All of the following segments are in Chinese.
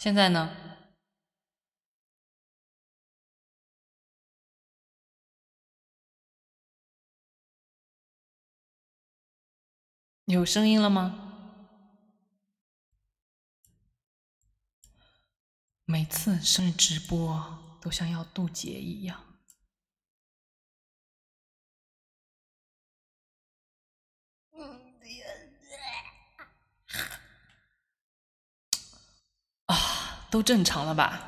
现在呢？有声音了吗？每次生日直播都像要渡劫一样。啊，都正常了吧？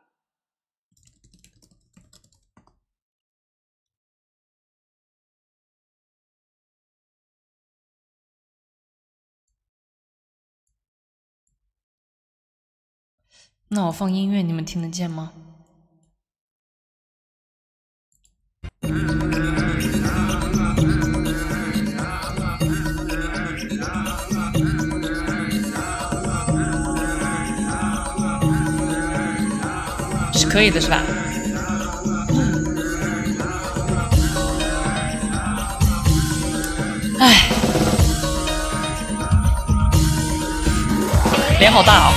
那我放音乐，你们听得见吗？是可以的，是吧？哎，脸好大哦！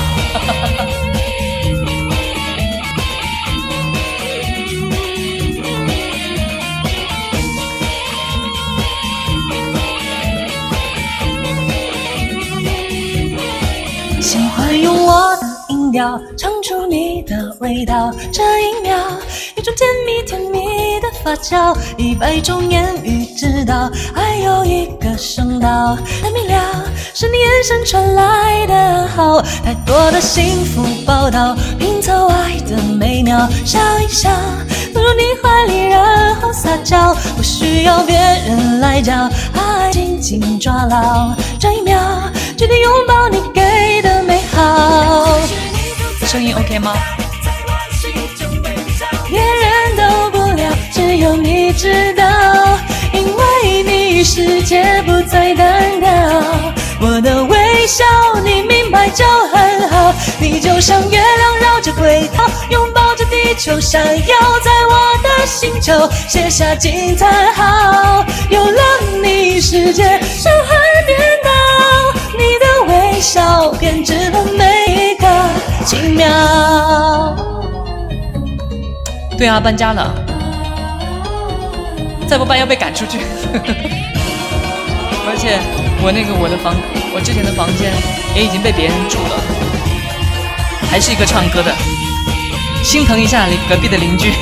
喜欢用我的音调唱出你的味道，这一秒有种甜蜜甜蜜的发酵，100种言语知道，还有一个声道，太明了，是你眼神传来的暗号，太多的幸福报道，拼凑爱的美妙，笑一笑，投入你怀里，然后撒娇，不需要别人来教，爱紧紧抓牢，这一秒决定拥抱你给的美好。 声音 OK 吗？ 别人都不了，只有你知道，因为你世界不再单调。我的微笑你明白就很好，你就像月亮绕着轨道，拥抱着地球，闪耀在我的星球，写下惊叹号。有了你，世界生很颠倒，你的微笑编织了每一个奇妙。 对啊，搬家了，再不搬要被赶出去。而且我之前的房间也已经被别人住了，还是一个唱歌的，心疼一下隔壁的邻居。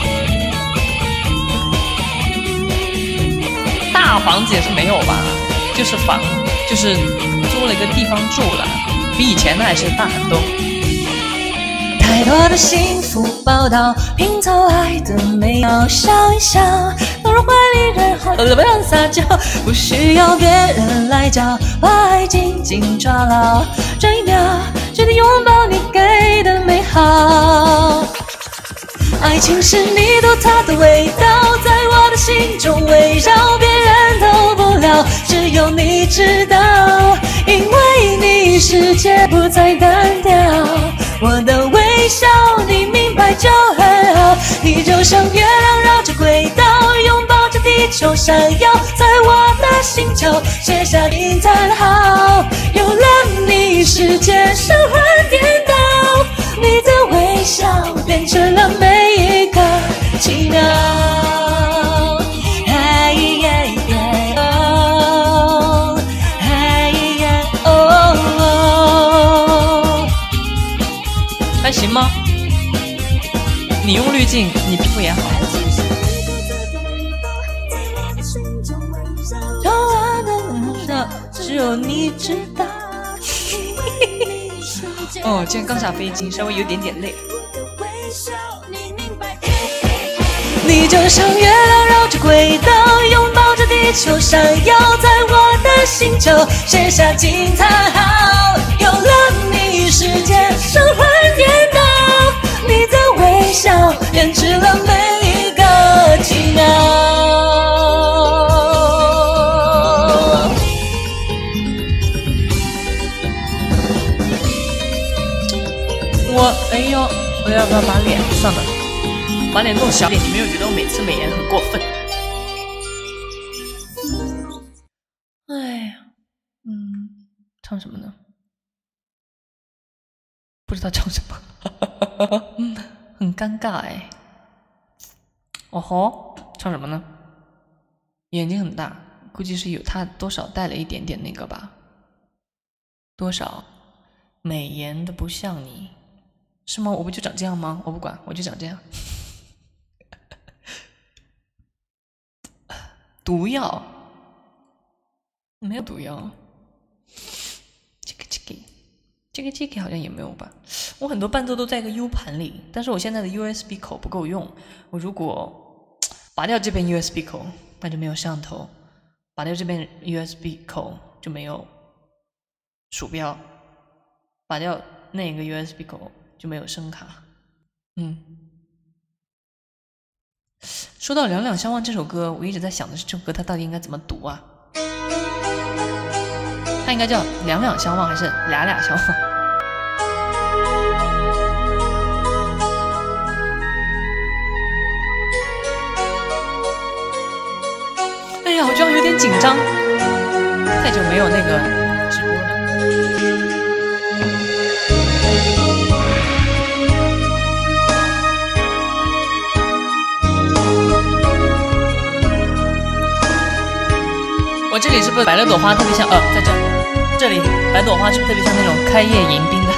大房子也是没有吧，就是租了一个地方住了，比以前的还是大很多。 太多的幸福报道，拼凑爱的美妙，笑一笑，投入怀里，然后不要撒娇，不需要别人来教，把爱紧紧抓牢，这一秒决定拥抱你给的美好。爱情是你独特的味道，在我的心中围绕，别人都不了，只有你知道，因为你世界不再单调。我的微笑你明白就很好，你就像月亮绕着轨道，拥抱着地球，闪耀在我的星球，写下惊叹号。有了你，世界生很颠倒，你的微笑变成了每一个奇妙。 还行吗？你用滤镜，你皮肤也好。 只有你知道。 哦，今天刚下飞机，稍微有点累。 你就像月亮绕着轨道，拥抱着地球，闪耀在我的星球，写下惊叹号。有了你，世界生很颠倒，你的微笑编织了每一个奇妙。 哎呦，我要不要把脸算了，把脸弄小点？你们有觉得我每次美颜很过分？哎呀，唱什么呢？不知道唱什么。 很尴尬哎。哦吼，唱什么呢？眼睛很大，估计是有他多少带了一点点那个吧。多少美颜的不像你，是吗？我不就长这样吗？我不管，我就长这样。毒药没有毒药，这个好像也没有吧。我很多伴奏都在一个 U 盘里，但是我现在的 USB 口不够用。我如果拔掉这边 USB 口，那就没有摄像头；拔掉这边 USB 口就没有鼠标；拔掉那个 USB 口就没有声卡。说到《两两相望》这首歌，我一直在想的是这首歌它到底应该怎么读啊？它应该叫两两相望还是俩俩相望？哎呀，我居然有点紧张，太久没有那个直播了。我这里是不是摆了朵花特别像？在这里摆朵花是不是特别像那种开业迎宾的？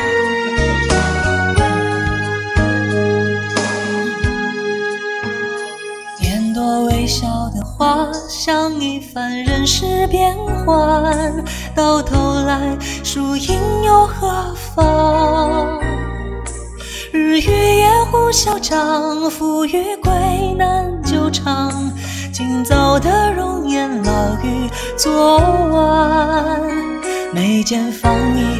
年多微笑的花，像一番人世变幻，到头来输赢又何妨？日与夜互消长，富与贵难久长。今早的容颜老于昨晚，眉间放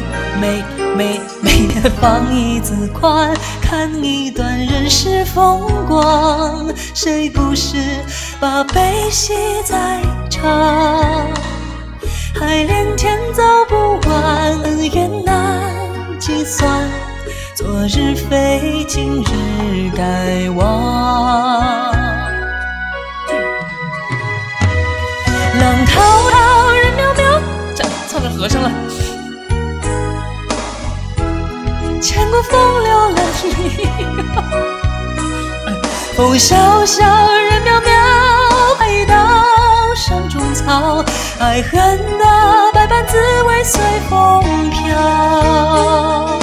一字宽，看一段人世风光。谁不是把悲喜在尝？海连天走不完，恩怨难计算。昨日非今日该忘。浪滔滔，人渺渺， 唱成和声了。 千古风流浪里，风萧萧，人渺渺，海到山中草，爱恨的百般滋味随风飘。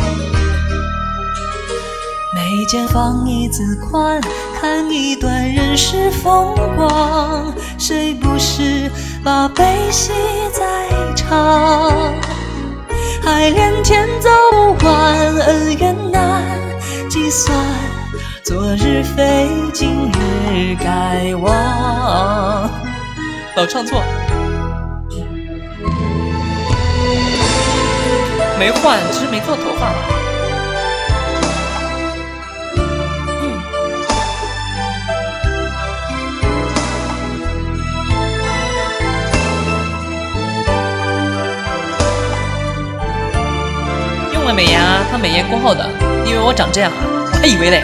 眉间放一字宽，看一段人世风光。谁不是把悲喜在尝？海连天走不完，恩怨难计算。昨日非今日该忘。 老唱错，没换，只是没做头发。用了美颜啊，它美颜过后的，你以为我长这样啊？我还以为嘞。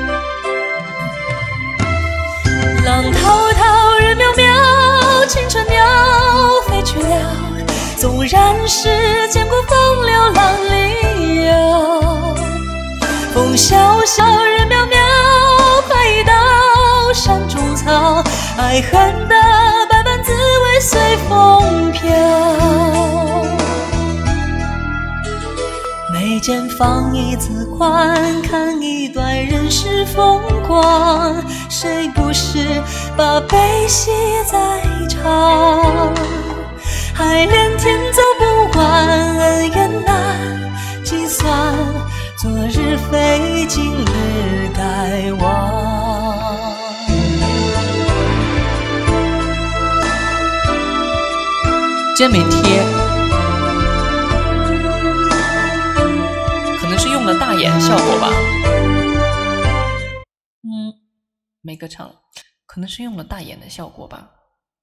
浪滔滔，人渺渺，青春鸟飞去了。纵然是千古风流浪里游，风萧萧，人渺渺，快到山中草。爱恨的百般滋味随风飘。眉间放一字宽，看一段人世风光。谁不是把悲喜在尝？海连天走不完，恩怨难计算。昨日非今日该忘。 真没贴。可能是用了大眼效果吧。没歌唱了，可能是用了大眼的效果吧。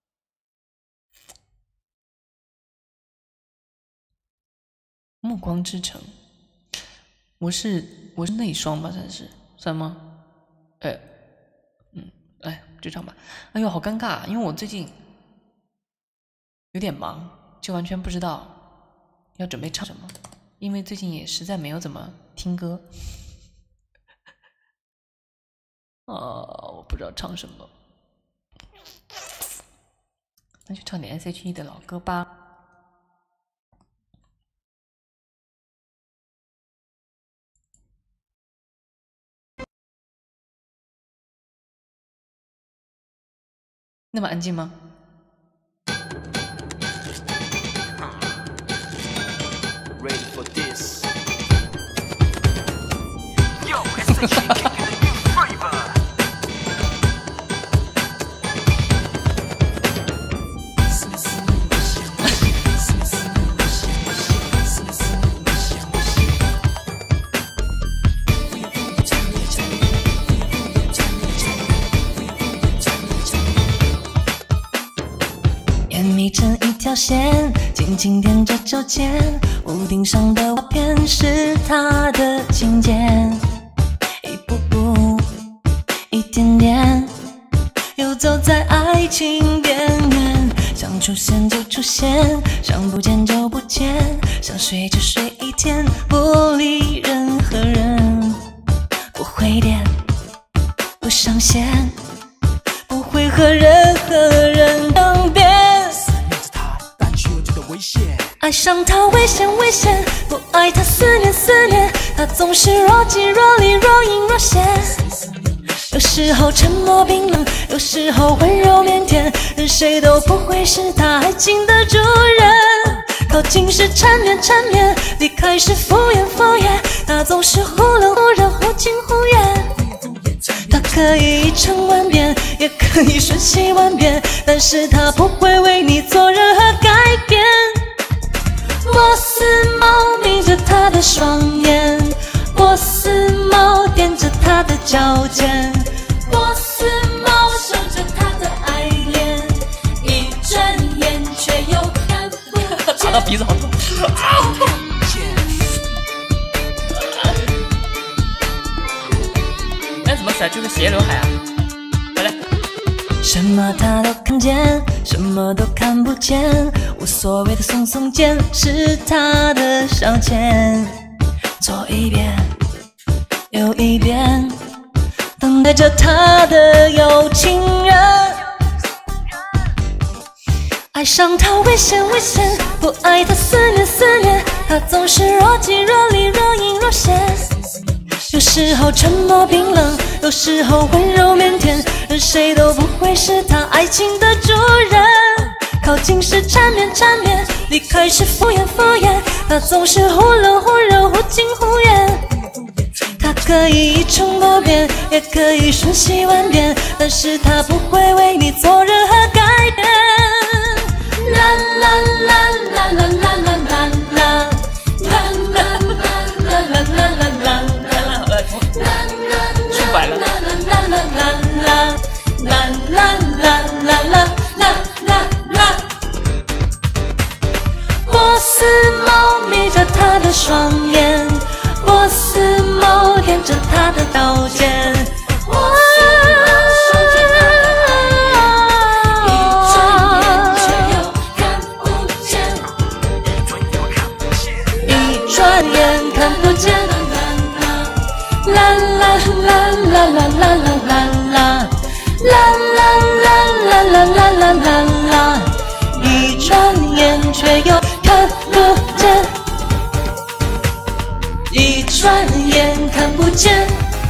暮光之城，我是内双吧，算吗？就唱吧。哎呦，好尴尬，因为我最近有点忙，就完全不知道要准备唱什么，因为最近也实在没有怎么听。 听歌。我不知道唱什么，那就唱点 S.H.E 的老歌吧。那么安静吗？ Ready for this. Yo, 眼眯成一条线，紧紧踮着脚尖，屋顶上的瓦片是他的琴键，一步步，一点点，游走在爱情边缘，想出现就出现，想不见就不见，想睡就睡一天，不理任何人，不会变，不上线，不会和任何人争辩。爱上他危险危险，不爱他思念思念，他总是若即若离，若隐若现。有时候沉默冰冷，有时候温柔腼腆，任谁都不会是他爱情的主人。靠近时缠绵缠绵，离开时敷衍敷衍，他总是忽冷忽热，忽近忽远。他可以一成万遍，也可以瞬息万变，但是他不会为你做任何改变。波斯猫眯着他的双眼，波斯猫踮着他的脚尖，波斯猫守着他的爱恋，一转眼却又看不见。 打到鼻子好痛。那怎么甩出个斜刘海啊？回来。 什么他都看见，什么都看不见，无所谓的耸耸肩是他的消遣。左一遍，右一遍，等待着他的有情人。爱上他危险危险，不爱他思念思念，他总是若即若离，若隐若现。有时候沉默冰冷，有时候温柔腼腆，任谁都不会是他爱情的主人。靠近时缠绵缠绵，离开时敷衍敷衍，他总是忽冷忽热，忽近忽远。他可以一成不变，也可以瞬息万变，但是他不会为你做任何改变。啦啦啦啦啦啦啦啦啦啦啦啦啦啦啦。 出拐了。 波斯猫眯着他的双眼，波斯猫踮着他的刀尖。一转眼看不见。啦啦啦啦啦啦啦啦啦啦啦啦啦啦啦啦，一转眼却又看不见，一转眼看不见。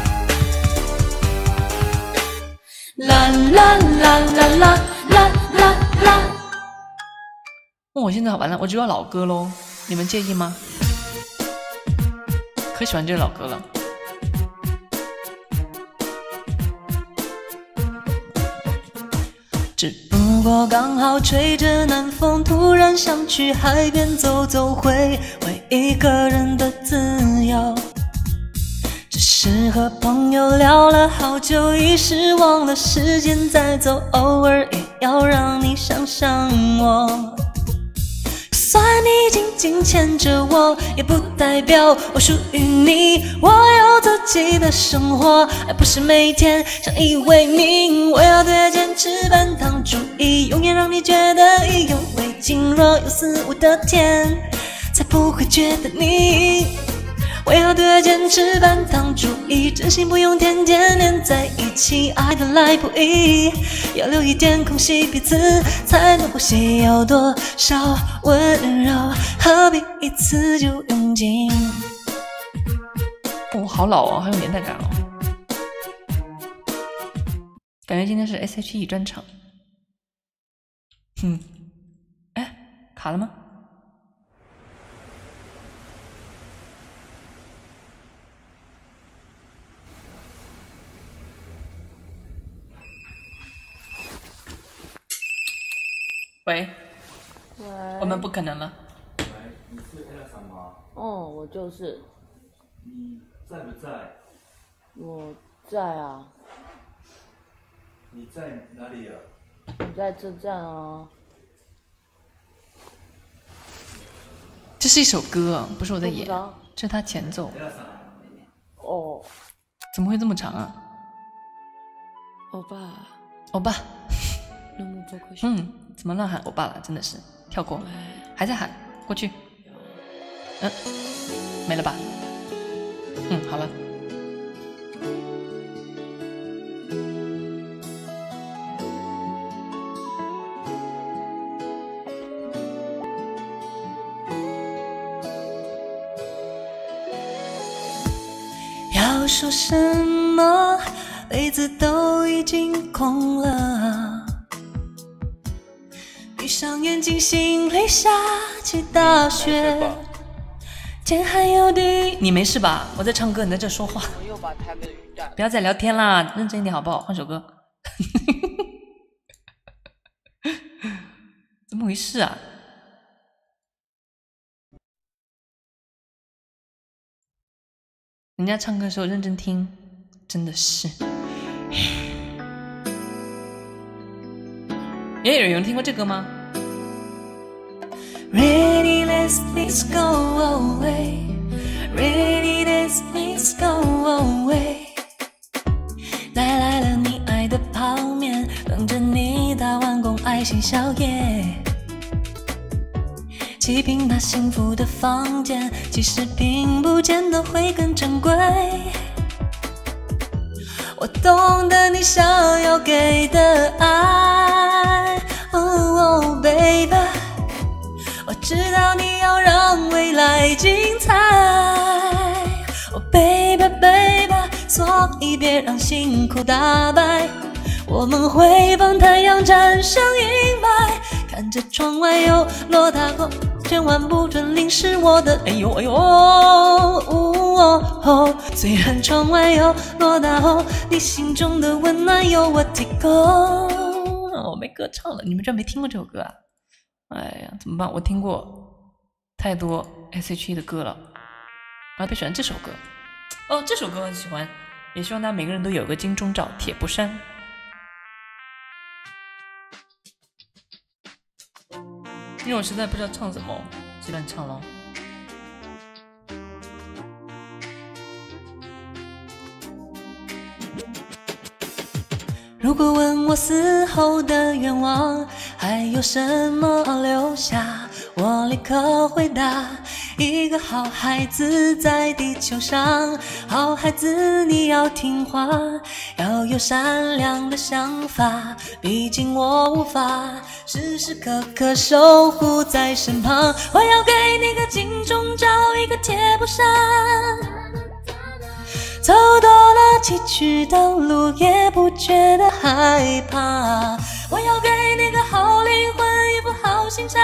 啦啦啦啦啦啦啦啦。 我现在完了，我只有老歌喽，你们介意吗？可喜欢这个老歌了。 只不过刚好吹着南风，突然想去海边走走，回味一个人的自由。只是和朋友聊了好久，一时忘了时间在走，偶尔也要让你想想我。算你紧紧牵着我，也不代表我属于你。我有自己的生活，而不是每天相依为命。我要对坚持半糖主义，永远让你觉得意犹未尽。若有似无的甜，才不会觉得腻。 为何对爱坚持半糖主义？真心不用天天黏在一起，爱得来不易，要留一点空隙，彼此才能呼吸。有多少温柔，何必一次就用尽？ 哦，好老哦，好有年代感哦。感觉今天是 S.H.E 专场。哎，卡了吗？喂，我们不可能了。 喂，你是 Elsa 吗？ 哦，我就是。 你在不在？ 我在啊。 你在哪里啊？ 我在车站啊。 这是一首歌，不是我在演， 不知道这是他前奏。 哦， 怎么会这么长啊？ 欧巴， 欧巴， 能不能过去？ 怎么乱喊欧巴了？真的是跳过，还在喊，过去。没了吧？好了。 要说什么，杯子都已经空了。闭上眼睛，心里下起大雪，天还有地。 你没事吧？我在唱歌，你在这说话。 我又把台北的鱼蛋。 不要再聊天啦，认真一点好不好？换首歌。怎么回事啊？人家唱歌的时候认真听，真的是。也有人听过这歌吗 Rainy days, please go away. Rainy days, please go away. 带来了你爱的泡面，等着你打完工爱心宵夜。气瓶那幸福的房间，其实并不见得会更珍贵。我懂得你想要给的爱，Oh baby， 我知道你要让未来精彩，Oh baby baby， 所以别让辛苦打败，我们会帮太阳战胜阴霾。看着窗外有落大后，千万不准淋湿我的。哎呦哎呦，虽然窗外有落大后，你心中的温暖由我提供。 我没歌唱了，你们居然没听过这首歌啊？哎呀，怎么办？我听过太多 S.H.E 的歌了，我还特别喜欢这首歌。哦，这首歌我很喜欢，也希望大家每个人都有个金钟罩铁布衫。因为我实在不知道唱什么，随便唱咯。 如果问我死后的愿望还有什么留下，我立刻回答：一个好孩子在地球上。好孩子你要听话，要有善良的想法，毕竟我无法时时刻刻守护在身旁。我要给你个金钟罩，一个铁布衫，走多了崎岖的路也不觉得害怕。我要给你个好灵魂，一副好心肠，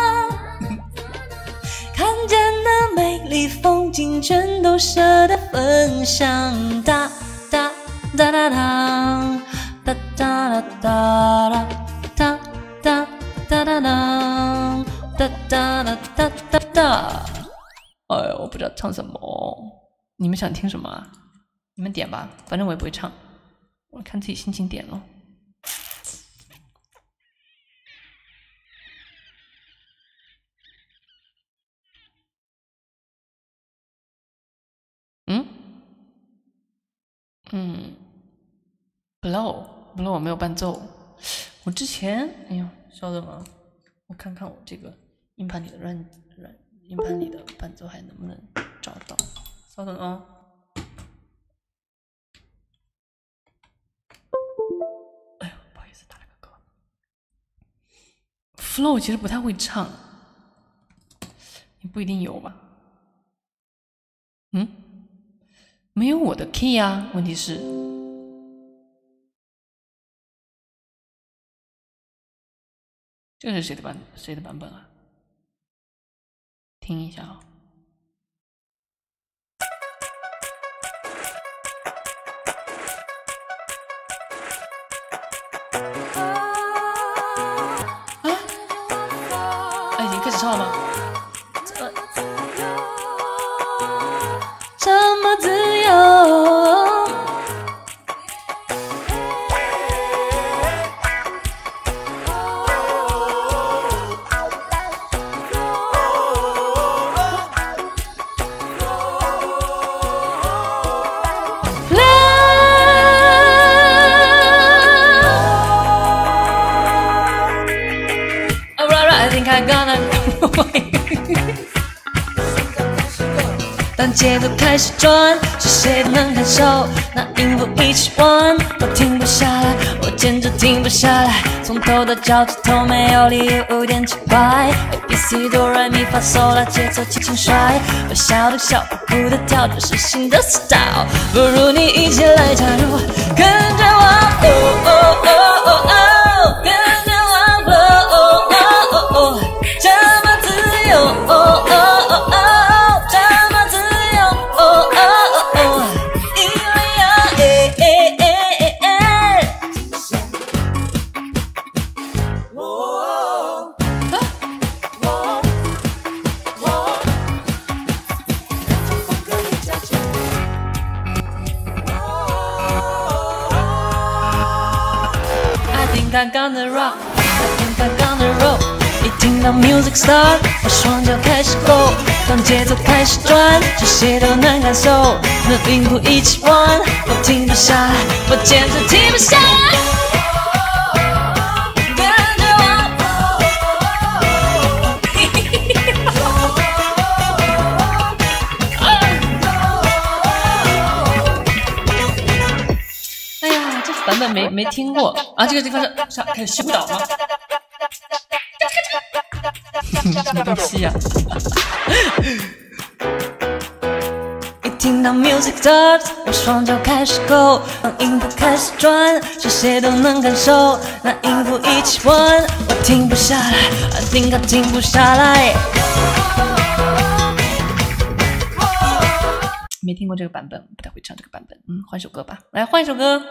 看见的美丽风景全都舍得分享。哒哒哒哒哒哒哒哒哒哒哒哒哒哒哒哒哒哒哒。 哎呀，我不知道唱什么，你们想听什么啊？你们点吧，反正我也不会唱，我看自己心情点咯。Blow 我没有伴奏，我之前，哎呦，稍等啊，我看看我这个硬盘里的硬盘里的伴奏还能不能找到。 稍等啊。哎呦，不好意思，打了个嗝。Flow 其实不太会唱，也不一定有吧。没有我的 key 啊，问题是。这是谁的版本啊？听一下啊。已经开始唱了吗？ 这么自由。当节奏开始转，是谁都能感受，那音符一起玩，我停不下来，我简直停不下来，从头到脚趾头没有理由有点奇怪 ，A B C 哆来咪发嗦啦，节奏轻轻甩，我笑的笑，不哭的跳，这是新的 style， 不如你一起来加入，跟着我，哦哦哦哦哦，跟着我 flow， 哦哦哦哦，这么自由，哦哦哦哦。I'm gonna rock, I think I'm gonna roll。一听到 music start， 我双脚开始 go， 当节奏开始转，是谁都能感受，那音符一起玩，我停不下来，我简直停不下来。 版本没听过啊，这个地方是开始洗舞蹈吗？什么东西呀？ 一听到 music start， 我双脚开始 go， 当音符开始转，是谁都能感受，那音符一起玩，我停不下来 ，I think I 停不下来。 没听过这个版本，不太会唱这个版本。换首歌吧，来换一首歌。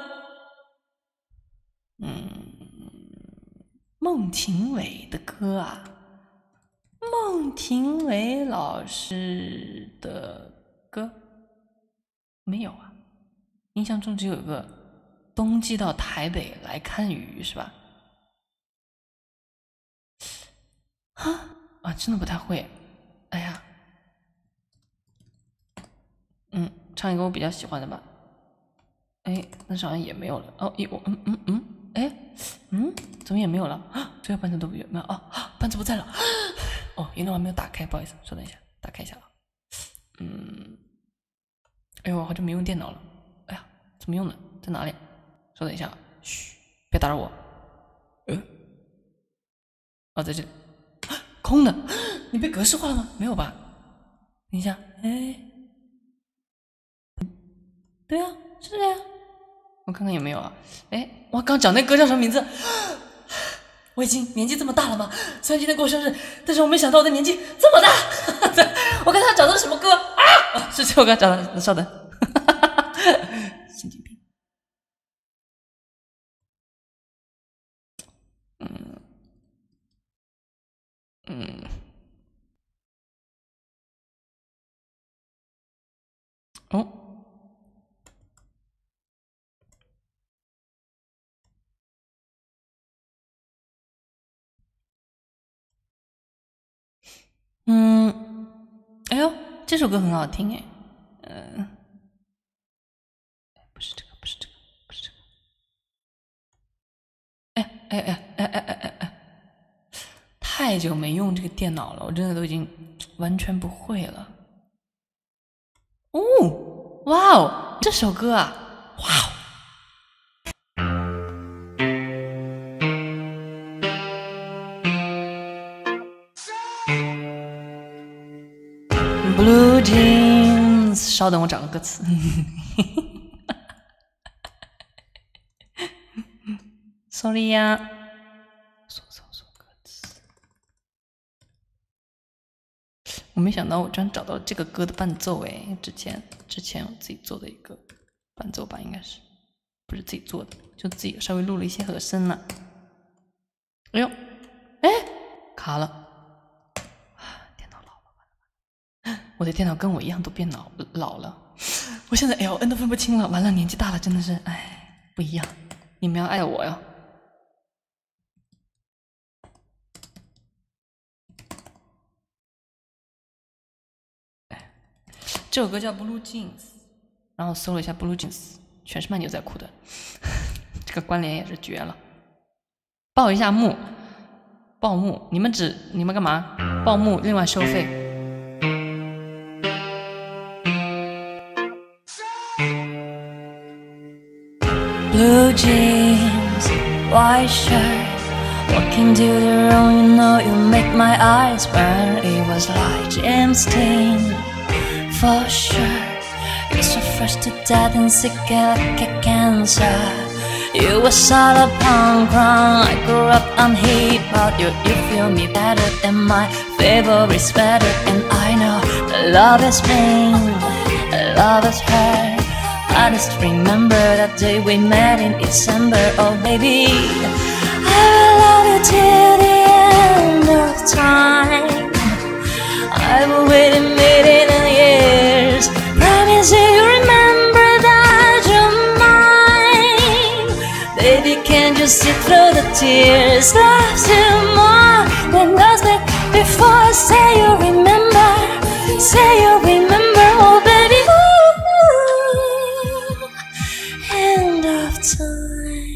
孟庭苇的歌啊，孟庭苇老师的歌没有啊？印象中只有一个冬季到台北来看雨，是吧？啊，真的不太会。哎呀，唱一个我比较喜欢的吧。哎，但是好像也没有了。哦，怎么也没有了？这个伴奏都没有啊！伴奏不在了。哦，音量还没有打开，不好意思，稍等一下，打开一下啊。哎呦，好久没用电脑了。哎呀，怎么用的？在哪里？稍等一下，嘘，别打扰我。哦，在这里。空的，你被格式化了吗？没有吧？等一下，对啊，是这个呀。我看看有没有啊？我刚讲那歌叫什么名字？我已经年纪这么大了吗？虽然今天过生日，但是我没想到我的年纪这么大。我看他找的是什么歌啊？是这我刚找的，稍等。神经病。哎呦，这首歌很好听哎，不是这个，不是这个，不是这个，太久没用这个电脑了，我真的都已经完全不会了。哦， 哇哦，这首歌啊，哇哦。Blue jeans， 稍等，我找个歌词。Sorry 呀，搜歌词。我没想到我居然找到这个歌的伴奏哎，之前我自己做的一个伴奏吧，应该是不是自己做的，就自己稍微录了一些和声了。哎呦，哎，卡了。我的电脑跟我一样都变老了，我现在 LN 都分不清了，完了，年纪大了真的是，哎，不一样。你们要爱我哟。这首歌叫 Blue Jeans， 然后搜了一下 Blue Jeans， 全是卖牛仔裤的，这个关联也是绝了。报一下幕，报幕，你们干嘛？报幕另外收费。 Blue jeans, white shirt, walking to the room, you know you make my eyes burn. It was like James Dean, for sure. You're so fresh to death and sick like a cancer. You was all a punk rock, I grew up on hip-hop. You feel me better than my favorite sweater. And I know that love is pain, love is hurt. I just remember that day we met in December. Oh baby, I will love you till the end of time. I will wait a million years. Promise you remember that you're mine. Baby, can't you see through the tears? Love you more than us before. Say you remember, say you remember. Oh baby, end of time.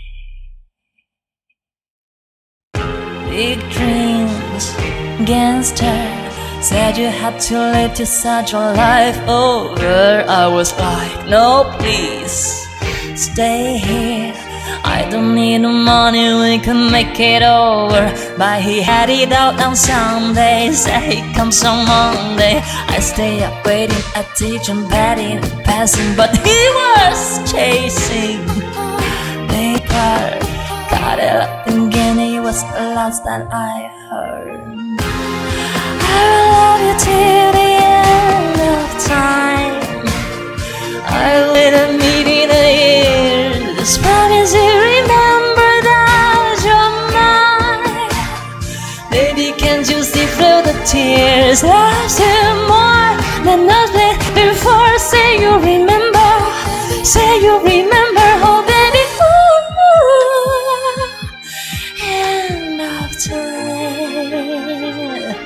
Big dreams, gangster. Said you had to live to start your life over. I was like, no please, stay here. I don't need the money, we can make it over. But he had it out on Sunday, said he comes on Monday. I stay up waiting at teach and patting and passing, but he was chasing paper. Got it up again, it was the last that I heard. I will love you till the end of time. I will meet in a year. This promise you remember that you're mine. Baby, can't you see through the tears? Love you more than us before. Say you remember, say you remember. Oh baby, ooh, end of time.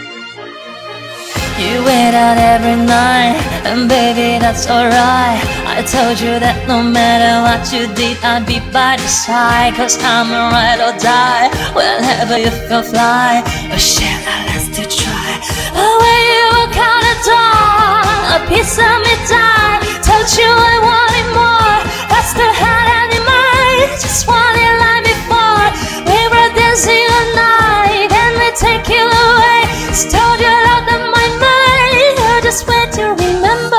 You wait out every night, and baby that's alright. I told you that no matter what you did, I'd be by your side. Cause I'm a ride or die, whenever you feel fly. Oh shit, let's still try. The way you walk out the door, a piece of me died. Told you I wanted more, but still had any mind. Just wanted like before. We were dancing all night, and we take you away. Told you love that my mind, I just wait to remember.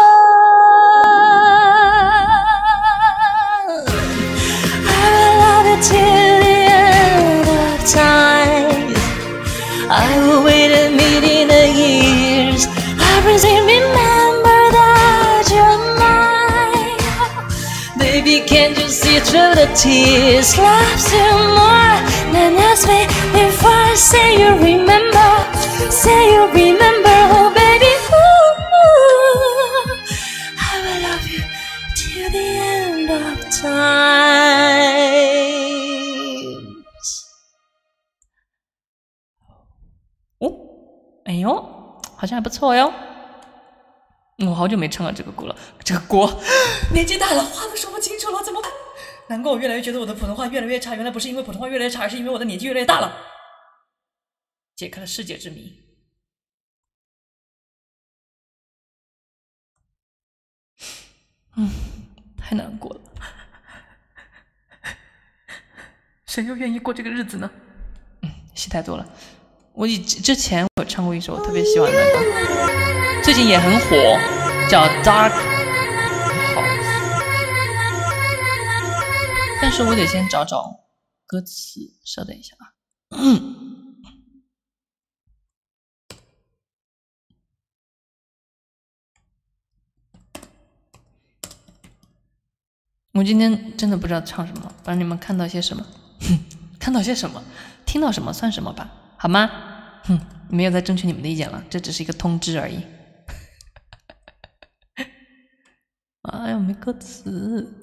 I will love you till the end of time. I will wait a million years. I will still remember that you're mine. Baby, can't you see through the tears? Loves you more than us before. Say you remember, say you remember. Oh baby, ooh, I will love you till the end of time. 哦，哎呦，好像还不错哟。我好久没唱了这个歌了，这个歌年纪大了，话都说不清楚了，怎么办？难怪我越来越觉得我的普通话越来越差，原来不是因为普通话越来越差，而是因为我的年纪越来越大了。解开了世界之谜。 太难过了。谁又愿意过这个日子呢？戏太多了。我之前有唱过一首我特别喜欢的歌，最近也很火，叫 Dark House， 但是我得先找找歌词，稍等一下啊。我今天真的不知道唱什么，反正你们看到些什么，看到些什么，听到什么算什么吧，好吗？没有在争取你们的意见了，这只是一个通知而已。哎呀，没歌词。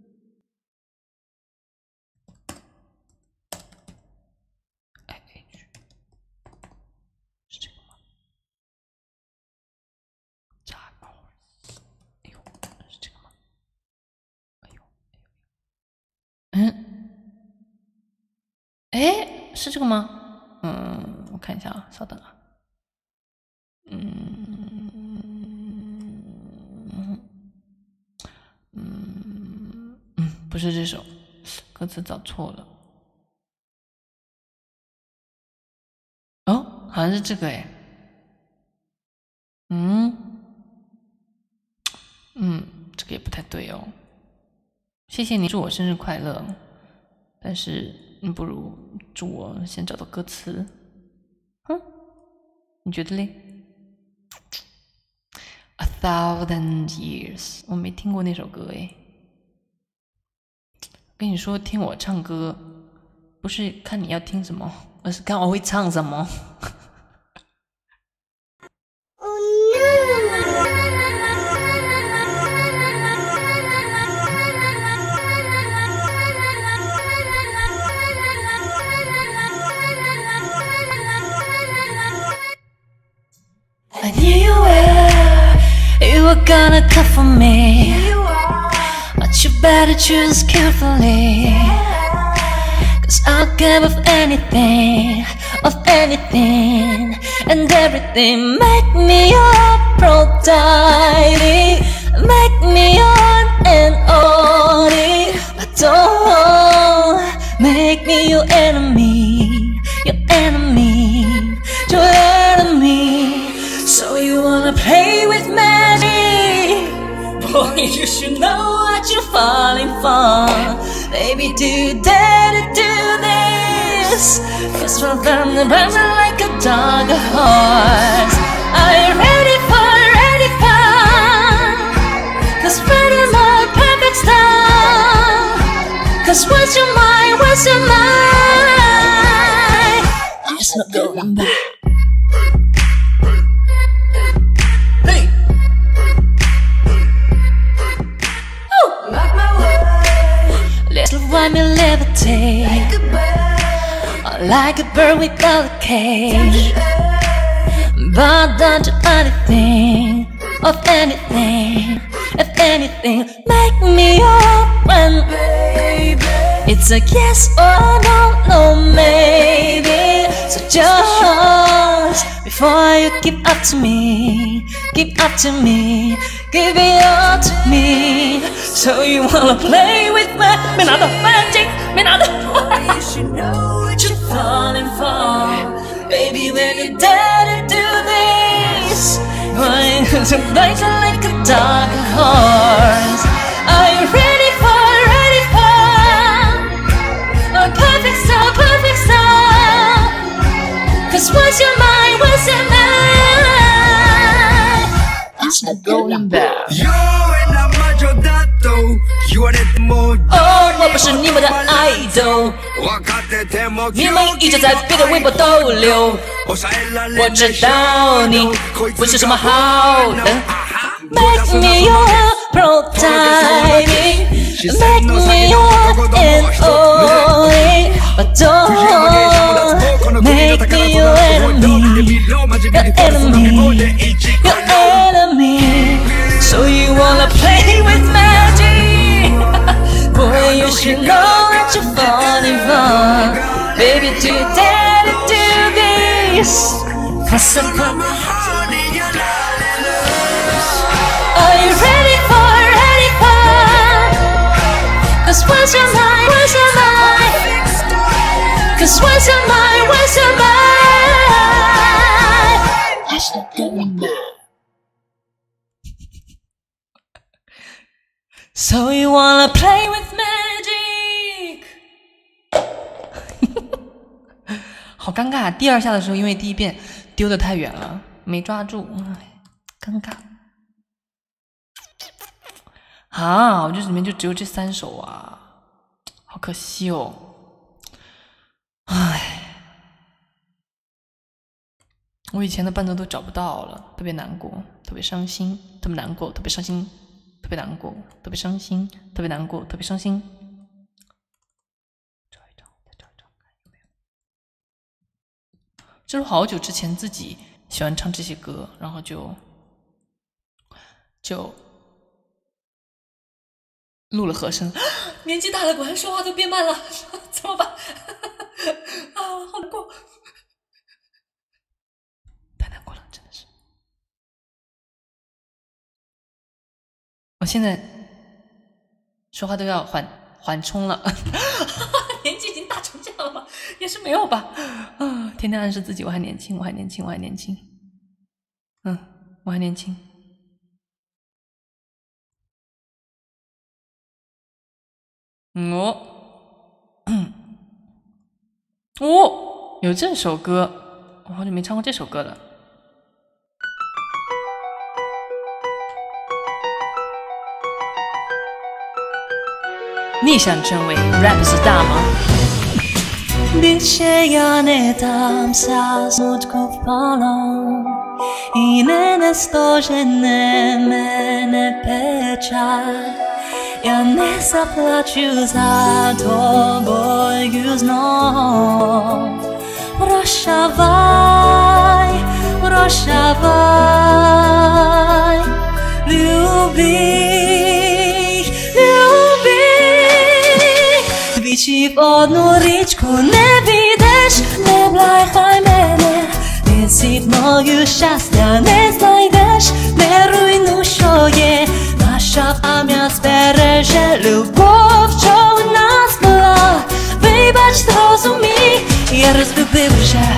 是这个吗？哎呦，是这个吗？哎呦，哎，是这个吗？我看一下啊，稍等啊。不是这首，歌词找错了。哦，好像是这个哎。这个也不太对哦。谢谢你祝我生日快乐，但是不如祝我先找到歌词。你觉得嘞？1000 years， 我没听过那首歌哎。跟你说，听我唱歌不是看你要听什么，而是看我会唱什么。 I knew you were gonna come for me, but you better choose carefully, 'cause I'll give of anything and everything. Make me your Aphrodite, make me your and only, but don't make me your enemy, your enemy. So you wanna play with magic? Boy, you should know what you're falling for. Baby, do you dare to do this? 'Cause we're burning like a dog or horse. Are you ready for? 'Cause we're my perfect storm. 'Cause once you're mine, there's no going back. Little white me levitate, like a bird without a cage. But don't do anything, of anything, if anything. Make me your friend, baby. It's a yes or no, maybe. So just before you give up to me, give it all to me. So you wanna play with me? 没拿到，没拿到。You should know what you're falling for, baby. When you dare to do this, going to like a dark horse. Are you ready for a perfect storm? 'Cause once you're mine, there's no going back. Oh, 我不是你们的 idol， 你们一直在别的微博逗留。我知道你不是什么好人。Make me your Aphrodite, make me your and only, but don't make me your enemy, your enemy. So you wanna play with magic? Boy, you should know that you're falling for. Baby, do you dare to do this? 'Cause I'm Are you ready for? So you wanna play with magic 好尴尬，第二下的时候因为第一遍丢的太远了，没抓住，哎，尴尬。啊，我这里面就只有这3首啊，好可惜哦。唉，我以前的伴奏都找不到了，特别难过，特别伤心，特别难过，特别伤心，特别难过，特别伤心，特别难过，特别伤心。找一找，再找一找，看有没有。这是好久之前自己喜欢唱这些歌，然后就录了和声。年纪大了，果然说话都变慢了，怎么办？啊，好难过，太难过了，真的是。我现在说话都要缓冲了，年纪已经大成这样了吗？也是没有吧。啊，天天暗示自己我还年轻，我还年轻，我还年轻。我还年轻。有这首歌，我好久没唱过这首歌了。你想成为 rap star 吗 빛의 안에 담사 smutku palą I nie na stoże nie peczać Ja nie zapłacił za to, bo już znów Prощавай, prощавай Люби, люби Двічі в одну річку не підеш, не блайхай мене Вінці в мною щастя не знайдеш, не руйнуй, що є Наша пам'ять збереже любов, що в нас була Вибач, зрозумій, я розлюбив вже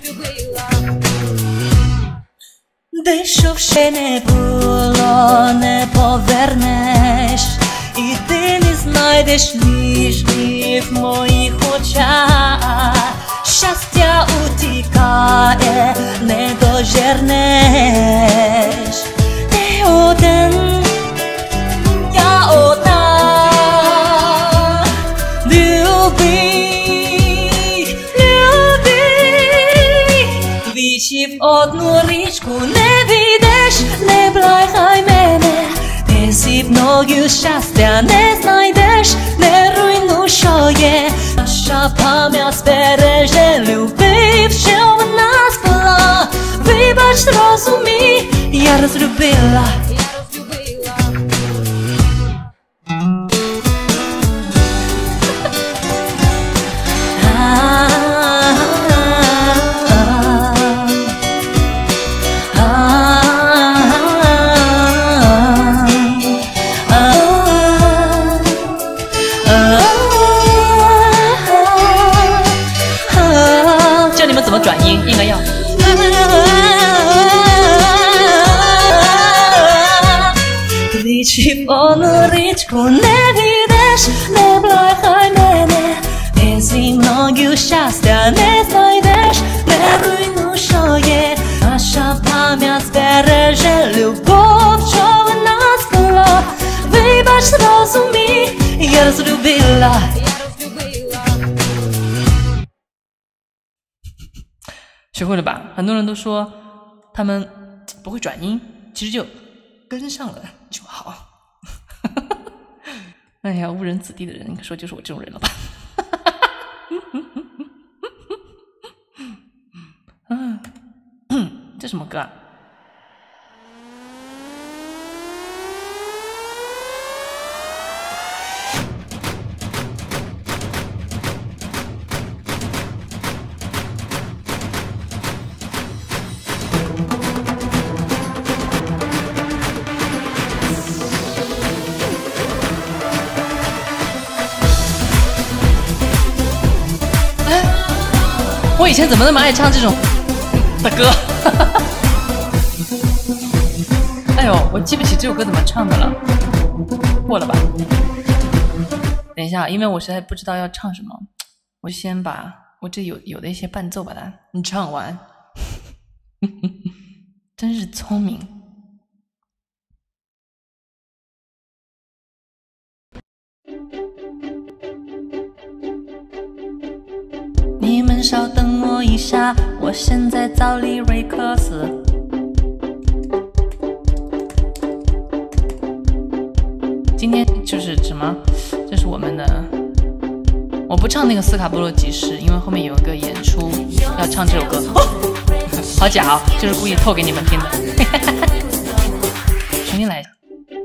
Де що ще не було, не повернеш І ти не знайдеш ніжні в моїх очах Щастя утікає, не дожернеш Ти один, я одна Люби, люби Двічі в одну річку не війдеш, не блайхай мене Ти зі мною щастя не знайдеш, не руйнуй, що є Наша пам'ять збереже любив, що в нас була Вибач, зрозумій, я розлюбила 教你们怎么转音，应该要。 Двічі в одну річку не війдеш, не блайхай мене Ти зі мною щастя не знайдеш, не руйнуй, що є Наша пам'ять збереже любов, що в нас була Вибач, зрозумій, я розлюбила 学会了吧？很多人都说他们不会转音，其实就跟上了就好。哎呀，误人子弟的人，你说就是我这种人了吧？这什么歌啊？我以前怎么那么爱唱这种的歌？哎呦，我记不起这首歌怎么唱的了。 过了吧？等一下，因为我实在不知道要唱什么，我先把我这有的一些伴奏把它你唱完。真是聪明。 你们稍等我一下，我现在找李瑞克斯。 今天就是什么？这是我们的，我不唱那个斯卡波洛集市，因为后面有一个演出要唱这首歌。哦，好假哦，就是故意透给你们听的。重新来一下。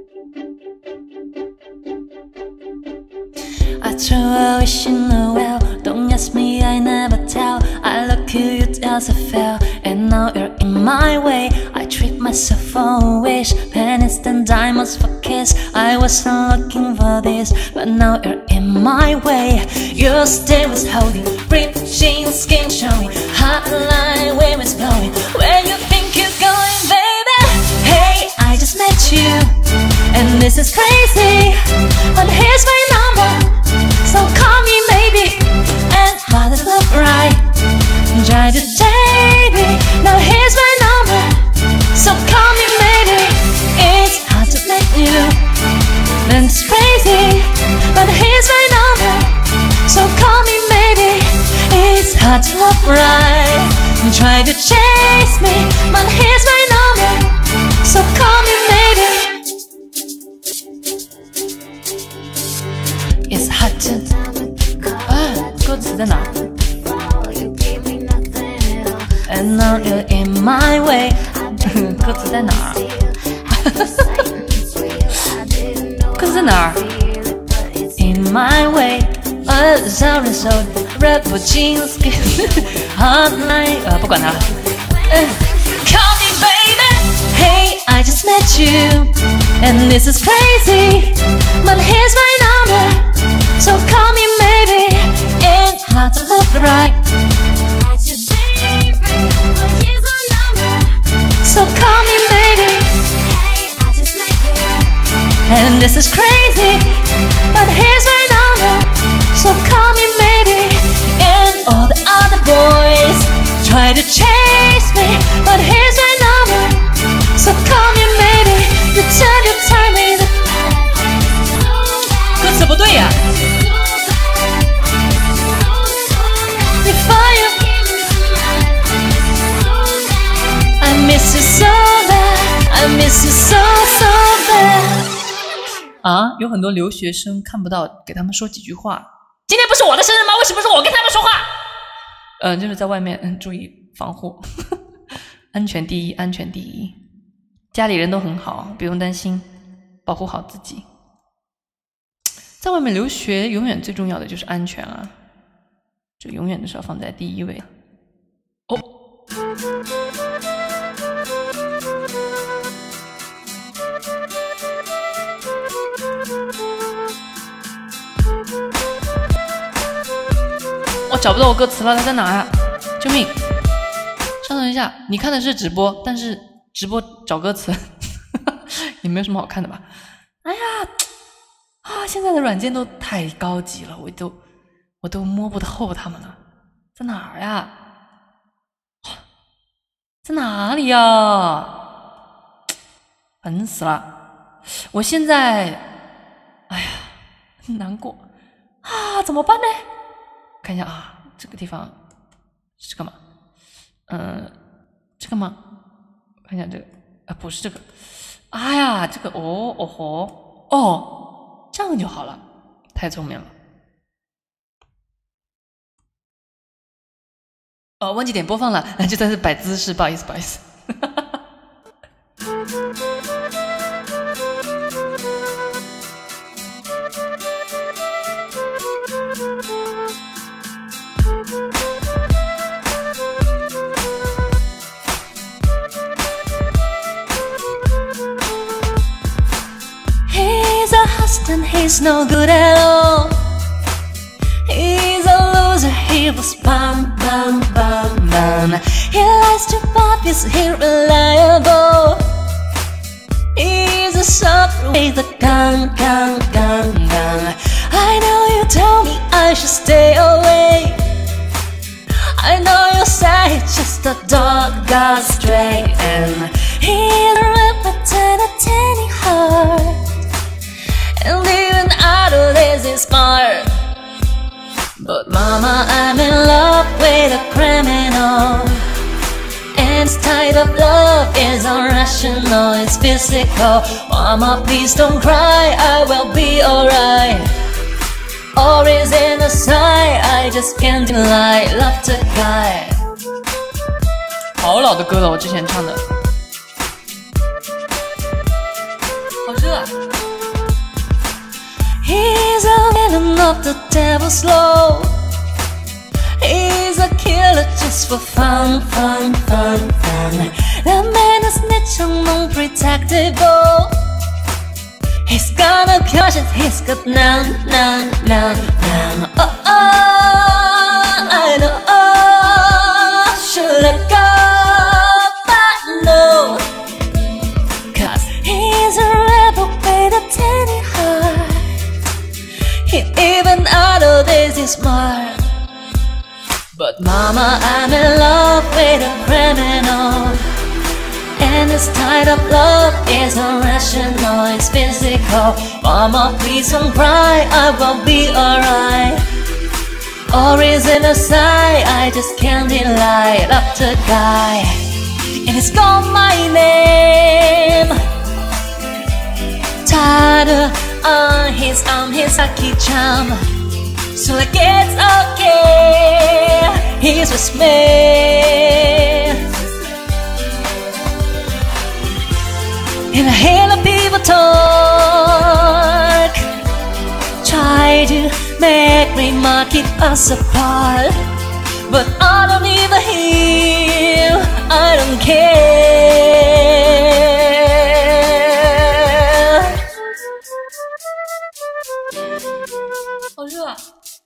I threw a wish in the well. Don't ask me, I never tell. I look at you as I fell, and now you're in my way. I treat myself for a wish, pennies and diamonds for kiss. I wasn't looking for this, but now you're in my way. Your stay was holding, breathing, skin showing, hotline wind was blowing. Where you think you're going, baby? Hey, I just met you, and this is crazy, but here's my number. So call me maybe, and what it look right. Try to take me, now here's my number. So call me maybe, it's hard to let you. And it's crazy, but here's my number. So call me maybe, it's hard to look right. Try to chase me, but here's my number. So call me maybe. It's hard to 歌词在哪 And now you're in my way. 歌词在哪儿？歌词在哪儿 In my way. Sorry, sorry. Red jeans. Hotline. 不管它了。 Call me baby. Hey, I just met you, and this is crazy, but here's my number. So call me maybe. It's hard to look right. So call me maybe. And this is crazy, but here's my number. So call me maybe. And all the other boys try to chase me, but here's my number. So call me maybe. You tell me that 歌词不对呀。 before you. I miss you so bad. I miss you so bad. 啊，有很多留学生看不到，给他们说几句话。今天不是我的生日吗？为什么是我跟他们说话？就是在外面，注意防护，安全第一，安全第一。家里人都很好，不用担心，保护好自己。在外面留学，永远最重要的就是安全啊，这永远都是要放在第一位。哦。我找不到我歌词了，它在哪呀？救命！稍等一下，你看的是直播，但是直播找歌词也没有什么好看的吧？哎呀，现在的软件都太高级了，我都摸不透它们了，在哪儿呀？在哪里呀？烦死了！我现在，哎呀，很难过啊，怎么办呢？看一下啊，这个地方是这个吗？这个吗？看一下这个，不是这个。哎呀，这个这样就好了，太聪明了。忘记点播放了，就在这摆姿势，不好意思，不好意思。 And he's no good at all. He's a loser, he was bum. He lies to puppies, he's reliable. He's a is up with the gun. I know you told me I should stay away. I know you say it's just a dog got stray, and he's representing a tiny heart, and even out of this is smart. But mama, I'm in love with a criminal, and this type of love is irrational, it's physical. Mama, please don't cry, I will be alright. Or is in a sigh, I just can't deny love the guy。 好老的歌了，我之前唱的，好热啊。 He's a villain of the devil's law. He's a killer just for fun. The man is snitch on unprotectable. He's gonna catch it, he's got none. Oh, I know, should I go? But no, 'cause he's a rebel with a tiny heart. Even out of this is smart. But mama, I'm in love with a criminal, and this type of love is irrational, it's physical. Mama, please don't cry, I will be alright. Or is it a sigh, I just can't deny love the guy, and it's got my name tattooed on his arm, his lucky charm. So like it's okay, he's with me. And I hear the people talk, try to make remark, keep us apart. But I don't even hear, I don't care. 好热啊！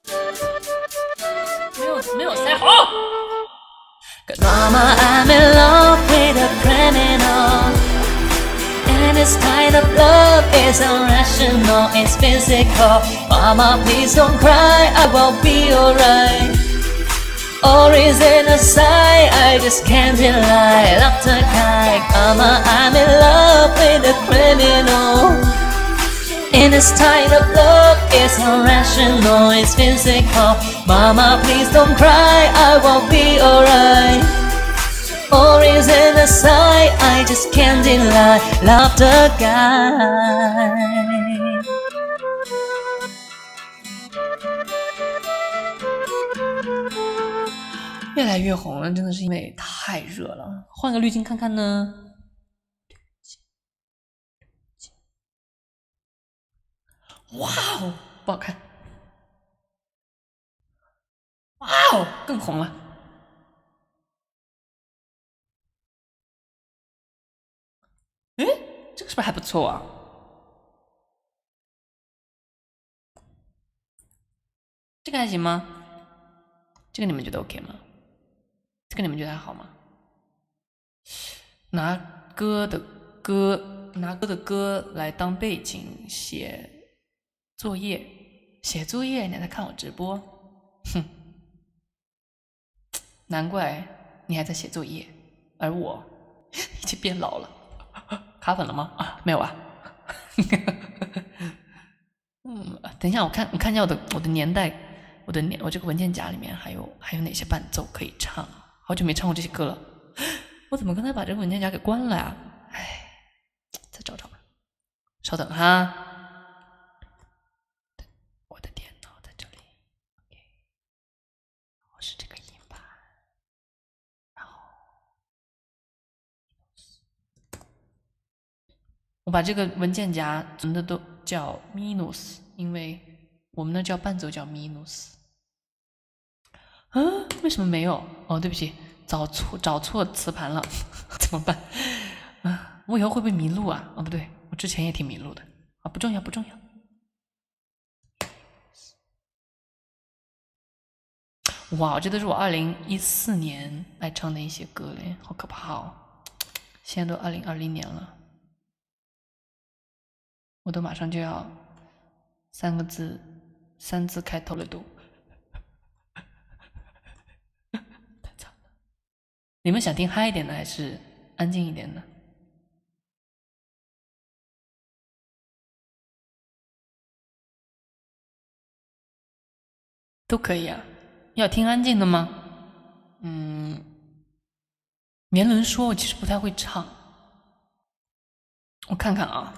没有塞好。 'Cause mama, I'm in love with a criminal, and this kind of love is irrational, it's physical. Mama, please don't cry, I will be alright. Or is it a sigh, I just can't deny love the guy. Mama, I'm in love with a criminal, and this kind of love is irrational, it's physical. Mama, please don't cry, I will be alright. Or is it a sigh, I just can't deny love the guy. 越来越红了，真的是因为太热了。换个滤镜看看呢。哇哦，不好看。哇哦，更红了。诶，这个是不是还不错啊？这个还行吗？这个你们觉得 OK 吗？这个你们觉得还好吗？拿歌的歌来当背景写作业，你还在看我直播？哼，难怪你还在写作业，而我已经变老了。卡粉了吗？啊，没有啊。等一下，我看一下我的年代，我这个文件夹里面还有哪些伴奏可以唱？好久没唱过这些歌了，我怎么刚才把这个文件夹给关了呀？唉，再找找吧，稍等哈。我的电脑在这里 ，OK， 我是这个音盘，然后我把这个文件夹存的都叫 Minus， 因为我们那叫伴奏叫 Minus。啊，为什么没有？哦，对不起，找错磁盘了，怎么办？啊，我以后会不会迷路啊？哦，不对，我之前也挺迷路的。啊，不重要，不重要。哇，这都是我2014年爱唱的一些歌嘞，好可怕哦！现在都2020年了。 我都马上就要3个字、3字开头了都。太惨了！你们想听嗨一点的还是安静一点的？都可以啊。要听安静的吗？年轮说我其实不太会唱，我看看啊。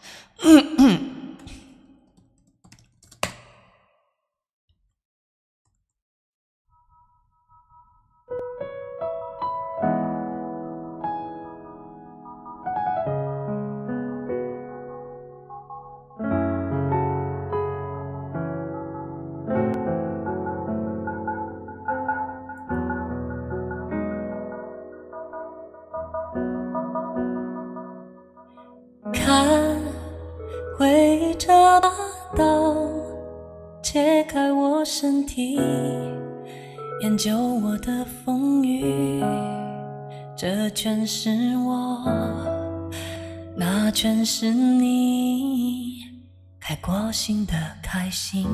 看，回忆这把刀，切开我身体，研究我的风雨。这全是我，那全是你，开过心的开心。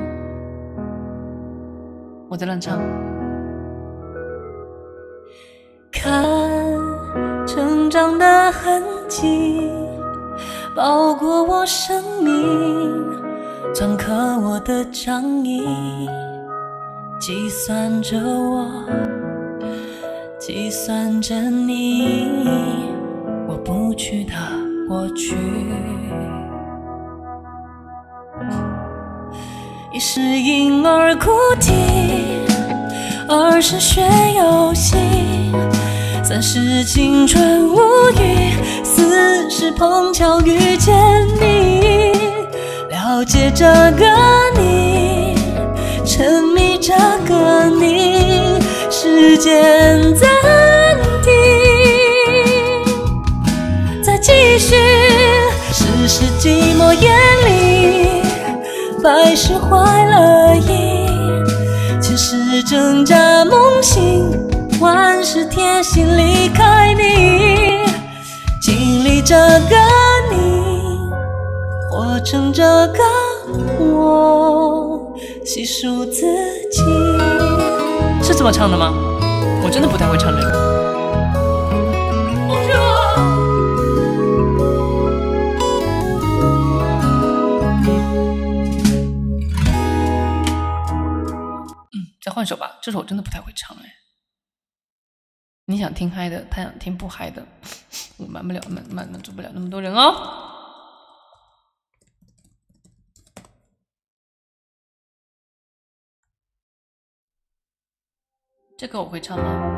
我在乱唱。 看，成长的痕迹包裹我生命，篆刻我的仗义，计算着我，计算着你，我不去的过去。一是婴儿哭啼，2是学游戏，3是青春无语，4是碰巧遇见你，了解这个你，沉迷这个你，时间暂停，再继续，世事寂寞眼里，百事坏了意，千事挣扎梦醒，万事贴心离开你，经历这个你，活成这个我，细数自己。 是这么唱的吗？我真的不太会唱这个。再换首吧，这首我真的不太会唱哎。你想听嗨的，他想听不嗨的，我满足不了那么多人哦。这个我会唱吗？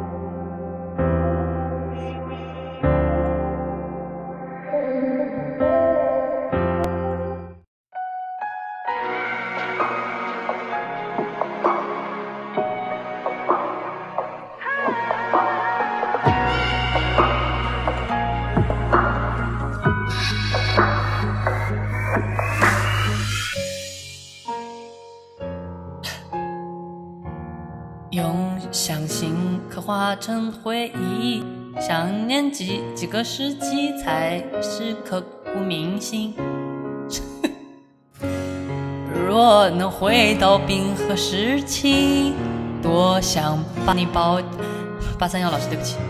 用相信刻画成回忆，想念几个世纪才是刻骨铭心。若能回到冰河时期，多想把你抱。831老师，对不起，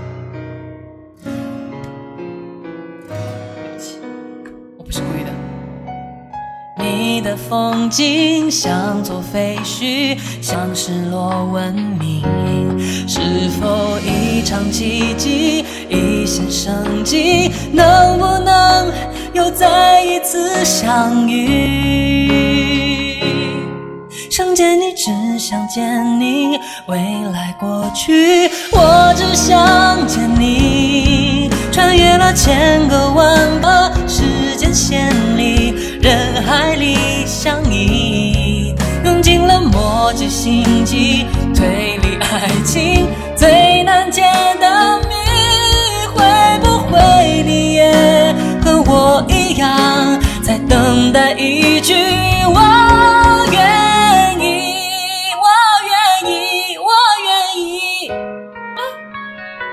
对不起，我不是故意的。你的风景像座废墟，像失落文明，是否一场奇迹，一线生机，能不能又再一次相遇？想见你，只想见你，未来过去，我只想见你，穿越了千个万个时间线里，人海里相依，用尽了逻辑心机，推理爱情最难解的谜，会不会你也和我一样，在等待一句我愿意，我愿意，我愿意。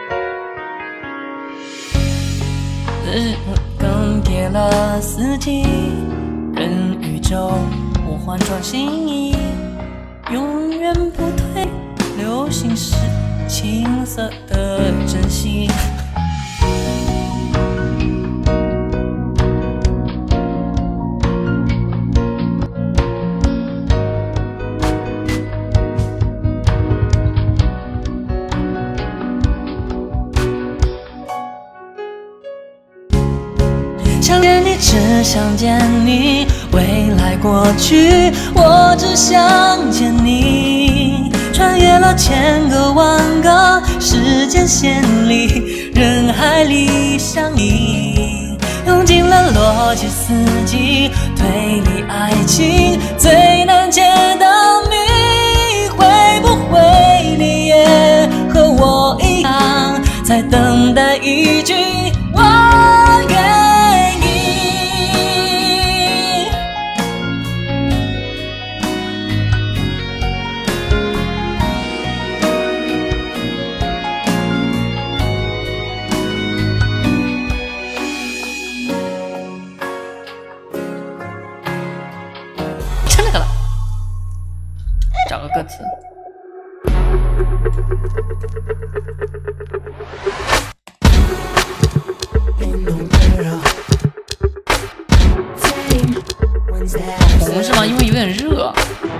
更迭了四季， 久，我换装新衣，永远不退。流行是青涩的真心。想见你，只想见你，未来过去，我只想见你。穿越了千个万个时间线里，人海里相依，用尽了逻辑四季，推理爱情最难解的谜，会不会你也和我一样，在等待一句我愿意。 吃那个了，找个歌词。红是吗？因为有点热。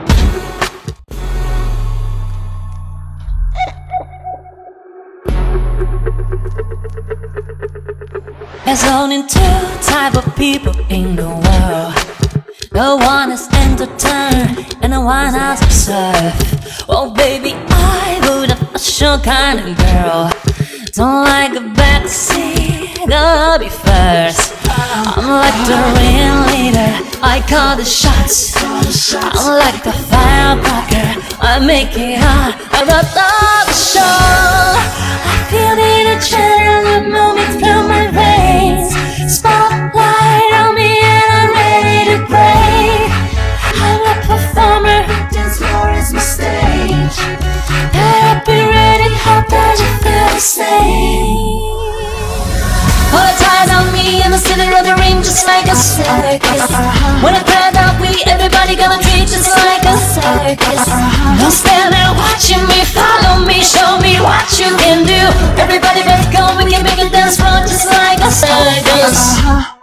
There's only two type of people in the world. The one is entertained and the one has observe. Oh baby, I would have a show kind of girl. Don't like a backseat, gotta be first. I'm like the ringleader, I call the shots. I'm like a firecracker, I make it hot, I run the show. I feel the adrenaline moving through my veins. Spotlight on me and I'm ready to break. I'm a performer, dance floor is my stage. Better be ready, hope that you feel the same. All the eyes on me in the center of the ring, just like a circus. When I crowd out, everybody gonna treat just like a circus. Don't stand there watching me, follow me, show me what you can do. Everybody let's go, we can make a dance floor just like a circus.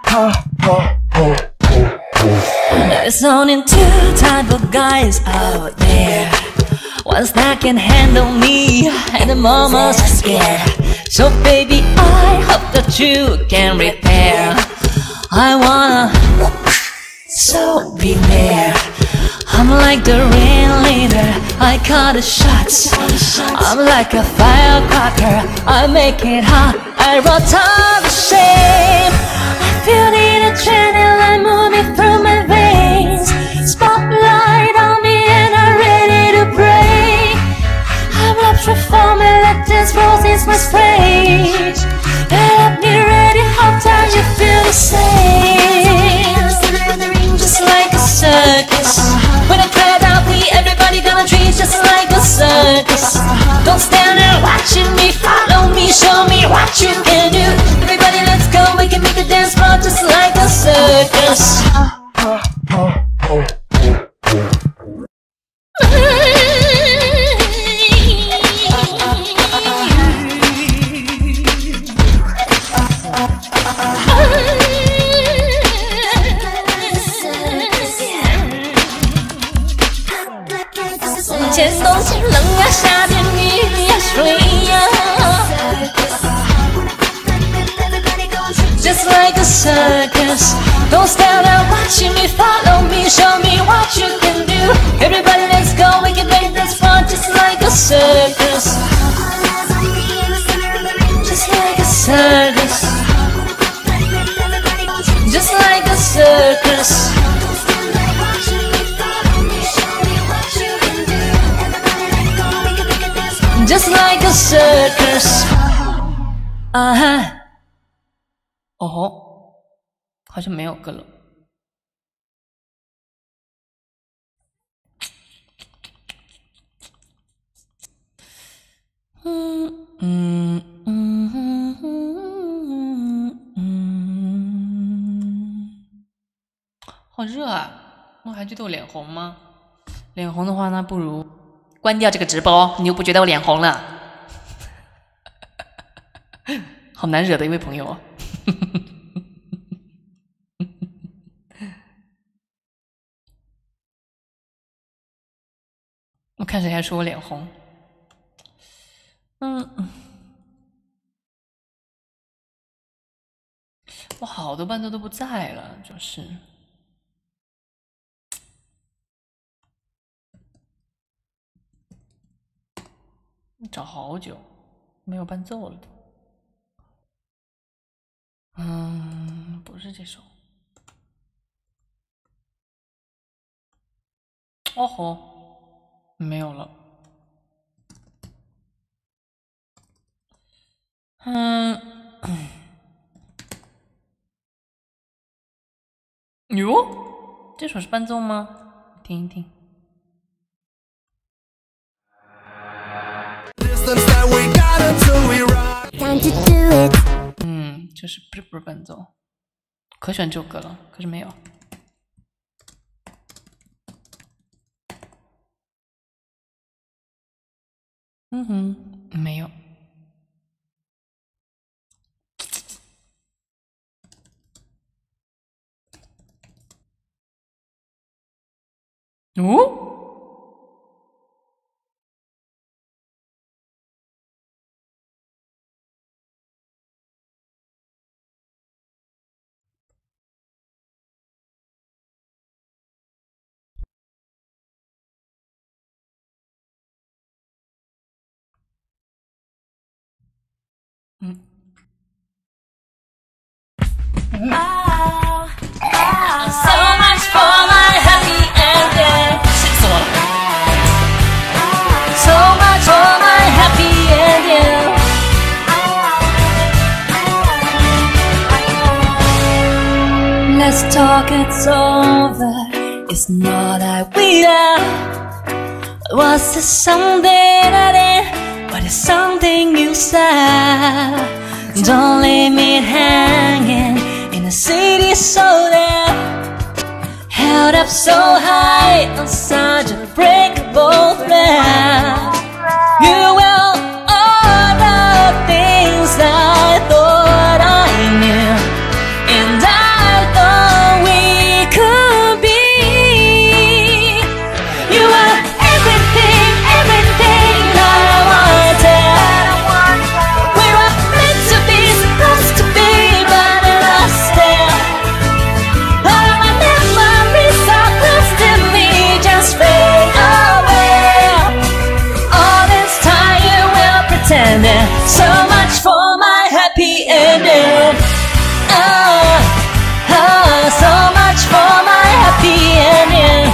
There's only two type of guys out there. Ones that can handle me, and the mamas are scared. So baby, I hope that you can repair. I wanna, so be there. I'm like the ringleader, I call the shots. I'm like a firecracker, I make it hot, I roll all the shame. I feel the adrenaline moving through my veins. Spotlight on me and I'm ready to break. I'm a performer, let this rose is my stage. Better be ready, hope that you feel the same. Just like a circus. When I crowd out, everybody gonna treat just like a circus. Don't stand there watching me, follow me, show me what you can do. Everybody let's go, we can make a dance floor just like a circus. Just like a circus. Don't stand there watching me, follow me, show me what you can do. Everybody let's go, we can make this fun just like a circus. Just like a circus. Just like a circus. Just like a circus. 哦吼，好像没有歌了。好热啊！ 我还觉得我脸红吗？脸红的话，那不如关掉这个直播，你又不觉得我脸红了？好难惹的一位朋友哦。我看谁还说我脸红。我好多伴奏都不在了，就是找好久没有伴奏了都。不是这首。哦吼，没有了。哟，这首是伴奏吗？听一听。这是不是伴奏？可选这首歌了，可是没有。没有。哦。 So much for my happy ending. 气死我了。 So much for my happy ending. Let's talk, it's over. It's not that we love. Was it something I did? But it's something you said. Don't leave me hanging in a city so damn. Held up so high on such a breakable thread. You will all the things I thought I knew, and I thought we could be. You are everything, everything that I wanted. We were meant to be, supposed to be, but we're lost there. All of my memories are close to me, just fade away. All this time you will pretend it. So much for my happy ending. So much for my happy ending.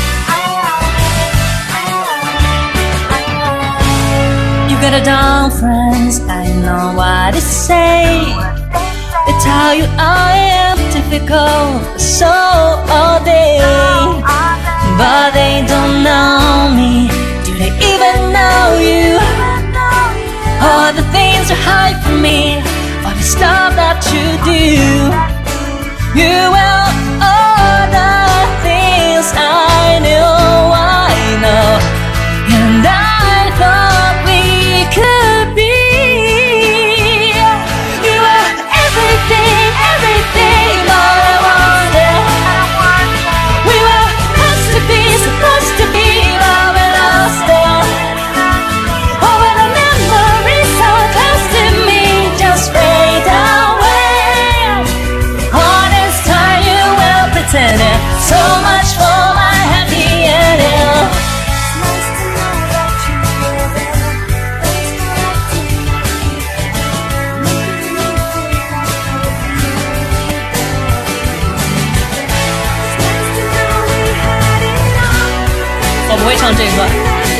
You got a dumb friends, I know what to say. They tell you I am difficult, so all day. But they don't know me, do they even know you? All the things you hide from me, all the stuff that you do. You will all the things I knew, I know. And I thought we could be. You were everything, everything that I wanted. We were supposed to be, but we're lost there. Oh, but the memories so close to me just fade away. All this time you will pretend it. So much for my happy ending. 我不会唱这一段。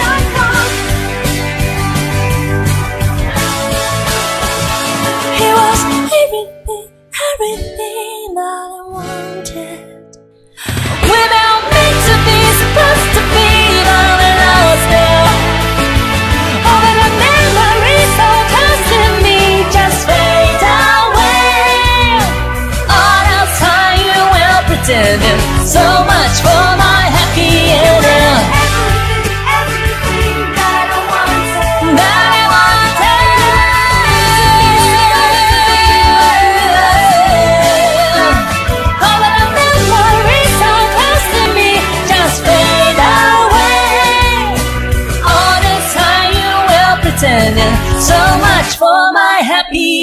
He was everything, everything that I wanted. We were meant to be, supposed to be, but we're lost there. All of the memories so close to me just fade away. All that time you will pretend it. So much for my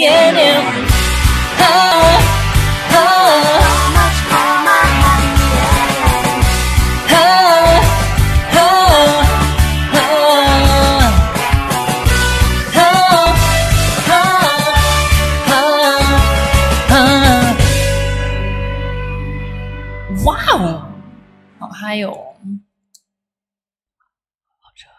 get you. 哇哦，好嗨哦！好热，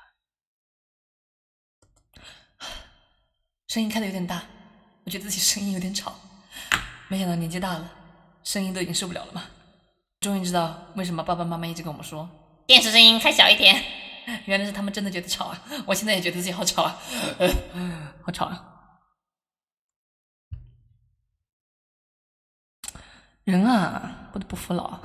声音开的有点大，我觉得自己声音有点吵。没想到年纪大了，声音都已经受不了了嘛。终于知道为什么爸爸妈妈一直跟我们说电视声音开小一点，原来是他们真的觉得吵啊！我现在也觉得自己好吵啊，好吵啊！人啊，不得不服老。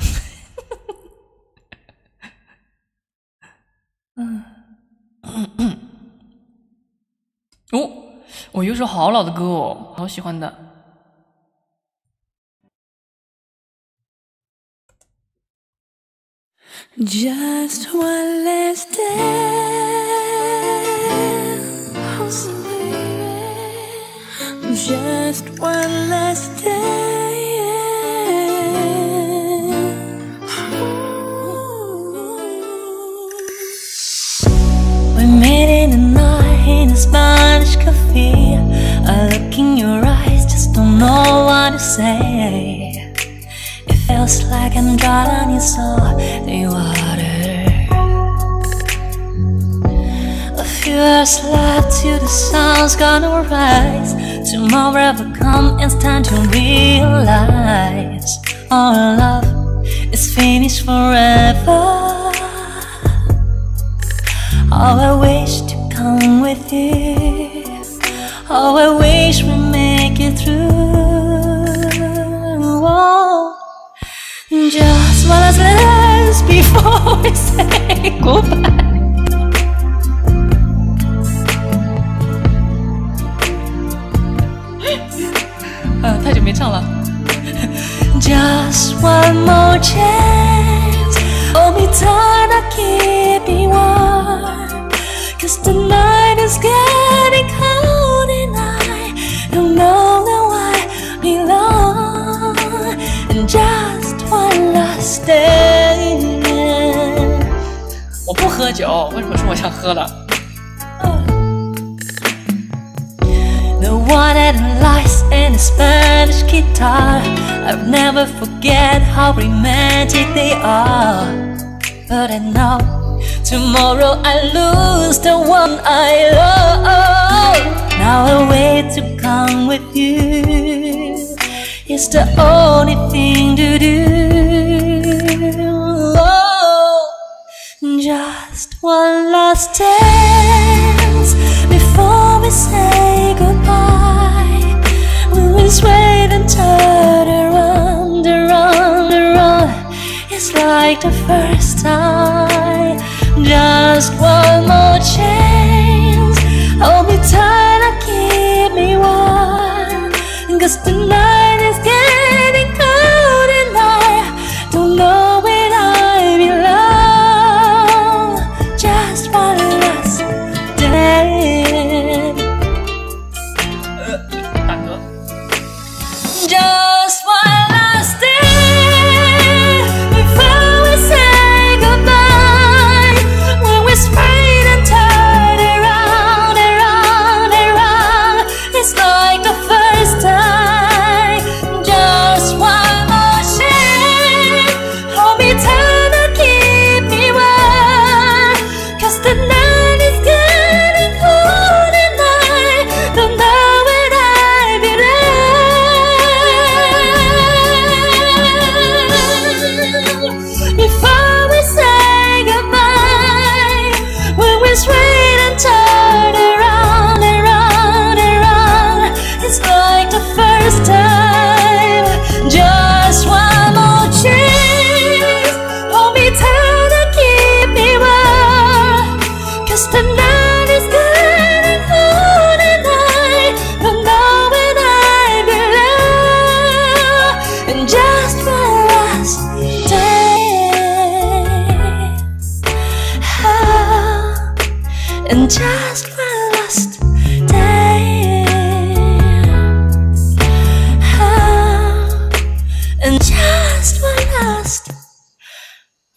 哦，我有首好老的歌哦，好喜欢的。 Just one last dance, just one last dance. We met in the night in a Spanish cafe. I look in your eyes, just don't know what to say. It feels like I'm drowning in salty water. A few hours left till the sun's gonna rise. Tomorrow will come, it's time to realize our love is finished forever. How I wish to come with you. How I wish we make it through. Oh, just one last dance before we say goodbye. Just one more chance. Hold me tight, I'll keep me warm. 'Cause the night is getting cold and I don't know why we belong. And just one last dance. 我不喝酒，为什么说我想喝了？ The one that lies in the Spanish guitar. I'll never forget how romantic they are. But I know tomorrow I lose the one I love. Now I wait to come with you. It's the only thing to do. Oh, just one last dance before we say goodbye. We will sway and turn around, around, around. It's like the first time. Just one more chance. Hold me tight and keep me warm. 'Cause the night is getting cold and I don't know where I belong. Just one last dance. 大哥。 Just one last dance before we say goodbye. When we sprayed and turned around, around, around. It's like the first time. Just one more chance. Hold me tight and keep me warm. 'Cause the night is getting cold and I don't know where I belong. Before we say goodbye, when we sway and turn around, around, around. It's like the first time. Just one more chance. Hold me tight and keep me warm. 'Cause the night is getting cold and I don't know where I belong. And just one last dance. And just one last dance.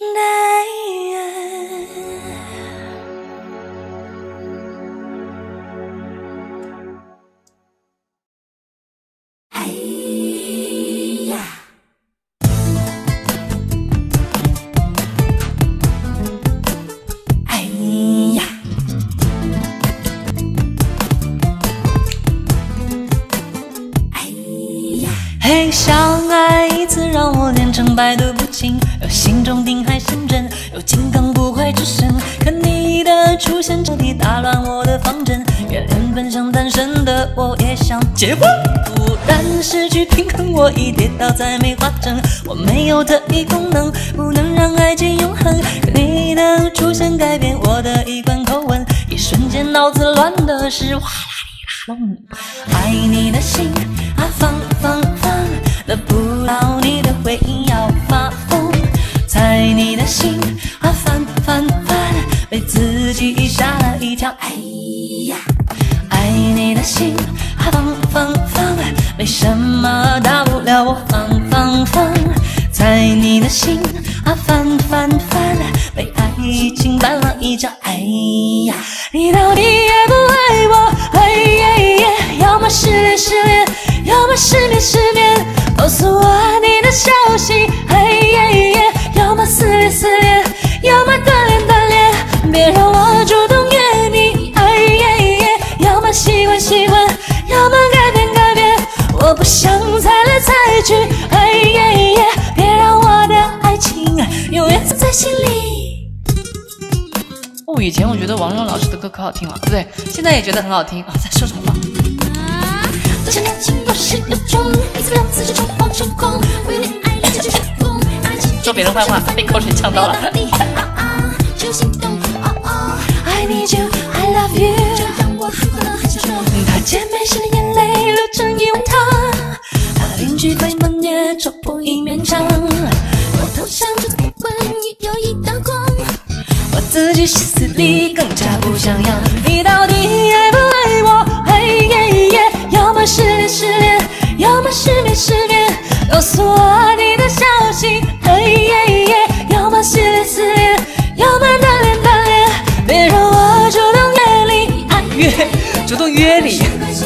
嘿，相爱一次让我连成败都不清，有心中定海神针，有金刚不坏之身。可你的出现彻底打乱我的方针，原本想单身的我也想结婚。突然失去平衡，我已跌倒在梅花阵。我没有特异功能，不能让爱情永恒。可你的出现改变我的一贯口吻，一瞬间脑子乱的是哇啦哩啦隆。爱你的心啊放得不到你的回应要发疯，猜你的心啊翻，被自己吓了一跳。哎呀，爱你的心啊放，没什么大不了我放，猜你的心啊翻，被爱情绊了一跤。哎呀，你到底爱不爱我？哎呀，要么失恋，要么失眠。告诉我你的消息，要么撕裂，要么断裂，别让我主动约你，要么习惯，要么改变，我不想猜来猜去，别让我的爱情永远藏在心里。 哦，以前我觉得王蓉老师的歌可好听了，不对，现在也觉得很好听啊！在说什么话？ 这些恋情都是有种，一次两次就冲往成功，为恋爱了解就成功， 说别人坏话被口水呛到了。 就心动I need you, I love you， 这让我很快乐很享受。她姐妹洗了眼泪流成一碗汤，她邻居被门也戳破一面墙，我头上这彩纹也有一道光，我自己心思里更加不像样。你到底爱不爱我？要么失恋，要么失眠，告诉我你的消息。要么撕裂，要么断裂，别让我主动主动约你。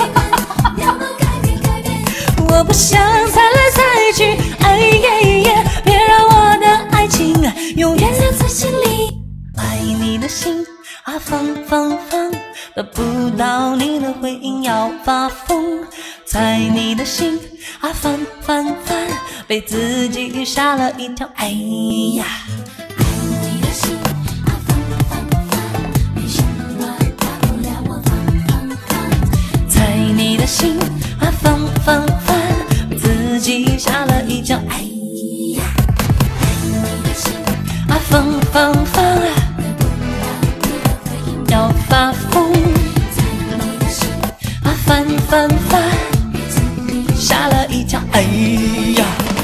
我不想猜来猜去，别让我的爱情永远留在心里。爱你的心啊放，得不到你的回应要发疯，猜你的心啊翻，被自己吓了一跳。哎呀，爱你的心啊翻，没什么大不了我放，猜你的心啊翻，被自己吓了一跳。哎呀，爱你的心啊翻，要发疯，啊翻，吓了一跳。哎呀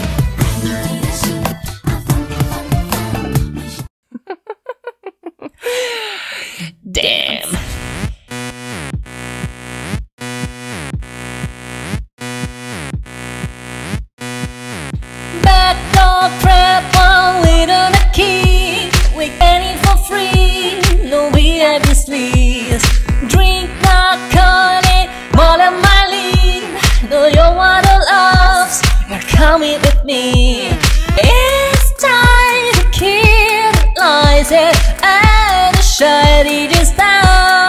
，damn。 Back door prep one little key, we get it for free, no VIP sleeves. Drink not calling, more than my lead. No, you want the loves, you're coming with me. It's time to kill the lies and shut it just down.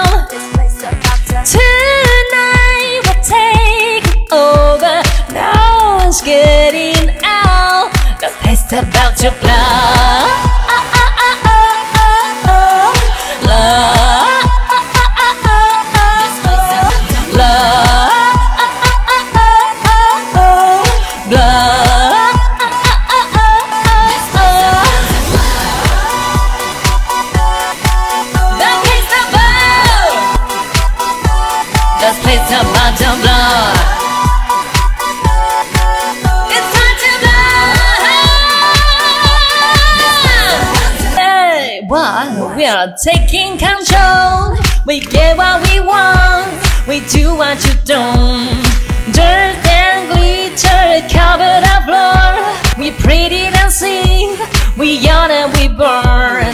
Tonight we're taking over, no one's getting out. The place about to blow. We are taking control. We get what we want. We do what you don't. Dirt and glitter cover the floor. We pretty and sing. We yawn and we burn.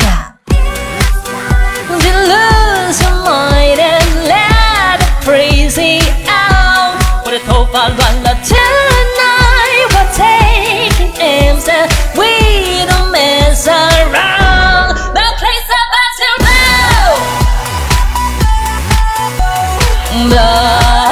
You lose your mind and let it crazy out. 我的头发乱了 tonight. We're taking aims and we don't mess around. The place about to blow. Blow.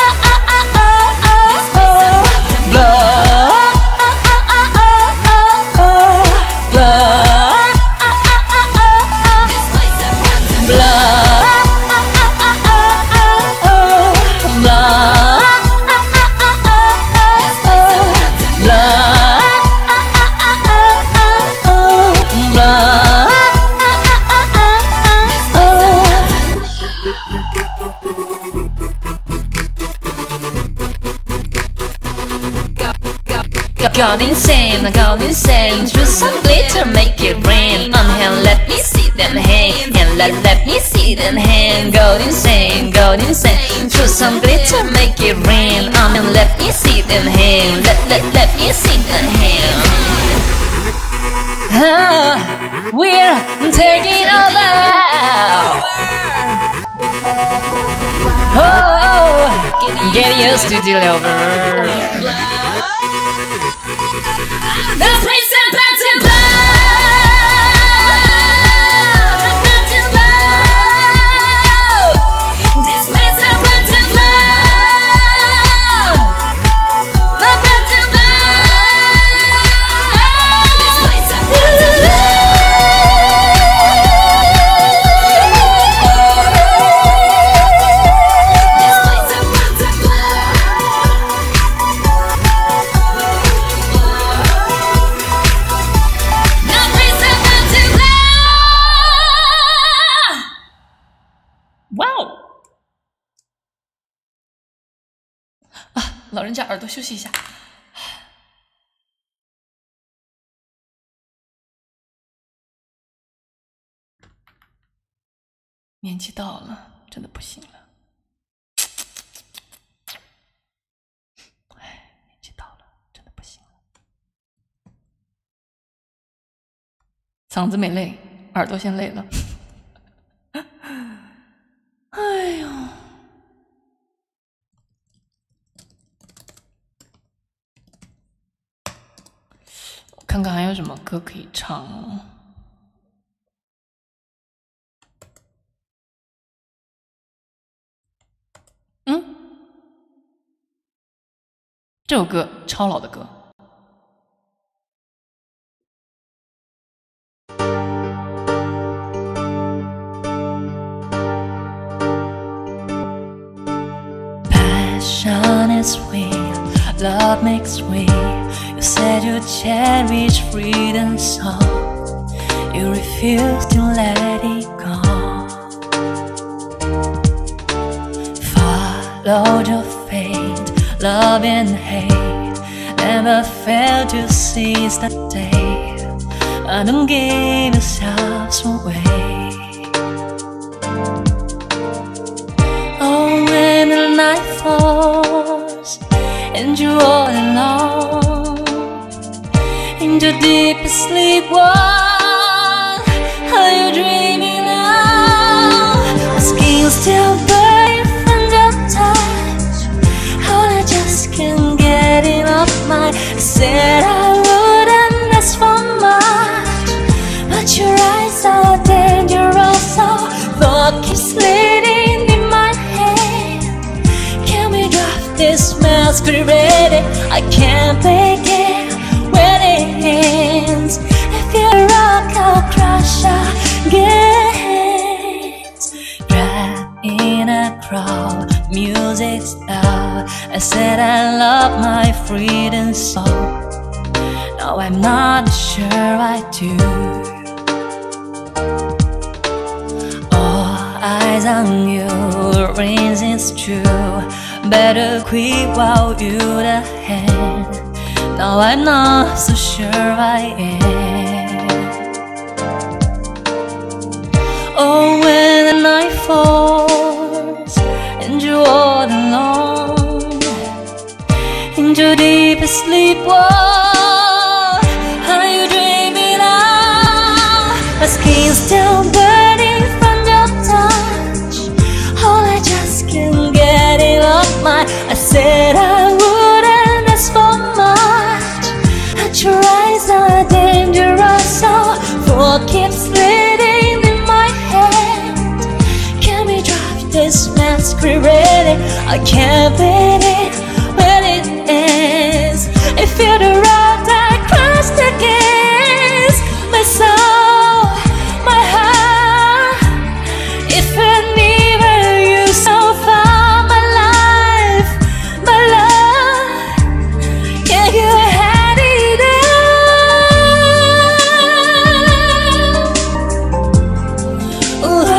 Gone insane, I got insane. Through some glitter, make it rain. On hand, let me see them hang. And let me see them hang. Go insane, go insane. Through some glitter, make it rain. On hand, let me see them hang. Let me see them hang. We're taking over. Oh, get used to the lover. The place about to blow. About to blow. This place about to blow. About to blow. This place about to blow. This place about to blow. Wow 啊，老人家耳朵休息一下。年纪到了，真的不行了。哎，年纪到了，真的不行了。嗓子没累，耳朵先累了。哎呦，我看看还有什么歌可以唱哦。这首歌超老的歌。 Passion is real, love makes real. You said you cherish freedom, so you refuse to let it go. Followed your fate, love and hate, never failed to seize the day. I don't give yourselves away. Oh, when the night falls and you're all alone, in your deepest sleep, what are you dreaming of? My skin still burns from your touch. Oh, I just can't get enough. I said I wouldn't ask for much, but your eyes are dangerous. So thought keeps leading in my head. Can we drop this masquerade? I can't take it when it ends. If you rock, I'll crush again. Trapped in a crowd, music's loud. I said I love my freedom so. Now I'm not sure I do. All eyes on you, rings is true. Better quit while you the hand. Now I'm not so sure I am. Oh, when the night falls and you're all alone, in your deepest sleep, what are you dreaming of? skin still burning from your touch. Oh, I just can't get it off my. I said I wouldn't ask for much. But your eyes are dangerous, so thought keeps leading in my head. Can we drop this masquerade? I can't beat it when it ends. If you're the road that crossed against my soul, my heart. If I never you so far, my life, my love, yeah, you had it all. Ooh,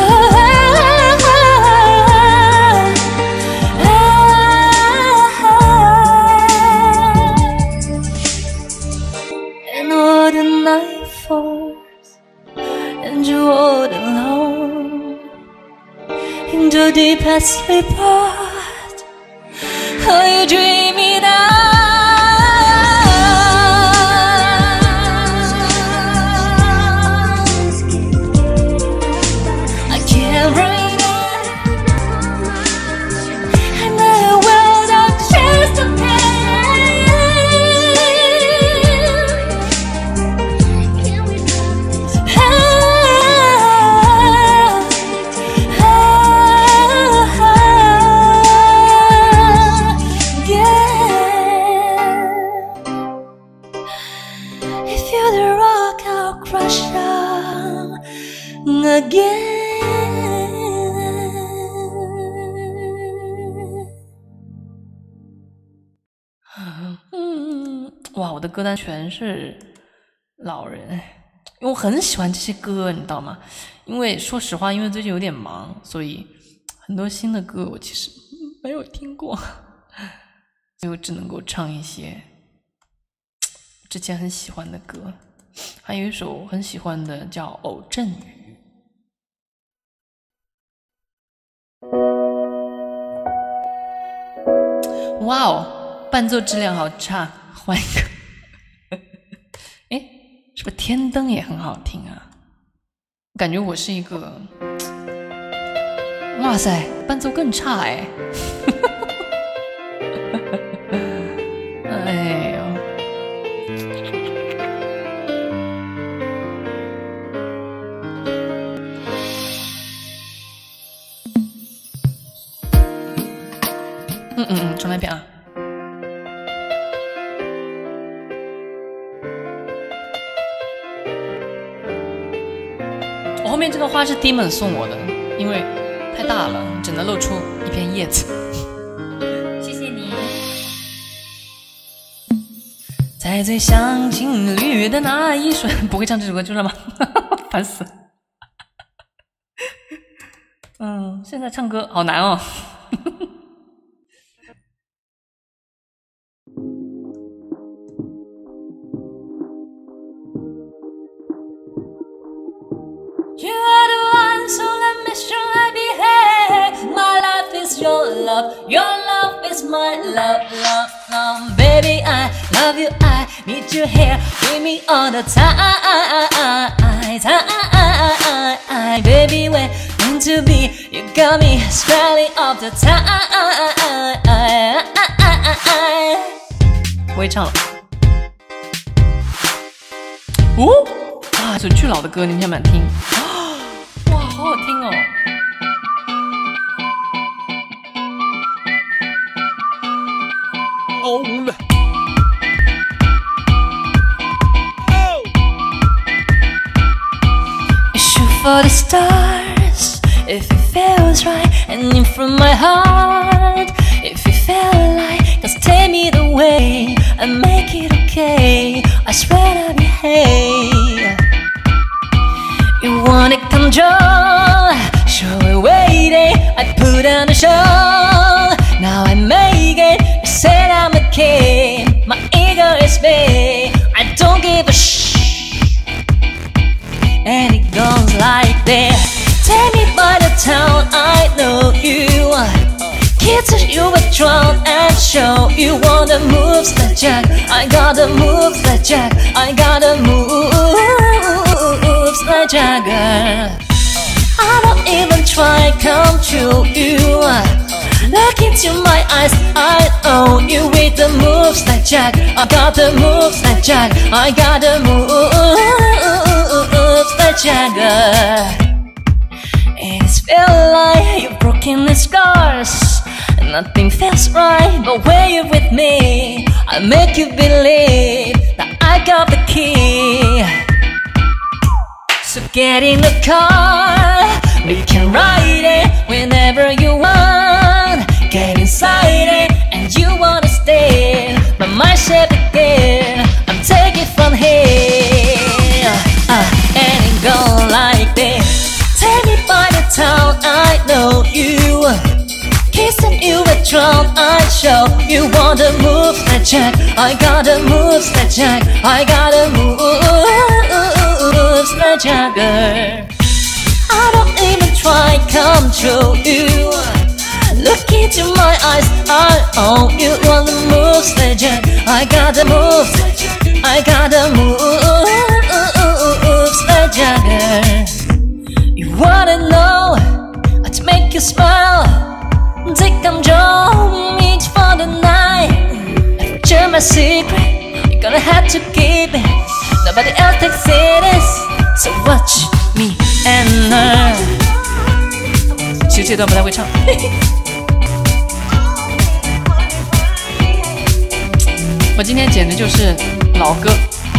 and all the night falls, and you're all alone in the deepest sleep part. Are you dreaming I can't breathe and I will not chase the If you're the rock, I'll crush down again. 哇，我的歌单全是老人，因为我很喜欢这些歌，你知道吗？因为说实话，因为最近有点忙，所以很多新的歌我其实没有听过，所以我只能够唱一些之前很喜欢的歌。还有一首很喜欢的叫《偶阵雨》。哇哦，伴奏质量好差，换一个。哎，是不是天灯也很好听啊？感觉我是一个，哇塞，伴奏更差哎。哎呦。重来一遍啊！我后面这个花是 Demon 送我的，因为太大了，只能露出一片叶子。谢谢你。在最像情侣的那一瞬，不会唱这首歌就这么，烦死。现在唱歌好难哦。 You are the one, so let me show I behave. My life is your love is my love, love, love. Baby, I love you, I need you here with me all the time. Baby, we're meant to be. You got me spelling all the time. 不会唱了。啊，一首巨老的歌，你们想不想听？哇，好好听哦！ Shoot for the stars if it feels right, and in from my heart if you feel like. Just take me the way and make it okay. I swear I'll behave. You want it control, show it waiting. I put on the show, now I make it. You said I'm a king, my ego is big. I don't give a and it goes like this. Take me by the town, I know you. Kids you were drawn and show you want the moves like Jack. I got the moves like Jack. I got the moves like Jagger. I don't even try come to you. Look into my eyes, I own you with the moves like Jack. I got the moves like Jack. I got the moves like Jagger. It's feel like you've broken the scars. Nothing feels right, but when you're with me, I make you believe that I got the key. So get in the car, we can ride it whenever you want. Get inside it, and you wanna stay. My mind shape again, I'm taking from here. And it go like this. Take me by the town, I know you. Kissing you with drum, I show you want the moves like Jack. I got the moves like Jack. I got the moves like Jagger. I don't even try come true you. Look into my eyes, I own you want the moves like Jack. I got the moves, I got the moves like Jagger. You wanna know how to make you smile? Take come join me for the night. Share my secret, you're gonna have to keep it. Nobody else takes it, so watch me and her. 其实这段不太会唱。 我今天简直就是老歌。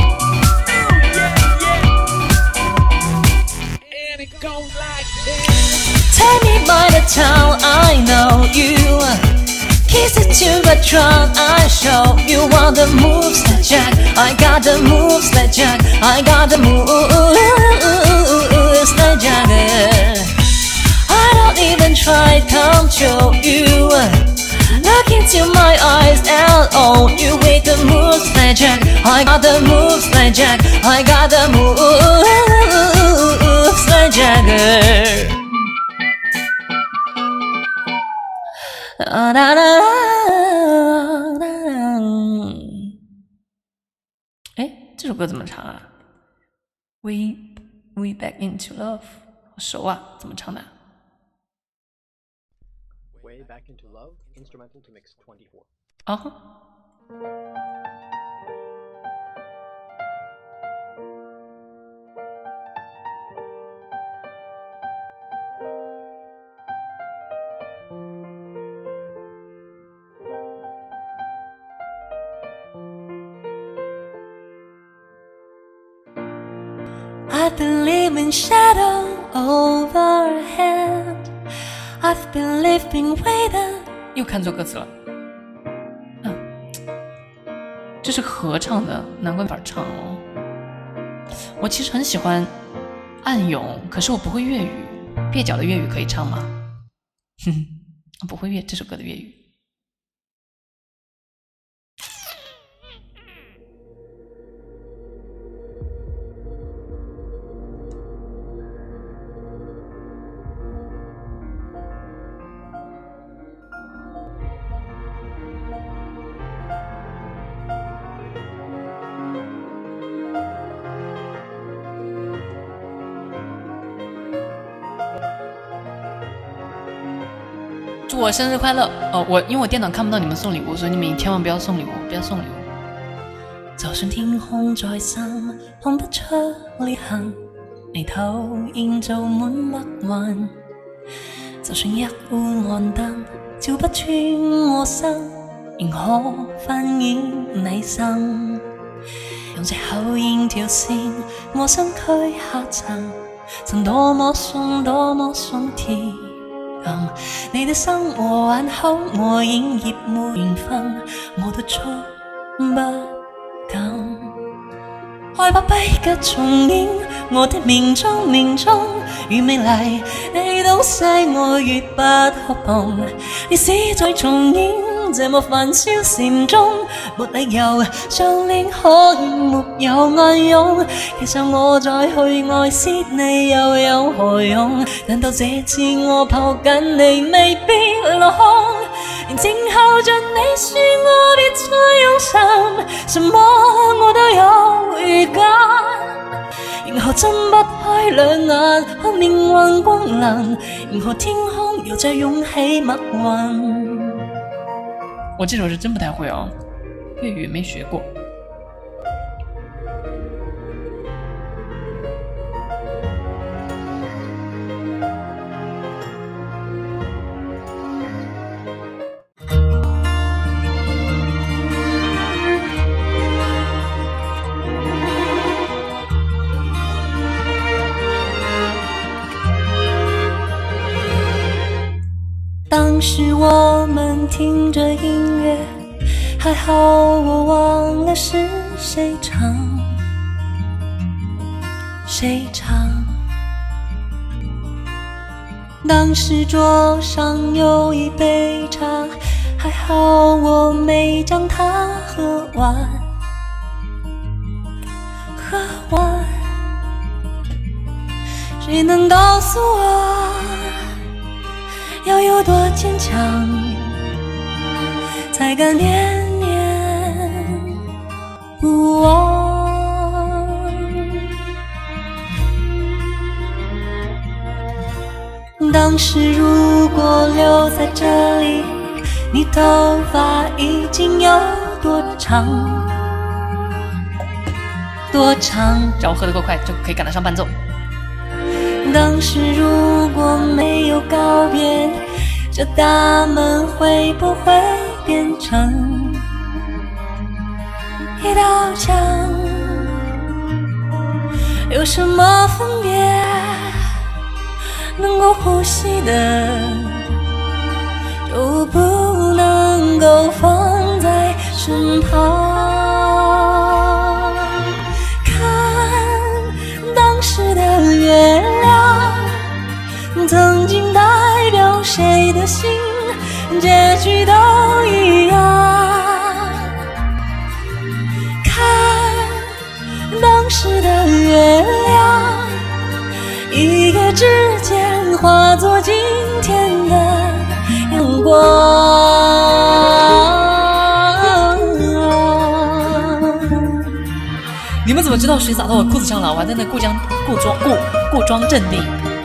Take me by the town, I know you. Kiss it to the drum, I show you want the moves like Jack. I got the moves like Jack. I got the moves like Jagger. I don't even try come to you. Look into my eyes and own you with the moves like Jack. I got the moves like Jack. I got the moves like Jagger. 哎，这首歌怎么唱啊 ？We back into love， 好熟啊，怎么唱的 ？Way back into love, instrumental to mix 24. 啊哈。 I've been living shadow overhead. I've been living waiting. 又看错歌词了。这是合唱的，难怪没法唱哦。我其实很喜欢暗涌，可是我不会粤语。蹩脚的粤语可以唱吗？哼，不会这首歌的粤语。祝我生日快乐！因为我电脑看不到你们送礼物，所以你们千万不要送礼物，不要送礼物。 就算天空再深，看不出裂痕，眉頭現做滿密雲。就算一壺暗燈，照不穿我身，仍可翻現你心。用隻口煙挑線我身軀下層，曾多麼鬆多麼鬆甜。你的生和玩好，我演業沒緣分，我都觸不敢。害怕悲劇重演，我的命中如美麗，你東西我越不可碰。你是在重演這麼焚燒禪中，沒理由相戀可以沒有暗湧。其實我再去愛惜你又有何用？難道這次我抱緊你未必落空？連靜候着你說我別再用神，什麼我都有預感。 然後睜不開兩眼，看命運光臨，然後天空又再湧起密雲。 我这首是真不太会哦，粤语没学过。 当时我们听着音乐，还好我忘了是谁唱，谁唱。当时桌上有一杯茶，还好我没将它喝完，喝完。谁能告诉我要有多坚强，才敢念念不忘？当时如果留在这里，你头发已经有多长？多长？ 只要喝得够快，就可以赶得上伴奏。 当时如果没有告别，这大门会不会变成一道墙？有什么分别能够呼吸的，就不能够放在身旁？看当时的月亮，曾经代表谁的心，结局都一样。看当时的月亮，一夜之间化作今天的阳光。 你们怎么知道水洒到我裤子上了？我还在那过庄镇定。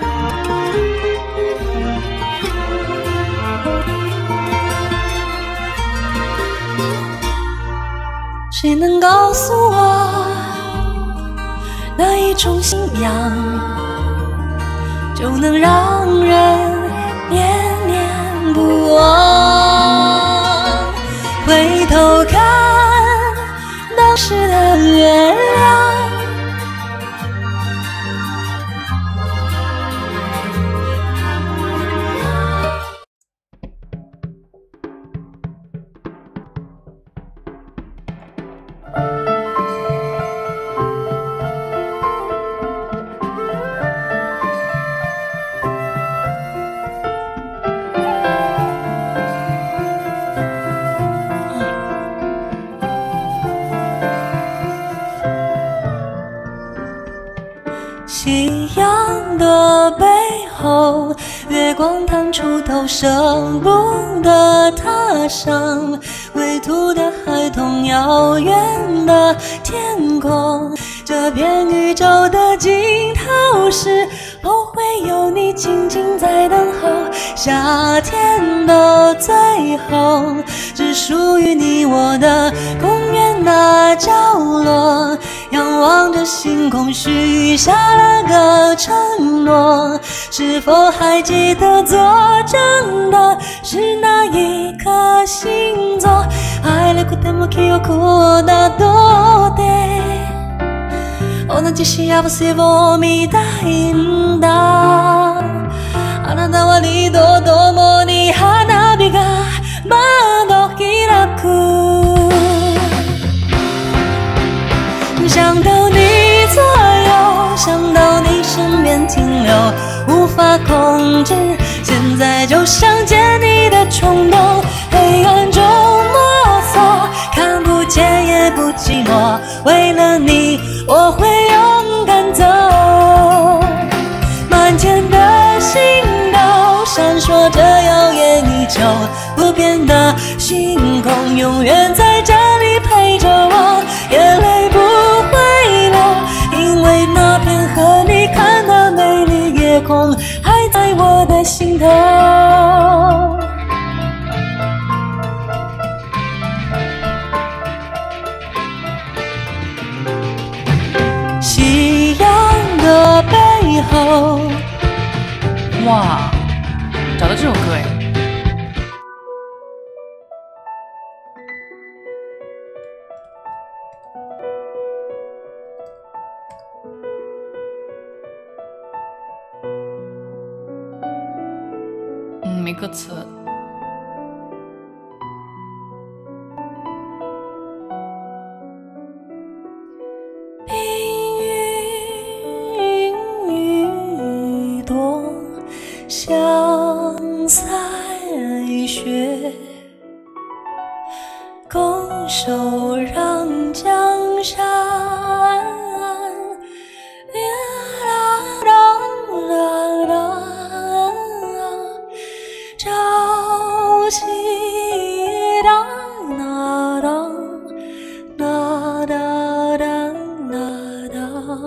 谁能告诉我哪一种信仰，就能让人念念不忘？回头看当时的月亮，夕阳的背后，月光探出头，舍不得踏上归途的孩童，遥远的天空。这片宇宙的尽头是否会有你静静在等候？夏天的最后，只属于你我的公园那角落，仰望着星空，许下了个承诺。是否还记得作证的是哪一颗星座？愛なくても記憶をたどって同じ幸せを見たいんだ。あなたは二度ともに花火が窓開く。想到你左右，想到你身边停留，无法控制，现在就想见你的冲动。黑暗中摸索，看不见也不寂寞，为了你我会勇敢走。满天的星斗闪烁着耀眼依旧，不变的星空永远在这里陪着我，眼泪不会流，因为那片空还在我的心头。夕阳的背后， 哇，找到这首歌哎。没歌词。 云雨多，像彩雪，拱手让江山。朝夕哒哒哒哒哒哒哒，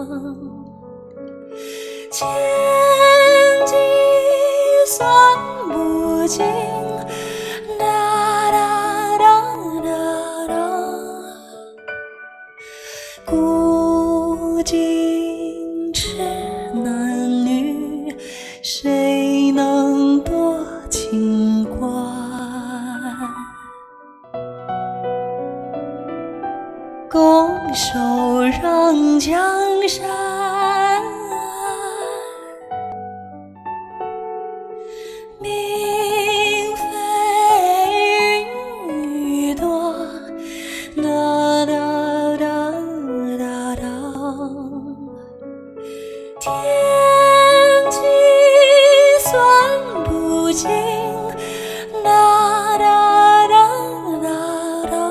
千计算不尽，哒哒哒哒哒，古今痴男女，谁能多情关？拱手让江山，明飞云雨多，哒哒哒哒哒，天计算不尽，哒哒哒哒哒，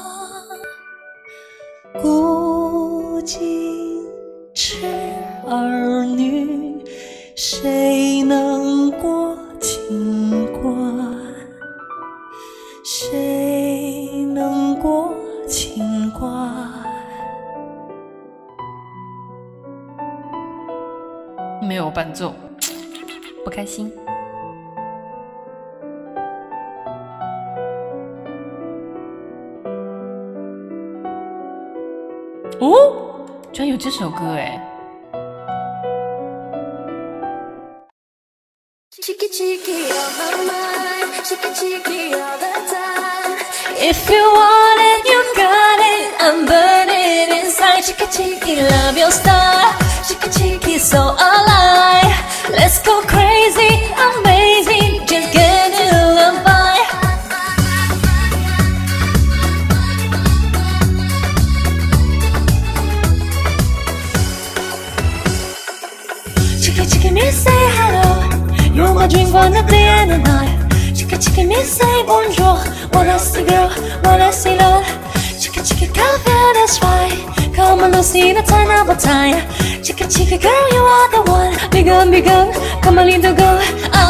古今痴儿女，谁能过情关？谁能过情关？ 没有伴奏，不开心。哦，居然有这首歌哎！ Cheeky cheeky on my mind, cheeky cheeky all the time. If you want it, you got it. I'm burning inside. Cheeky cheeky, love your style. Cheeky cheeky, so alive. Let's go crazy, amazing. Just get you a vibe. Cheeky cheeky, me say hello. You're my dream for the day and the night. Cheeky cheeky, me say bonjour. Wanna see girl, wanna see love. Cheeky cheeky, can't feel this right. Come on, let's see the turn of a time. Cheeky cheeky girl, you are the one. Big gun, come on, little girl.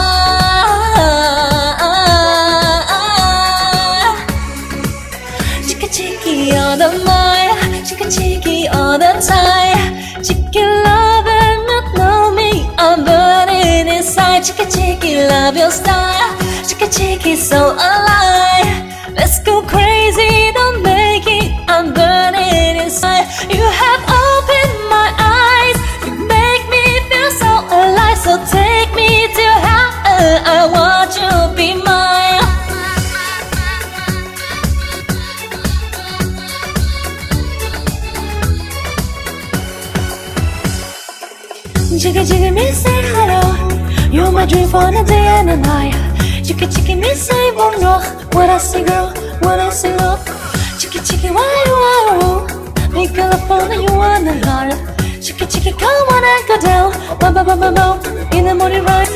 Cheeky cheeky all the mind. Cheeky cheeky all the time. Cheeky love and not know me. I'm burning inside. Cheeky cheeky, love your style. Cheeky cheeky, so alive. Let's go crazy, don't make it. I'm burning inside. You have opened my eyes. You make me feel so alive. So take me to high. I want you to be mine. Cheeky cheeky, me say hello. You're my dream for the day and the night. Cheeky cheeky, me say bonjour. What I say girl, what I say love. Cheeky cheeky, why you are? Make a love for you want the heart. Cheeky cheeky, come on and go down. Ba ba ba ba ba. In the morning right.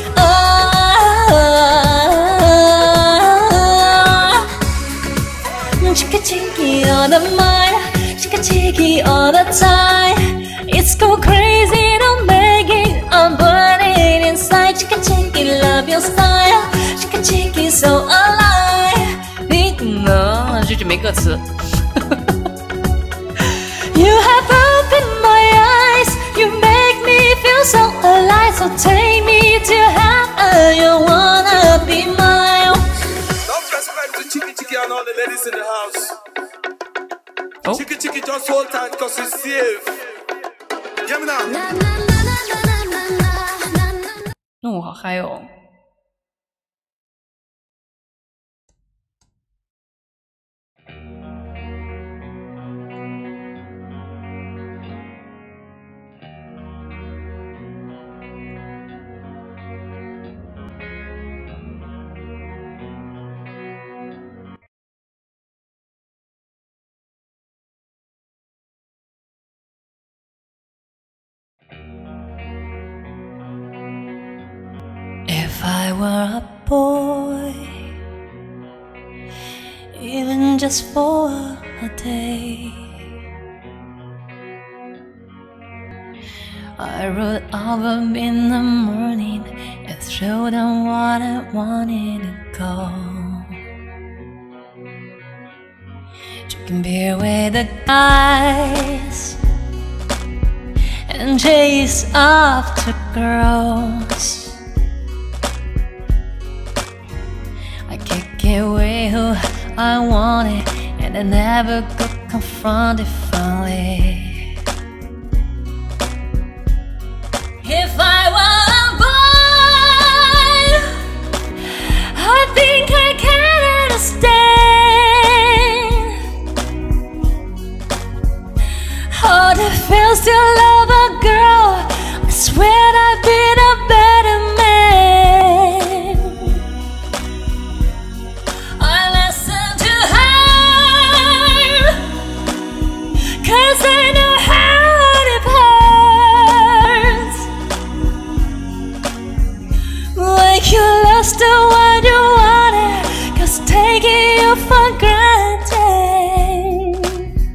Cheeky cheeky all the mind. Cheeky cheeky all the time. It's go crazy, don't make it. I'm burning inside. Cheeky cheeky, love your style. Cheeky cheeky, so alive. 这句没歌词。 You have opened my eyes. You make me feel so alive. So take me 那我好嗨哦。 If I were a boy, even just for a day, I would up in the morning and throw down what I wanted to go. Drinking beer with the guys and chase after girls. I kick away who I wanted and I never got confronted finally. If I were a boy, I think I can understand how it feels to love a girl. I swear I've been a better man. I listen to her 'cause I know how it hurts. Like you lost the one you wanted, 'cause taking you for granted.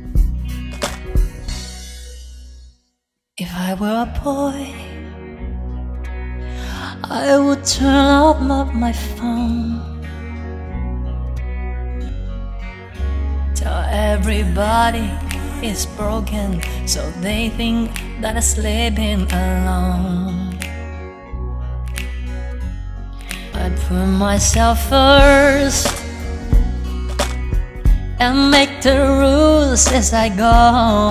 If I were a boy, I would turn off my phone. Tell everybody it's broken, so they think that I'm sleeping alone. I put myself first and make the rules as I go.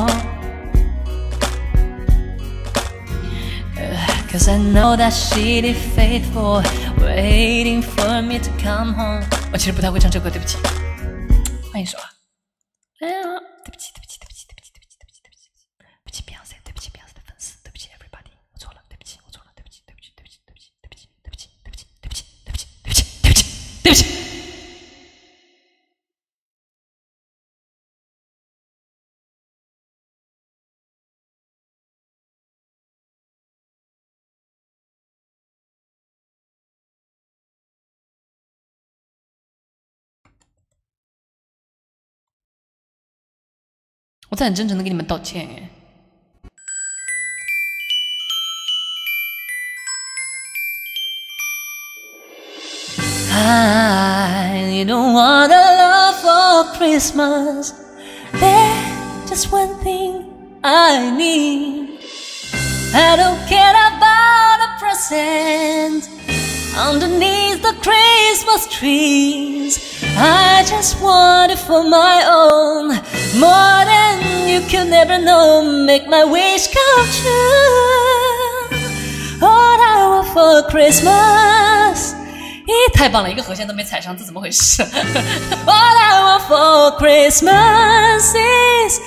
'Cause I know that she'd be faithful, waiting for me to come home. 我其实不太会唱这歌，对不起。换一首啊。哎呀，对不起，对不起，对不起，对不起，对不起，对不起，对不起，对不起 Beyonce， 对不起 Beyonce 的粉丝，对不起 everybody， 我错了，对不起，我错了，对不起，对不起，对不起，对不起，对不起，对不起，对不起，对不起，对不起，对不起，对不起，对不起。我在很真诚的给你们道歉耶。 I don't want a love for Christmas. There's just one thing I need. I don't care about a present underneath the Christmas trees. I just want it for my own, more than you can ever know. Make my wish come true. All I want for Christmas. 咦，太棒了，一个和弦都没踩上，这怎么回事？ All I want for Christmas is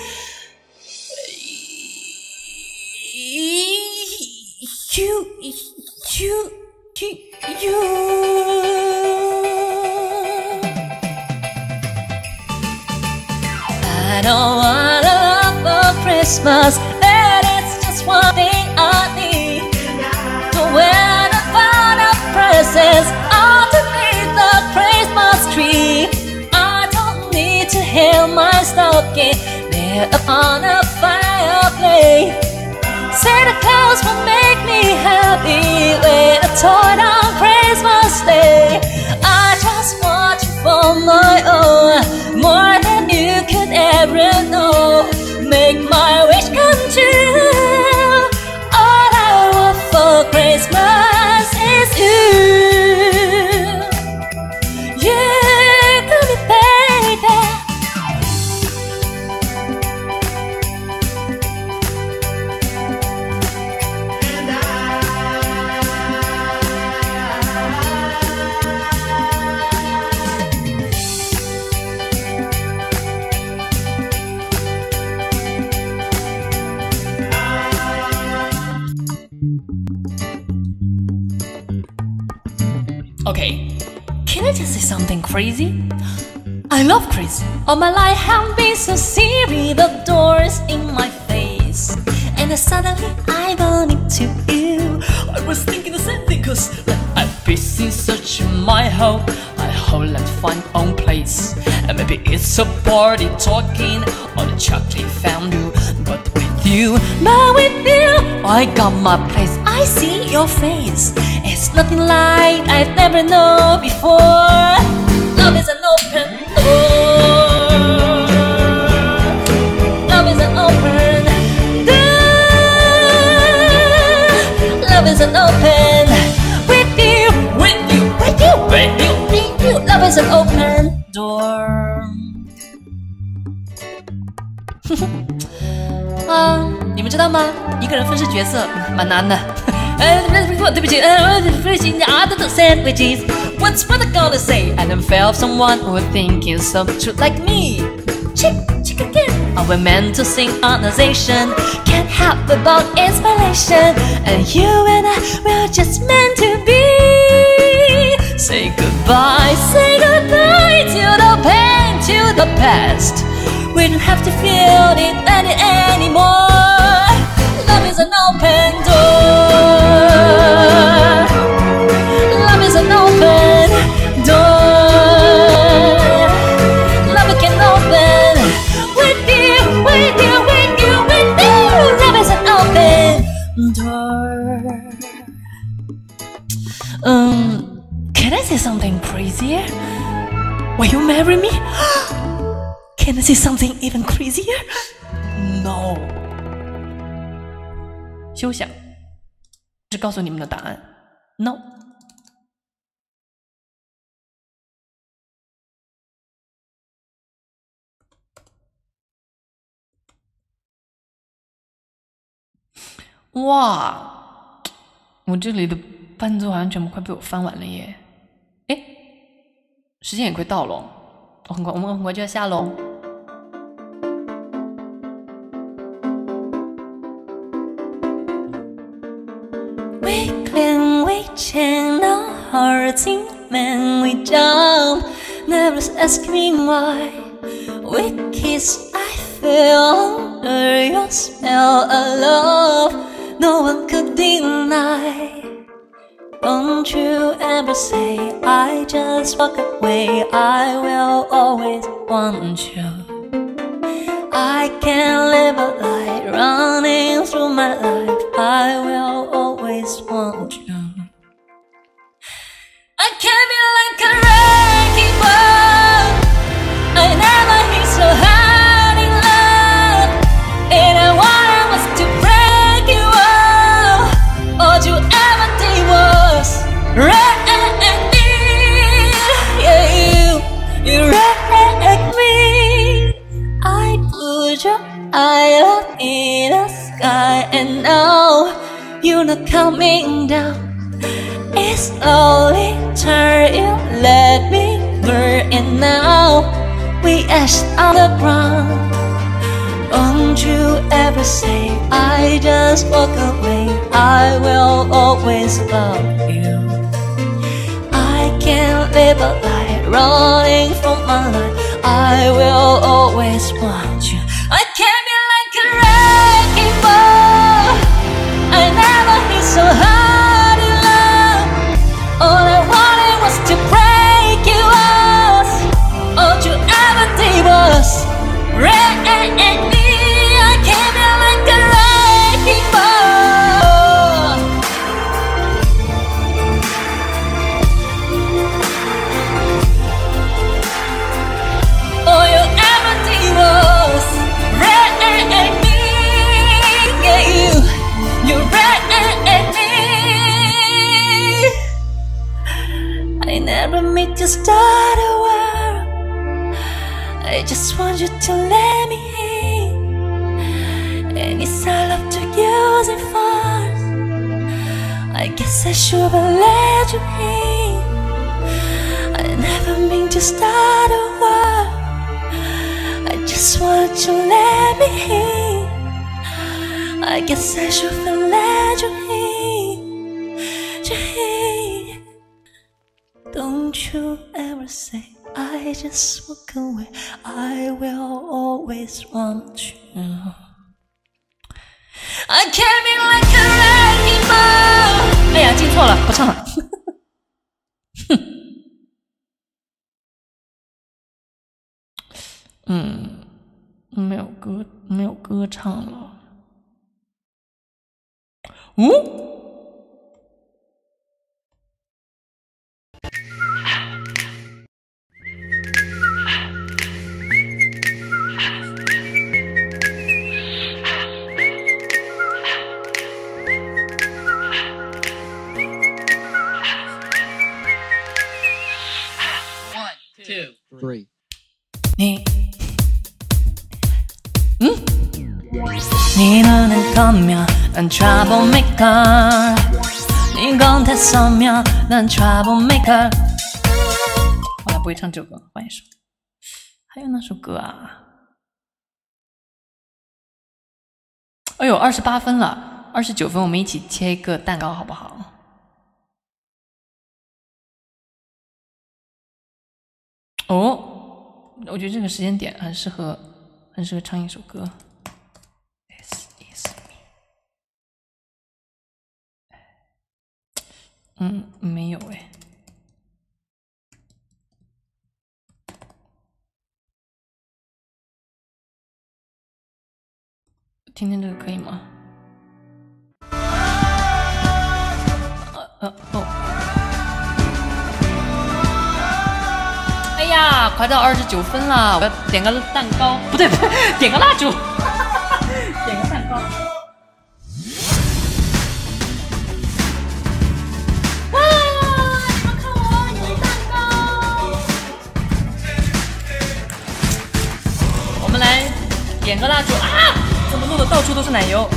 you. I don't want a lot for Christmas, and it's just one thing I need. To wear the fun of presents underneath the Christmas tree. I don't need to hang my stocking there upon a fireplace. Santa Claus will make me happy when I turn on Christmas Day. I just want you for my own, more than you could ever know. Make my wish come true. All I want for Christmas is you. You could be baby. Okay, can I just say something crazy? I love crazy. All my life have been so serious, the doors in my face. And then suddenly I run into you. I was thinking the same thing, cause I've been searching my hope. I hope let's find own place. And maybe it's a party talking on the chocolate fondue. But with you, I got my place. I see your face. It's nothing like I've never known before. Love is an open door. Love is an open door. Love is an open. With you, with you, with you, with you, with you. Love is an open door. 你们知道吗？一个人分饰角色蛮难的。对不起，other sandwiches. What's brother gonna say? I don't feel someone who thinking so true like me. Chick again. We're meant to synchronization. Can't help about inspiration. And you and I, we're just meant to be. Say goodbye to the pain, to the past. We don't have to feel it anymore. Love is an open door. Love is an open door. Love can open with you, with you, with you, with you. Love is an open door. Can I say something crazier? Will you marry me? Can I say something even crazier? No. 休想，是告诉你们的答案。No。哇，我这里的伴奏好像全部快被我翻完了耶！哎，时间也快到了，我们很快就要下喽。Weekend, our hearts in when we jump. Never ask me why. We kiss, I feel under your spell of love. No one could deny. Don't you ever say I just walk away. I will always want you. I can't live a lie running through my life. I will always want you. I can't be like a wrecking ball. I never hit so hard in love. And I wanted was to break you off. All you ever did was wreck me. Yeah, you wrecked me. I put your eye up in the sky, and now you're not coming down. It's slowly turn, you let me burn, and now we ash on the ground. Don't you ever say I just walk away. I will always love you. I can't live a lie running from my life. I will always want you. I can't be like a wrecking ball. I never hit so hard in love. All I wanted was to break you off. All you ever did was wreck me. I can't be like a wrecking ball. All you ever did was wreck me. Yeah, you wrecked me. I never meant to start a war. I just want you to let me in. And it's all up to use it for. I guess I should have let you in. I never meant to start a war. I just want you to let me in. I guess I should have let you in. Don't you ever say I just walk away. I will always want you. I came in like a wrecking ball. 哎呀，记错了，不唱了。没有歌唱了。 One, two, three. 你能come here 난 troublemaker 你刚才扫描난 troublemaker 我还不会唱这首歌，换一首。还有那首歌啊？哎呦，28分了，29分，我们一起切一个蛋糕好不好？哦，我觉得这个时间点很适合唱一首歌。This is me。没有哎。听听这个可以吗？哎呀，快到29分了，我要点个蛋糕，不对，点个蜡烛，点个蛋糕。哇，你们看我有蛋糕！我们来点个蜡烛啊！怎么弄的到处都是奶油？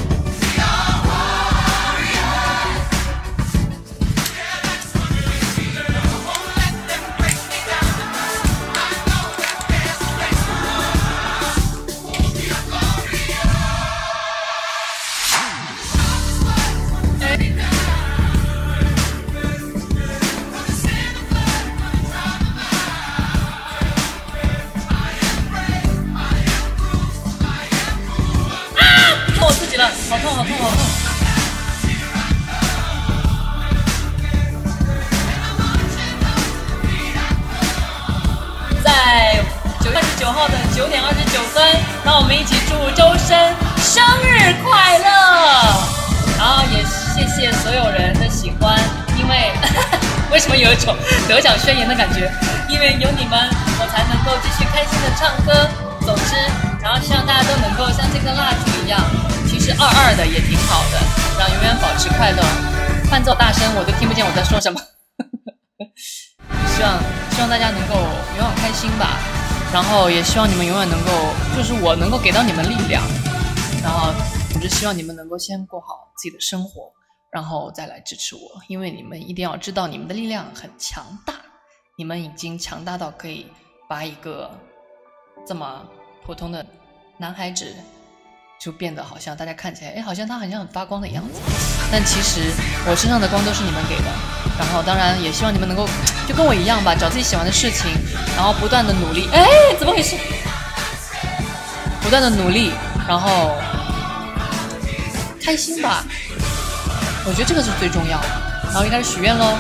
好痛好痛好痛！在9月29号的9点29分，让我们一起祝周深生日快乐！然后也谢谢所有人的喜欢，因为为什么有一种得奖宣言的感觉？因为有你们，我才能够继续开心的唱歌、走诗，然后希望大家都能够像这个蜡烛一样。其实22的也挺好的，让永远保持快乐。伴奏大声，我都听不见我在说什么。希望大家能够永远开心吧，然后也希望你们永远能够，就是我能够给到你们力量。然后我就希望你们能够先过好自己的生活，然后再来支持我，因为你们一定要知道，你们的力量很强大，你们已经强大到可以把一个这么普通的男孩子。就变得好像大家看起来，好像他好像很发光的样子，但其实我身上的光都是你们给的。然后当然也希望你们能够就跟我一样吧，找自己喜欢的事情，然后不断的努力。怎么回事？不断的努力，然后开心吧。我觉得这个是最重要的。然后就开始许愿喽。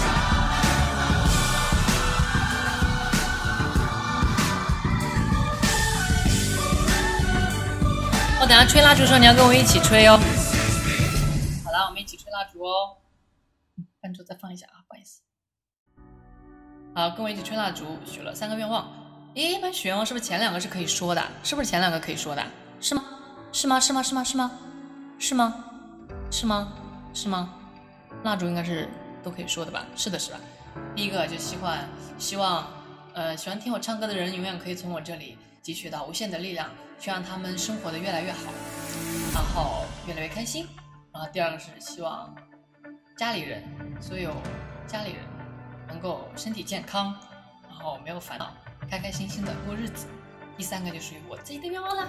我等下吹蜡烛的时候，你要跟我一起吹哦。好了，我们一起吹蜡烛哦。伴奏再放一下啊，不好意思。好，跟我一起吹蜡烛，许了3个愿望。一般许愿望是不是前2个是可以说的？是不是前2个可以说的？是吗？是吗？是吗？是吗？是吗？是吗？是吗？是吗？蜡烛应该是都可以说的吧？是的，是吧？第一个就希望喜欢听我唱歌的人永远可以从我这里汲取到无限的力量，去让他们生活的越来越好，然后越来越开心。然后第2个是希望所有家里人能够身体健康，然后没有烦恼，开开心心的过日子。第3个就属于我自己的愿望了。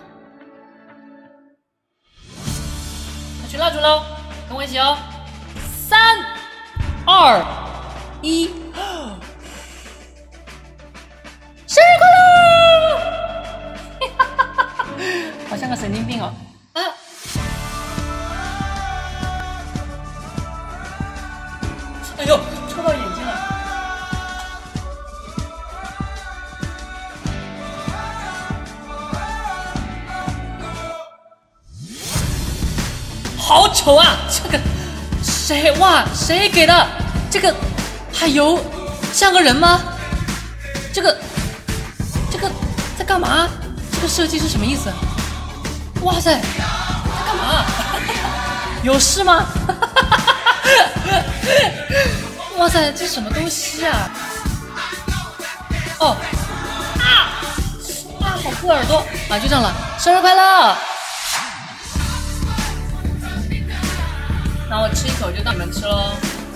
那取蜡烛喽，跟我一起哦，3、2、1。 生日快乐！好像个神经病哦！啊！哎呦，戳到眼睛了！好丑啊！这个谁哇？谁给的？这个还有像个人吗？这个在干嘛？这个设计是什么意思？哇塞，在干嘛？有事吗？哇塞，这什么东西啊？哦，好硌耳朵啊！就这样了，生日快乐！那我吃一口就当你们吃喽。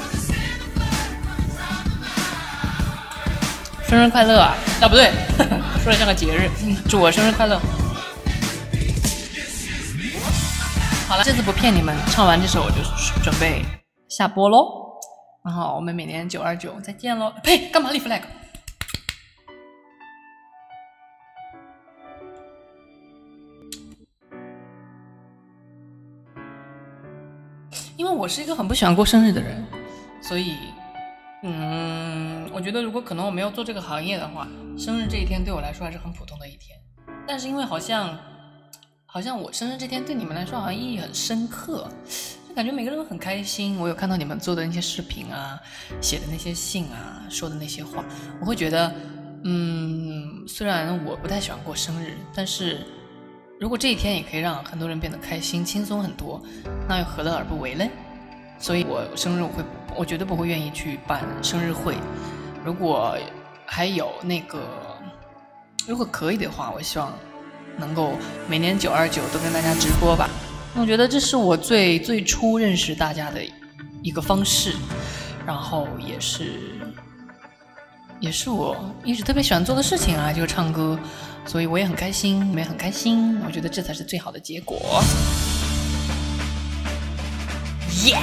生日快乐啊！啊不对，说的像个节日。祝我生日快乐。好了，这次不骗你们，唱完这首我就准备下播喽。然后我们每年929再见喽。呸，干嘛立 flag？ 因为我是一个很不喜欢过生日的人，所以我觉得如果可能我没有做这个行业的话，生日这一天对我来说还是很普通的一天。但是因为好像我生日这天对你们来说好像意义很深刻，就感觉每个人都很开心。我有看到你们做的那些视频啊，写的那些信啊，说的那些话，我会觉得虽然我不太喜欢过生日，但是如果这一天也可以让很多人变得开心轻松很多，那又何乐而不为呢？所以我生日我绝对不会愿意去办生日会。如果还有如果可以的话，我希望能够每年929都跟大家直播吧。我觉得这是我最初认识大家的一个方式，然后也是我一直特别喜欢做的事情啊，就是唱歌，所以我也很开心，你们也很开心，我觉得这才是最好的结果。耶！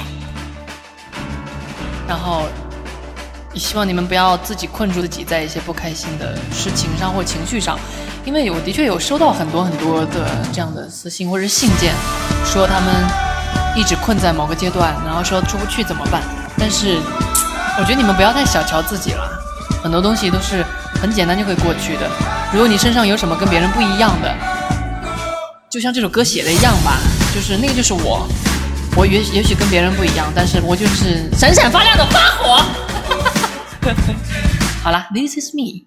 然后也希望你们不要自己困住自己在一些不开心的事情上或情绪上，因为我的确有收到很多的这样的私信或者是信件，说他们一直困在某个阶段，然后说出不去怎么办。但是我觉得你们不要太小瞧自己了，很多东西都是很简单就会过去的。如果你身上有什么跟别人不一样的，就像这首歌写的一样吧，就是那个就是我也许跟别人不一样，但是我就是闪闪发亮的花火。好啦 ，This is me。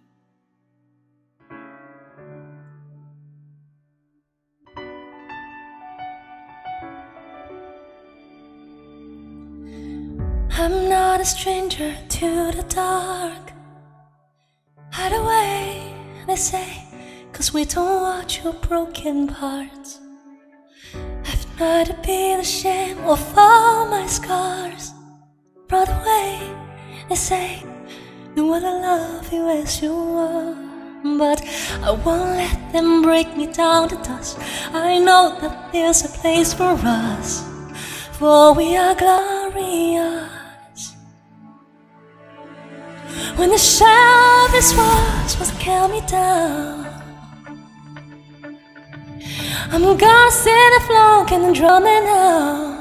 I'm not a stranger to the dark. Hide away, they say, 'cause we don't watch your broken parts. I've tried to be the shame of all my scars. Brought away, they say, no one will love you as you are. But I won't let them break me down to dust. I know that there's a place for us, for we are glorious. When the shadow of this walls was count me down, I'm gonna sit the floor and drum it out.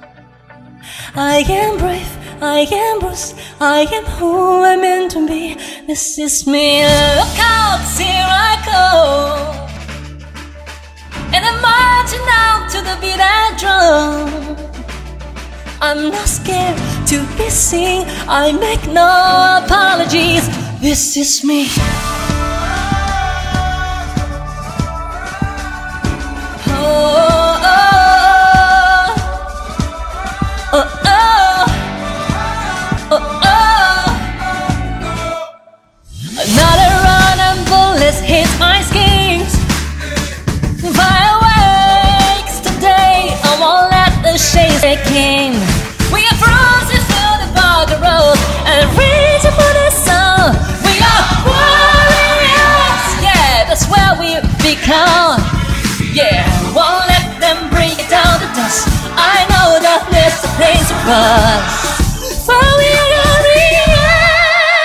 I am brave, I am bruised, I am who I'm meant to be. This is me, look out, here I go. And I'm marching out to the beat I drum. I'm not scared to be seen, I make no apologies. This is me. Oh, oh, oh, oh, oh, oh. Another run and bullets hit my skins. Fireworks today, I won't let the shades take in. We are frozen through the bugger road and reaching for the sun. We are warriors, yeah, that's where we become. Yeah, won't let them bring it down to dust. I know that there's a place for us, for we are glorious.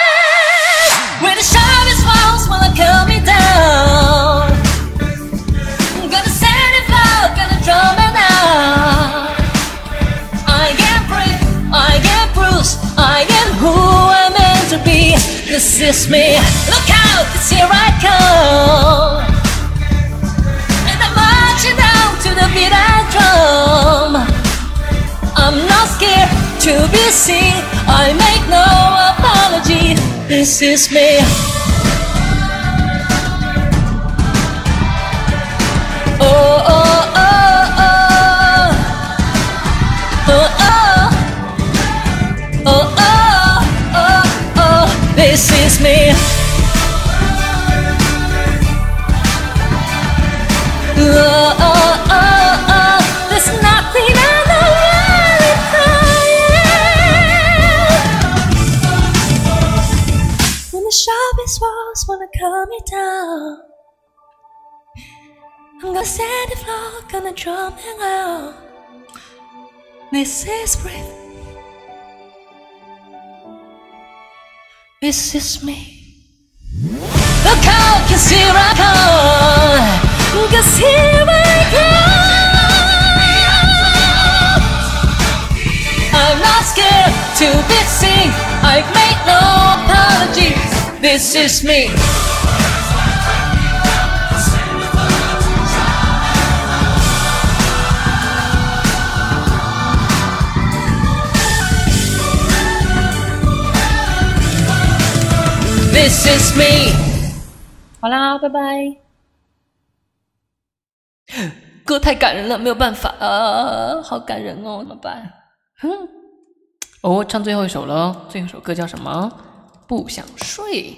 This is me. Look out, it's here I come. And I'm marching down to the beat and drum. I'm not scared to be seen. I make no apology. This is me. Oh, oh, oh, oh. Oh, oh. Oh, oh, oh, oh. This is me. Oh, oh, oh, oh. There's nothing I'm not really crying. When the sharpest walls wanna cut me down, I'm gonna set the floor, gonna draw me out. This is breath. This is me. Look out, 'cause here I come. 'Cause here I come. I'm not scared to be seen. I make no apologies. This is me. This is me。 好啦，拜拜。歌太感人了，没有办法啊，好感人哦，怎么办？哦，唱最后一首了，最后一首歌叫什么？不想睡。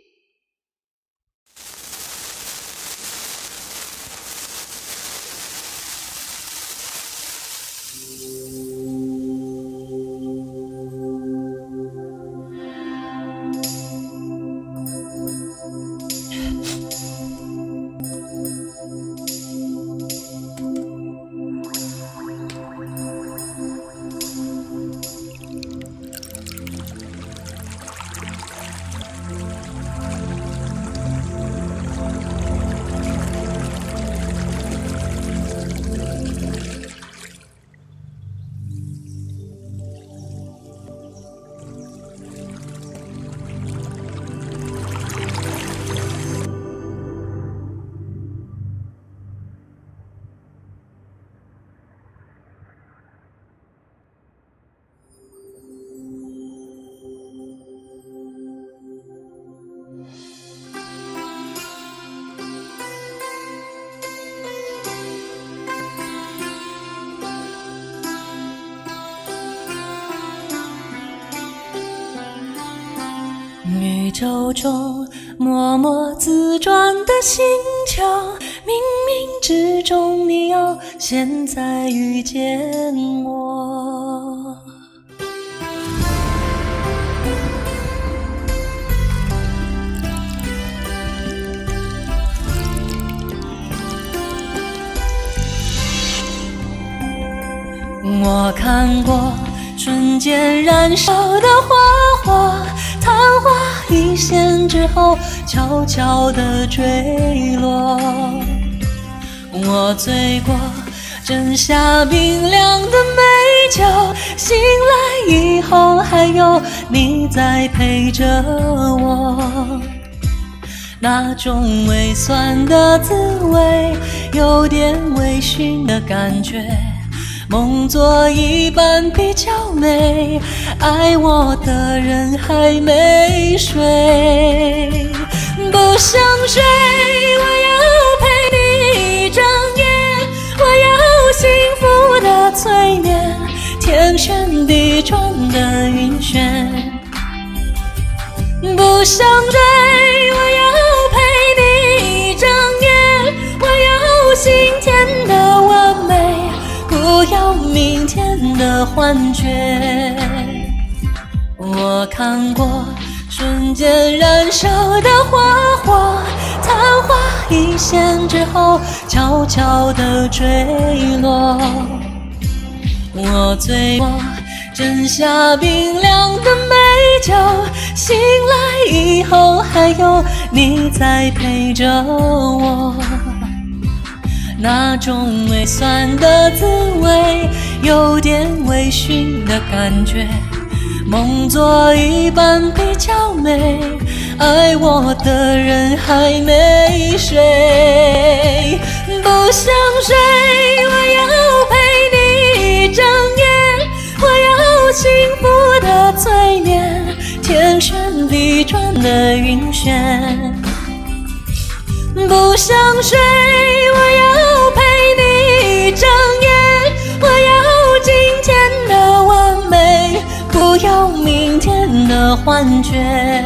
宇宙中默默自转的星球，冥冥之中你又现在遇见我。我看过瞬间燃烧的花火，昙花一现之后悄悄地坠落。我醉过斟下冰凉的美酒，醒来以后还有你在陪着我。那种微酸的滋味，有点微醺的感觉，梦作一般比较美，爱我的人还没睡。不想睡，我要陪你一整夜，我要幸福的催眠，天旋地转的晕眩。不想睡，我要陪你一整夜，我要心甜的完美，不要明天的幻觉。我看过瞬间燃烧的花火，昙花一现之后悄悄地坠落。我醉过斟下冰凉的美酒，醒来以后还有你在陪着我。那种微酸的滋味，有点微醺的感觉， 梦做一半比较美，爱我的人还没睡，不想睡，我要陪你一整夜，我要幸福的催眠，天旋地转的晕眩。不想睡，我要陪你一整夜，我要今天的完美，不要明天的幻觉。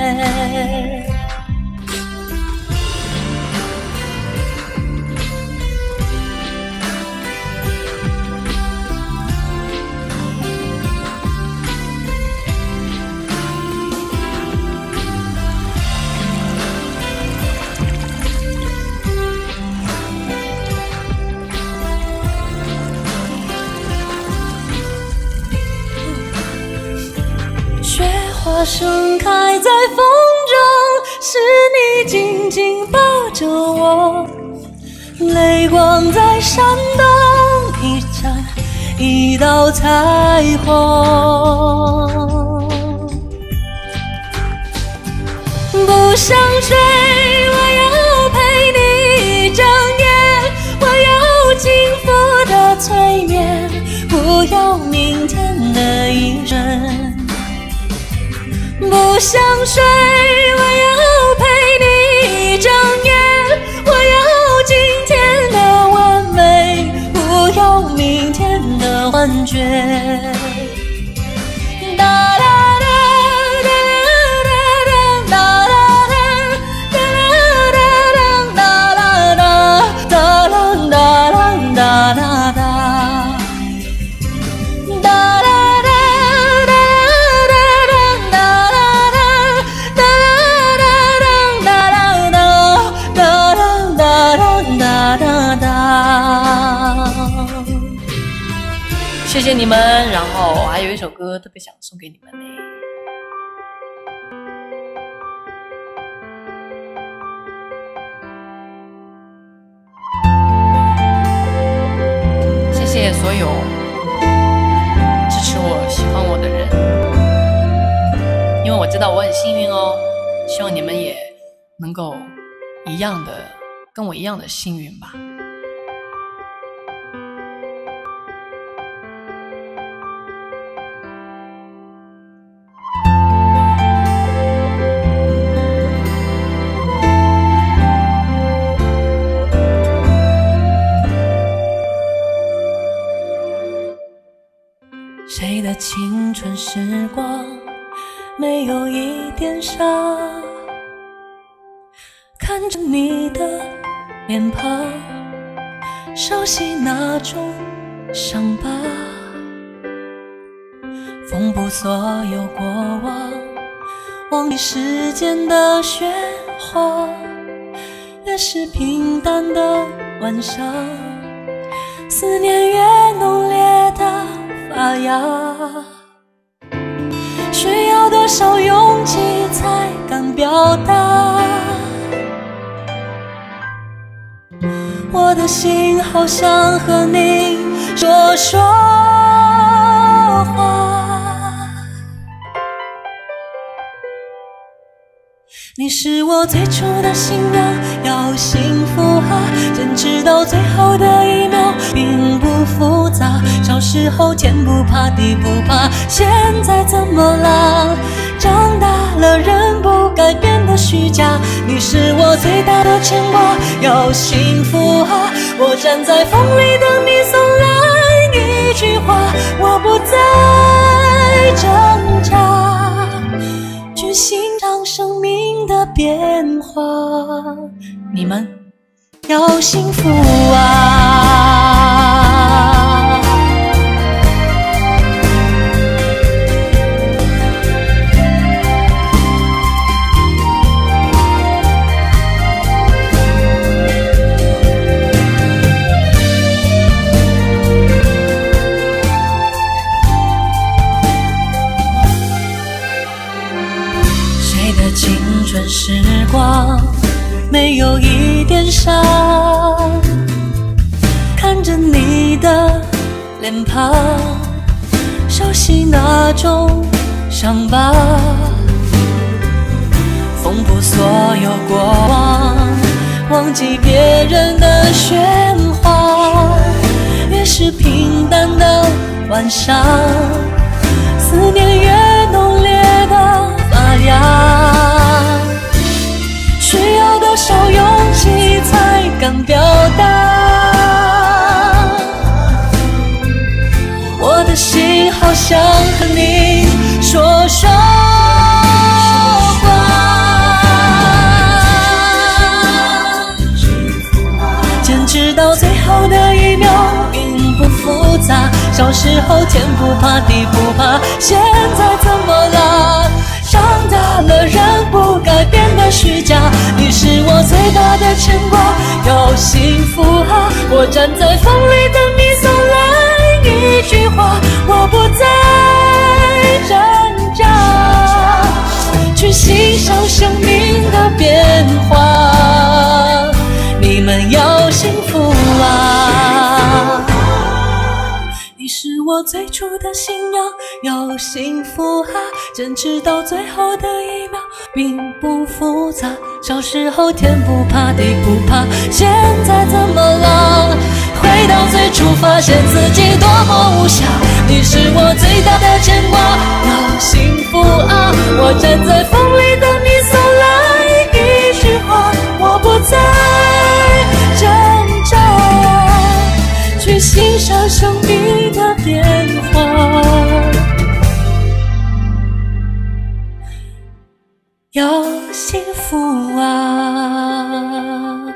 花盛开在风中，是你紧紧抱着我，泪光在闪动，一盏一道彩虹。不想睡，我要陪你一整夜，我要幸福的催眠，不要明天的一瞬。不想睡，我要陪你一整夜，我要今天的完美，不要明天的幻觉。谢谢你们，然后还有一首歌特别想送给你们呢。谢谢所有支持我、喜欢我的人，因为我知道我很幸运哦。希望你们也能够跟我一样的幸运吧。谁的青春时光没有一点伤？看着你的脸庞，熟悉那种伤疤，缝补所有过往，忘记时间的喧哗，越是平淡的晚上，思念越浓烈的发芽，需要多少勇气才敢表达？我的心好想和你说说话，你是我最初的信仰，要幸福啊，坚持到最后的一秒，并不复杂。小时候天不怕地不怕，现在怎么了？长大了人不该变得虚假，你是我最大的牵挂，要幸福啊！我站在风里等你送来一句话，我不再挣扎，去欣赏生命的变化。你们要幸福啊！青春时光没有一点伤，看着你的脸庞，熟悉那种伤疤，缝补所有过往，忘记别人的喧哗。越是平淡的晚上，思念越浓烈的发芽。需要多少勇气才敢表达？我的心好想和你说说话，坚持到最后的一秒并不复杂。小时候天不怕地不怕，现在怎么了？长大了人不该变得虚假。你是我最大的牵挂，要幸福啊！我站在风里等你送来一句话，我不再挣扎，去欣赏生命的变化。你们要幸福啊！你是我最初的信仰，要幸福啊！坚持到最后的一秒，并不复杂。小时候天不怕地不怕，现在怎么了？回到最初，发现自己多么无瑕。你是我最大的牵挂，要幸福啊！我站在风里等你送来一句话，我不再挣扎，去欣赏生命的变化。要幸福啊！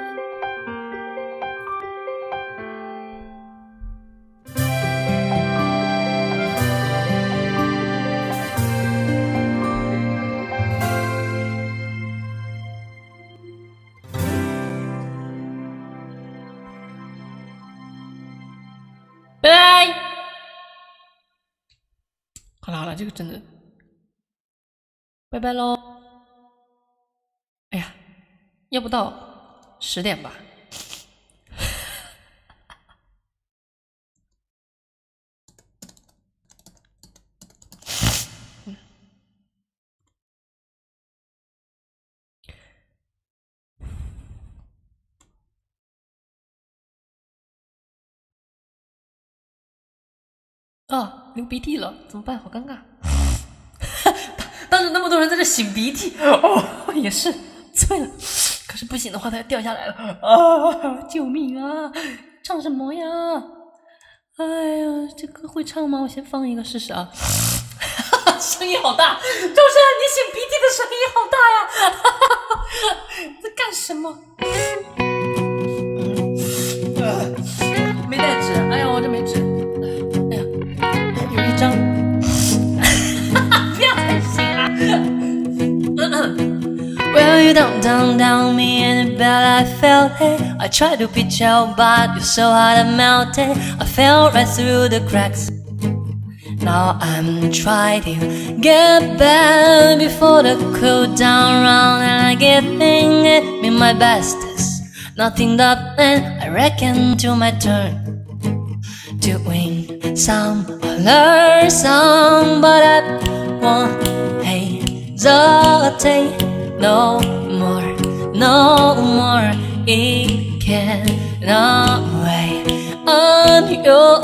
拜拜。好了好了，这个真的，拜拜喽。哎呀，要不到10点吧。啊，流鼻涕了，怎么办？好尴尬。当时那么多人在这擤鼻涕，哦，也是醉了。可是不行的话，它要掉下来了啊！救命啊！唱什么呀？哎呀，这歌会唱吗？我先放一个试试啊。声音好大，周深，你擤鼻涕的声音好大呀！在干什么？没带纸，哎呀，我这没纸。哎呀，有一张。不要再擤了。 Well, you down me in the bed, I felt it. I tried to pitch out, but you're so hot and melted. I fell right through the cracks. Now I'm trying to get back before the cool down round, and I get thinking me my bestest. Nothing that I reckon to my turn to win some or learn some, but I won't hesitate. No more, no more. It cannot wait on your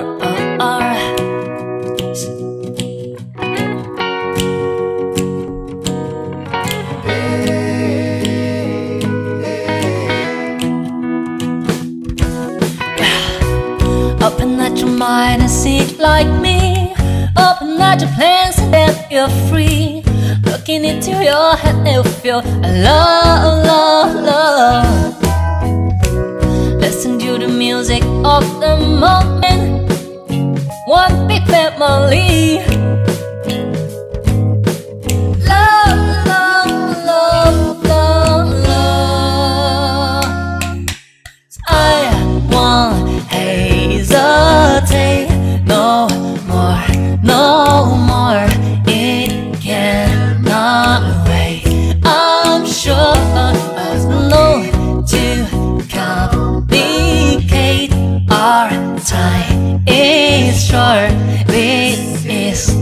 Open at your mind and see it like me. Open at your plans and then you're free. Looking into your head, you feel love, love, love. Listen to the music of the moment. One big family. Love, love, love, love, love. I won't hesitate. No more, no more. It cannot wait. I'm sure there's no to complicate. Our time is short. This is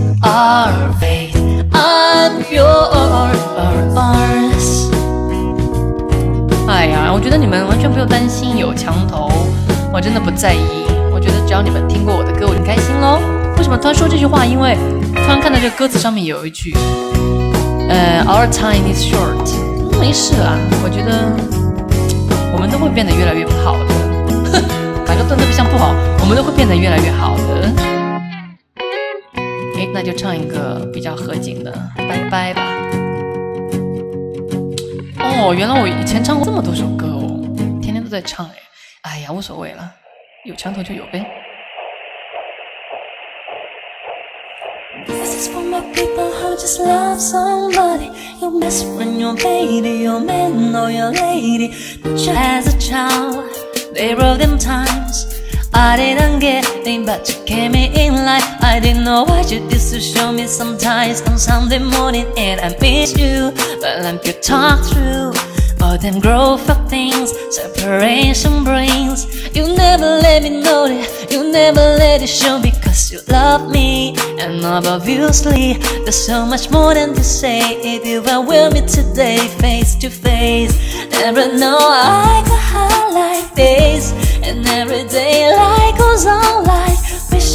得你们完全不用担心有墙头，我真的不在意。我觉得只要你们听过我的歌，我就很开心咯。为什么突然说这句话？因为突然看到这个歌词上面有一句，Our time is short。没事啦，我觉得我们都会变得越来越好的。打个顿特别像不好，我们都会变得越来越好的。诶，那就唱一个比较合景的《拜拜》吧。哦，原来我以前唱过这么多首歌哦，天天都在唱哎。哎呀，无所谓了，有墙头就有呗。 This is for my people who just love somebody. Your best friend, your baby, your man or your lady. As a child, there were them times I didn't get it, but you came in life. I didn't know what you did to show me sometimes on Sunday morning, and I miss you, but I could talk through all them growth of things separation brings. You never let me know that, you never let it show, because you love me, and obviously there's so much more than to say. If you were with me today face to face, never know I could hide like this, and every day life goes on like wish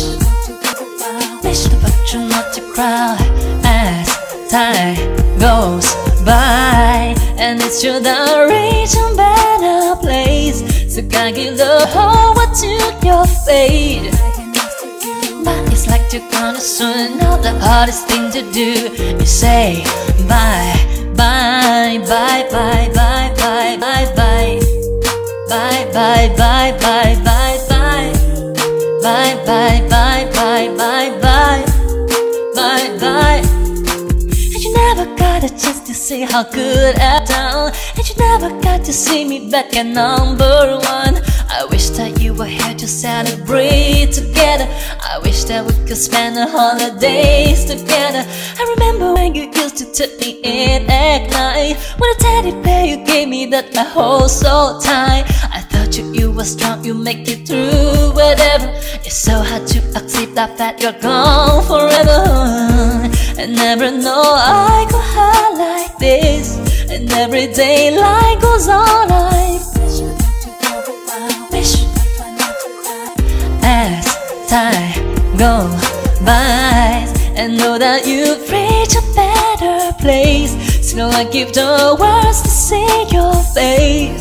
but you not to cry as time goes by, and it's true that reach a better place, so gotta give the whole world to your fate. But it's like you're gonna soon know the hardest thing to do is say bye, bye, bye, bye, bye, bye, bye, bye. Bye bye bye bye bye bye. Bye bye bye bye bye bye. Bye bye. And you never got a chance to see how good I've done, and you never got to see me back at number one. I wish that you were here to celebrate together. I wish that we could spend the holidays together. I remember when you used to tuck me in at night, with a teddy bear you gave me that my whole so tight. I thought you were strong, you make it through whatever. It's so hard to accept that you're gone forever. I never know I could hide like this, and every day life goes on like wish as time goes by, and know that you've reached a better place. Still I give the words to see your face.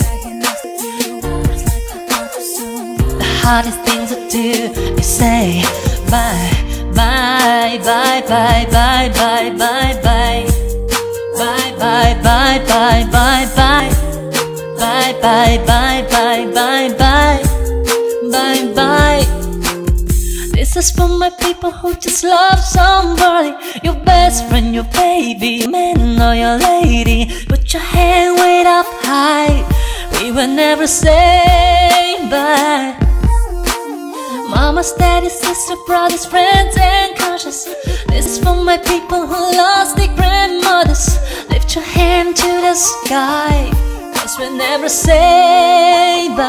The hardest thing to do is say bye, bye, bye, bye, bye, bye, bye, bye. Bye, bye, bye, bye, bye, bye. Bye, bye, bye, bye, bye, bye. Bye, bye. This is for my people who just love somebody. Your best friend, your baby, your man or your lady. Put your hand way up high. We will never say bye. Mama's, daddy's, sister, brothers, friends and conscious. This is for my people who lost their grandmothers. Lift your hand to the sky, 'cause we'll never say bye.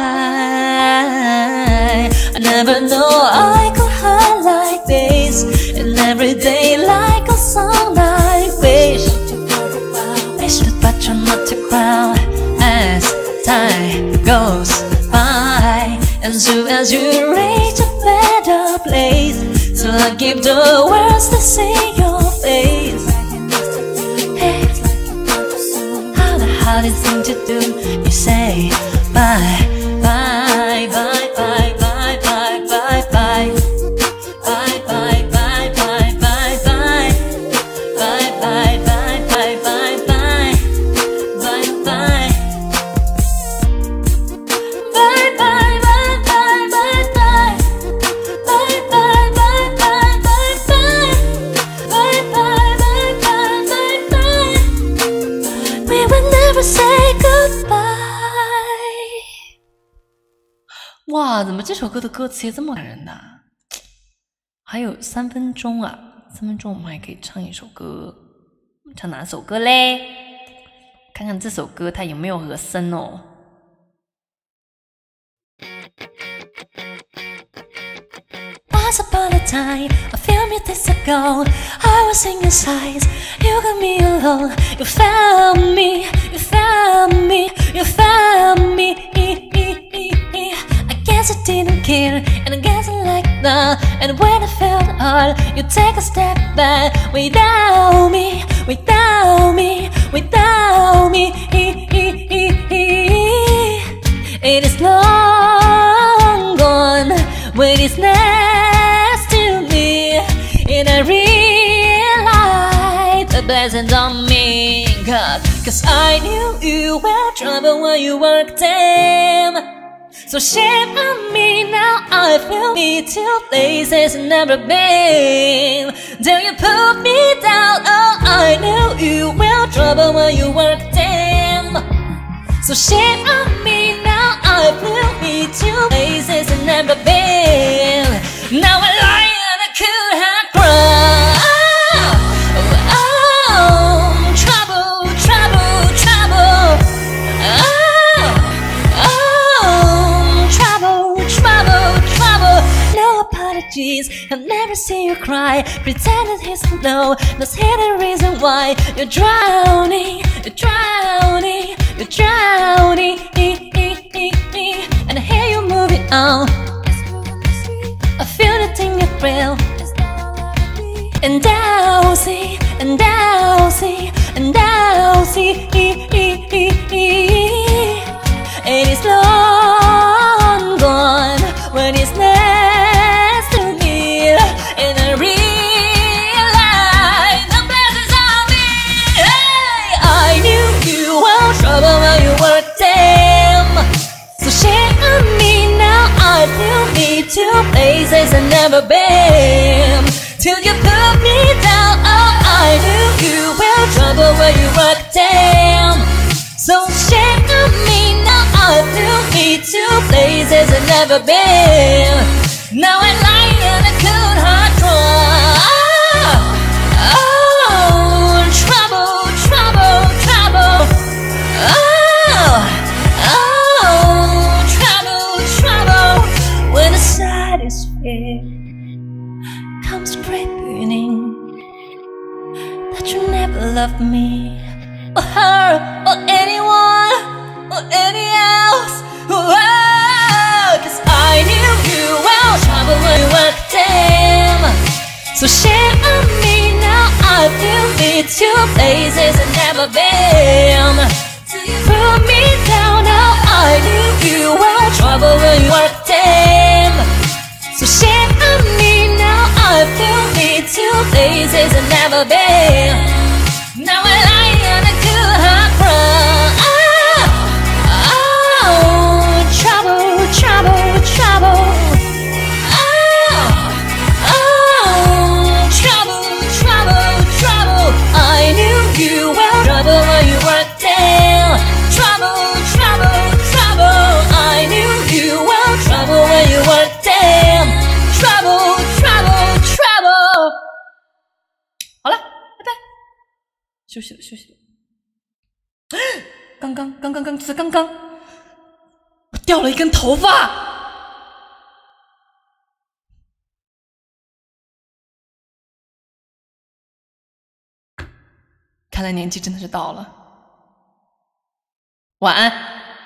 I never know I could hide like this, and every day like a song I wish but try not to cry as time goes by. And soon as you reach a better place, so I give the words to see your face. Hey, how the hardest thing to do is say bye, bye, bye, bye, bye, bye, bye, bye. Bye, bye, bye, bye, bye, bye. Bye, bye, bye, bye, bye, bye. Bye, bye. Bye, bye, bye, bye, bye, bye. Bye, bye, bye, bye, bye, bye. Bye, bye, bye, bye, bye, bye. We will never say goodbye. 哇，怎么这首歌的歌词也这么感人呢？还有3分钟啊，3分钟我们还可以唱一首歌，唱哪首歌嘞？看看这首歌它有没有和声哦。 Once upon a time, a few minutes ago, I was in your sights. You got me alone. You found me, you found me, you found guessing like that. And when I felt hard, you take a step back. Without me, without me, without me. It is long gone when it's next to me. And I realize the blessings on me. Cause I knew you were trouble when you worked them. So shame on me now, I feel me to places I've never been. Till you put me down, oh I knew you were trouble when you worked them. So shame on me now, I feel me to places I've never been. Now I lie and I could have cried. I've never seen you cry, pretending he's no. Let's hear the reason why you're drowning, you're drowning, you're drowning. And I hear you moving on. I feel the thing you feel. And down, see, and down, see, and down, see. And it's long gone when it's next to me. And I realize the blessings on me. Hey, I knew you were trouble when you were them. So shame on me now, I feel me to places I've never been. Till you put me down, oh I knew you were trouble when you were them. So shame on me now, I feel me to places I've never been. Now I lie and I could hard cry. Oh, trouble, trouble, trouble. Oh, trouble, trouble. When the saddest fear comes creeping, that you never loved me, or her, or anyone, or any else. Cause I knew you well, trouble when you were them. So shame on me now, I feel me to places I've never been. Till you put me down, now I knew you well, trouble when you were them. So shame on me now, I feel me to places I've never been. Now I lie and I could have cried. Oh, trouble, trouble, trouble. Oh, trouble, trouble, trouble. I knew you well, trouble when you were there. Trouble, trouble, trouble. I knew you well, trouble when you were there. Trouble, trouble, trouble. 好了，拜拜。休息了，休息了。刚刚，就是刚刚，我掉了一根头发。看来年纪真的是到了。晚安。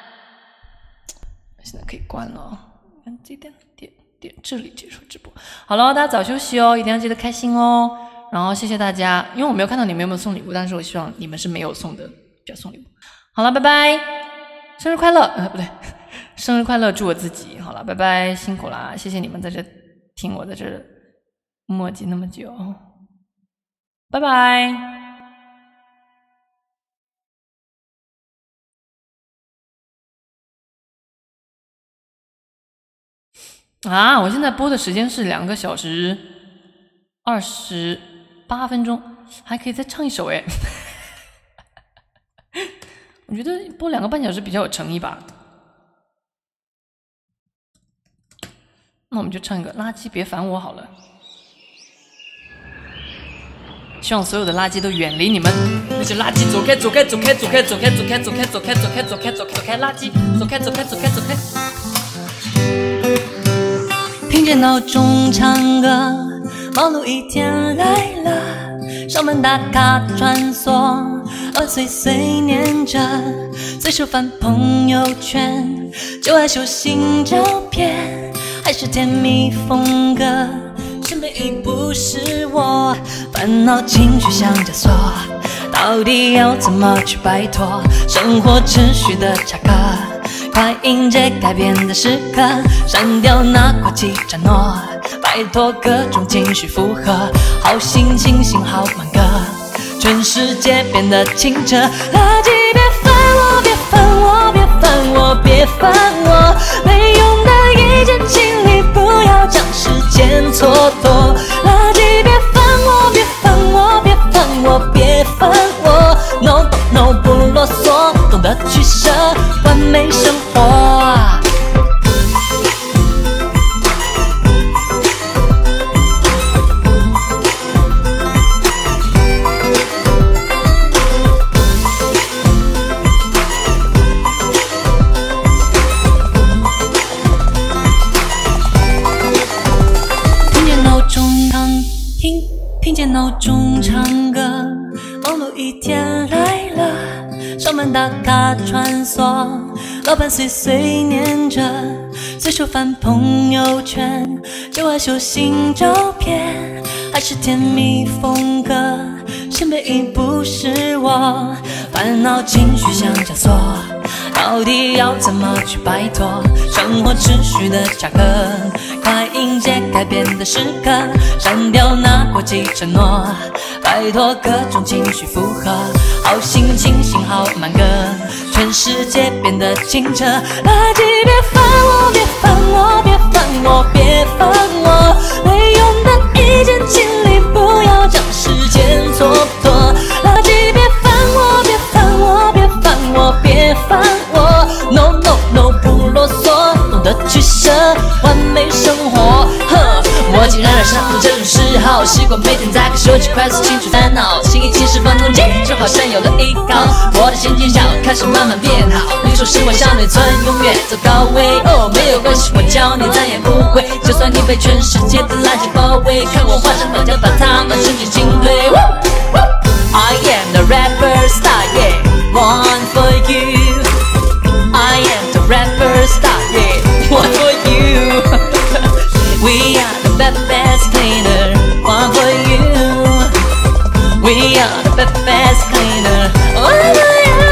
现在可以关了啊，几点？点这里结束直播。好了，大家早休息哦，一定要记得开心哦。然后谢谢大家，因为我没有看到你们有没有送礼物，但是我希望你们是没有送的，不要送礼物。好了，拜拜，生日快乐！不对，生日快乐，祝我自己。好了，拜拜，辛苦啦，谢谢你们在这听我在这磨叽那么久，拜拜。啊，我现在播的时间是2个小时28分钟，还可以再唱一首哎。我觉得播2个半小时比较有诚意吧。那我们就唱一个垃圾别烦我好了。希望所有的垃圾都远离你们，那些垃圾走开走开走开走开走开走开走开走开走开走开走开垃圾走开走开走开走开。听见闹钟唱歌，忙碌一天来了，上班打卡穿梭，岁岁念着，随手翻朋友圈，就爱秀新照片， 还是甜蜜风格，身边已不是我，烦恼情绪像枷锁，到底要怎么去摆脱生活秩序的插科？快迎接改变的时刻，删掉那过期承诺，摆脱各种情绪负荷，好心情幸好满格，全世界变得清澈。垃圾别烦我，别烦我，别烦我，别烦我，没用的意见请你不要将时间蹉跎。垃圾别烦我，别烦我，别烦我，别烦我 ，No No No 不啰嗦，懂得取舍，完美生活。听见闹钟唱歌，忙碌一天来了，上班打卡穿梭，老板碎碎念着，随手翻朋友圈，就爱秀新照片，还是甜蜜风格，身边已不是我，烦恼情绪像枷锁，到底要怎么去摆脱生活秩序的插科？快迎接改变的时刻，删掉那过期承诺，摆脱各种情绪负荷，好心情幸好满格，全世界变得清澈。垃圾别烦我，别烦我，别烦我，别烦我，没用的意见请你不要将时间蹉跎。垃圾别烦我，别烦我，别烦我，别烦我 ，No No No 不啰嗦，懂得取舍，完美生活。我竟然染上了这种嗜好，习惯每天打开手机快速清除烦恼，心一起10分钟简直好像有了依靠，我的心情小开始慢慢变好。你说时光像内存，永远走高位，哦没有关系，我教你再也不会，就算你被全世界的垃圾包围，看我化身绑架把他们升级进退。I am the rapper star, yeah, one for you. I am the rapper star, yeah, one for you. We are the best cleaner, one for you. We are the best cleaner, one for you.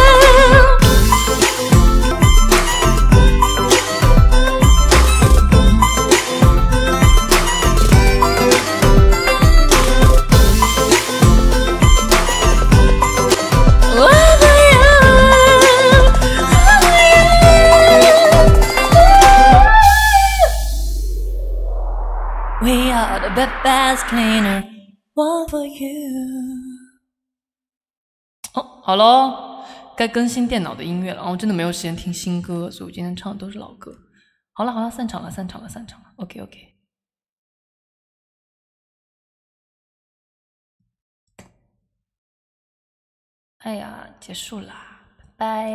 We are the best cleaner, one for you. 哦，好咯，该更新电脑的音乐了。我真的没有时间听新歌，所以我今天唱的都是老歌。好了好了，散场了。OK。哎呀，结束啦，拜拜。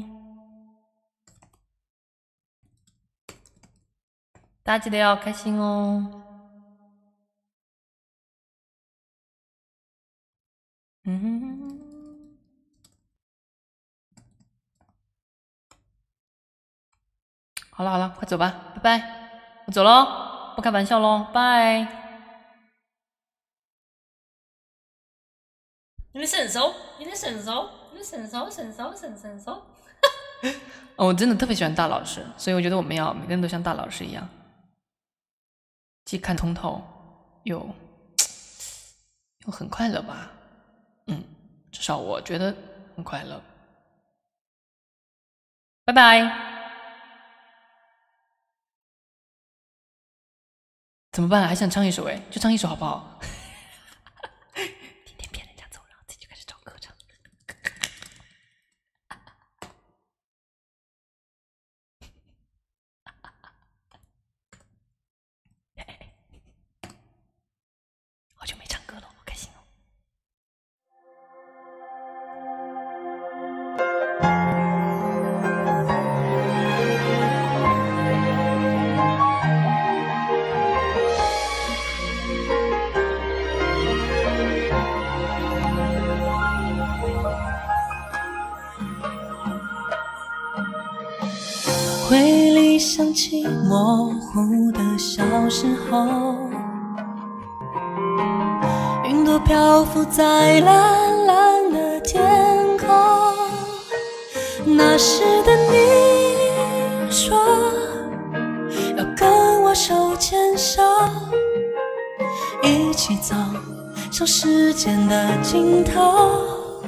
大家记得要开心哦。好了，快走吧，拜拜，我走喽，不开玩笑喽，拜。你的神手。哦，我真的特别喜欢大老师，所以我觉得我们要每个人都像大老师一样，既看通透，又很快乐吧。至少我觉得很快乐。拜拜。怎么办？还想唱一首哎，就唱一首好不好？天天骗人家走，然后自己就开始找歌唱。好久没唱歌了，好开心哦。 回忆里想起模糊的小时候，云朵漂浮在蓝蓝的天空。那时的你说要跟我手牵手，一起走向时间的尽头。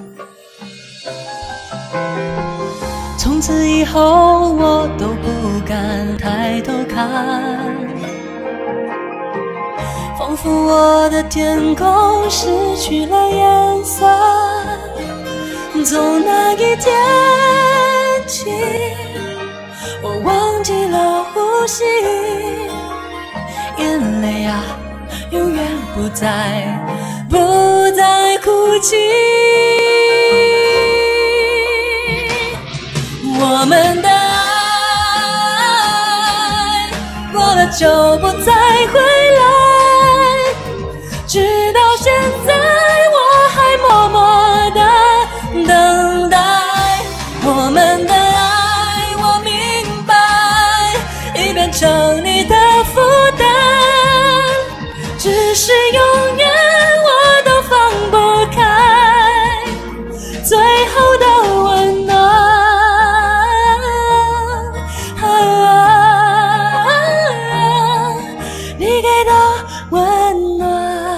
从此以后我都不敢抬头看，仿佛我的天空失去了颜色。从那一天起，我忘记了呼吸，眼泪啊永远不再哭泣。我们的爱过了就不再回来，直到现在我还默默的等待。我们的爱我明白，已变成你的负担，只是永远我都放不开最后的温暖。你给的温暖。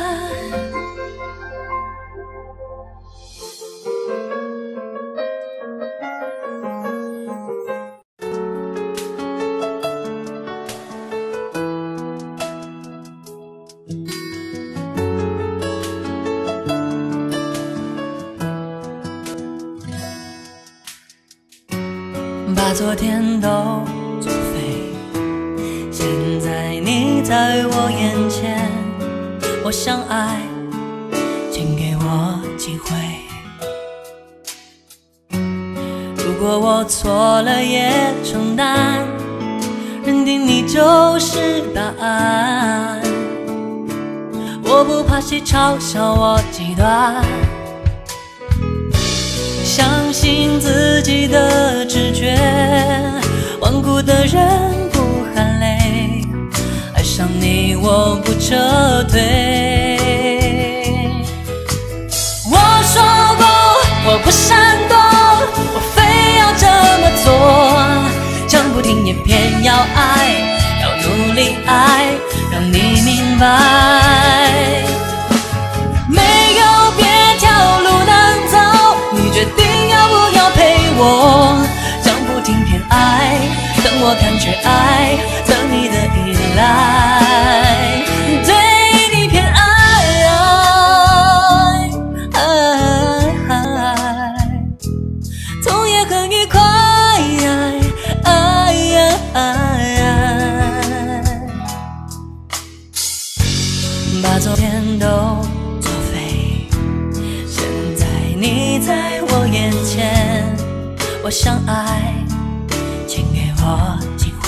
把昨天都作废，现在你在我眼前，我想爱，请给我机会。如果我错了也承担，认定你就是答案。我不怕谁嘲笑我极端，相信自己的直觉，顽固的人不喊累，爱上你我不撤退。我说过我不闪躲，我非要这么做，讲不听也偏要爱，要努力爱，让你明白。没有别条路能走，你决定要不要陪我，讲不听偏爱，等我感觉爱，等你的依赖，对你偏爱，痛也很愉快，把昨天都作废，现在你在我眼前，我想爱，请给我机会。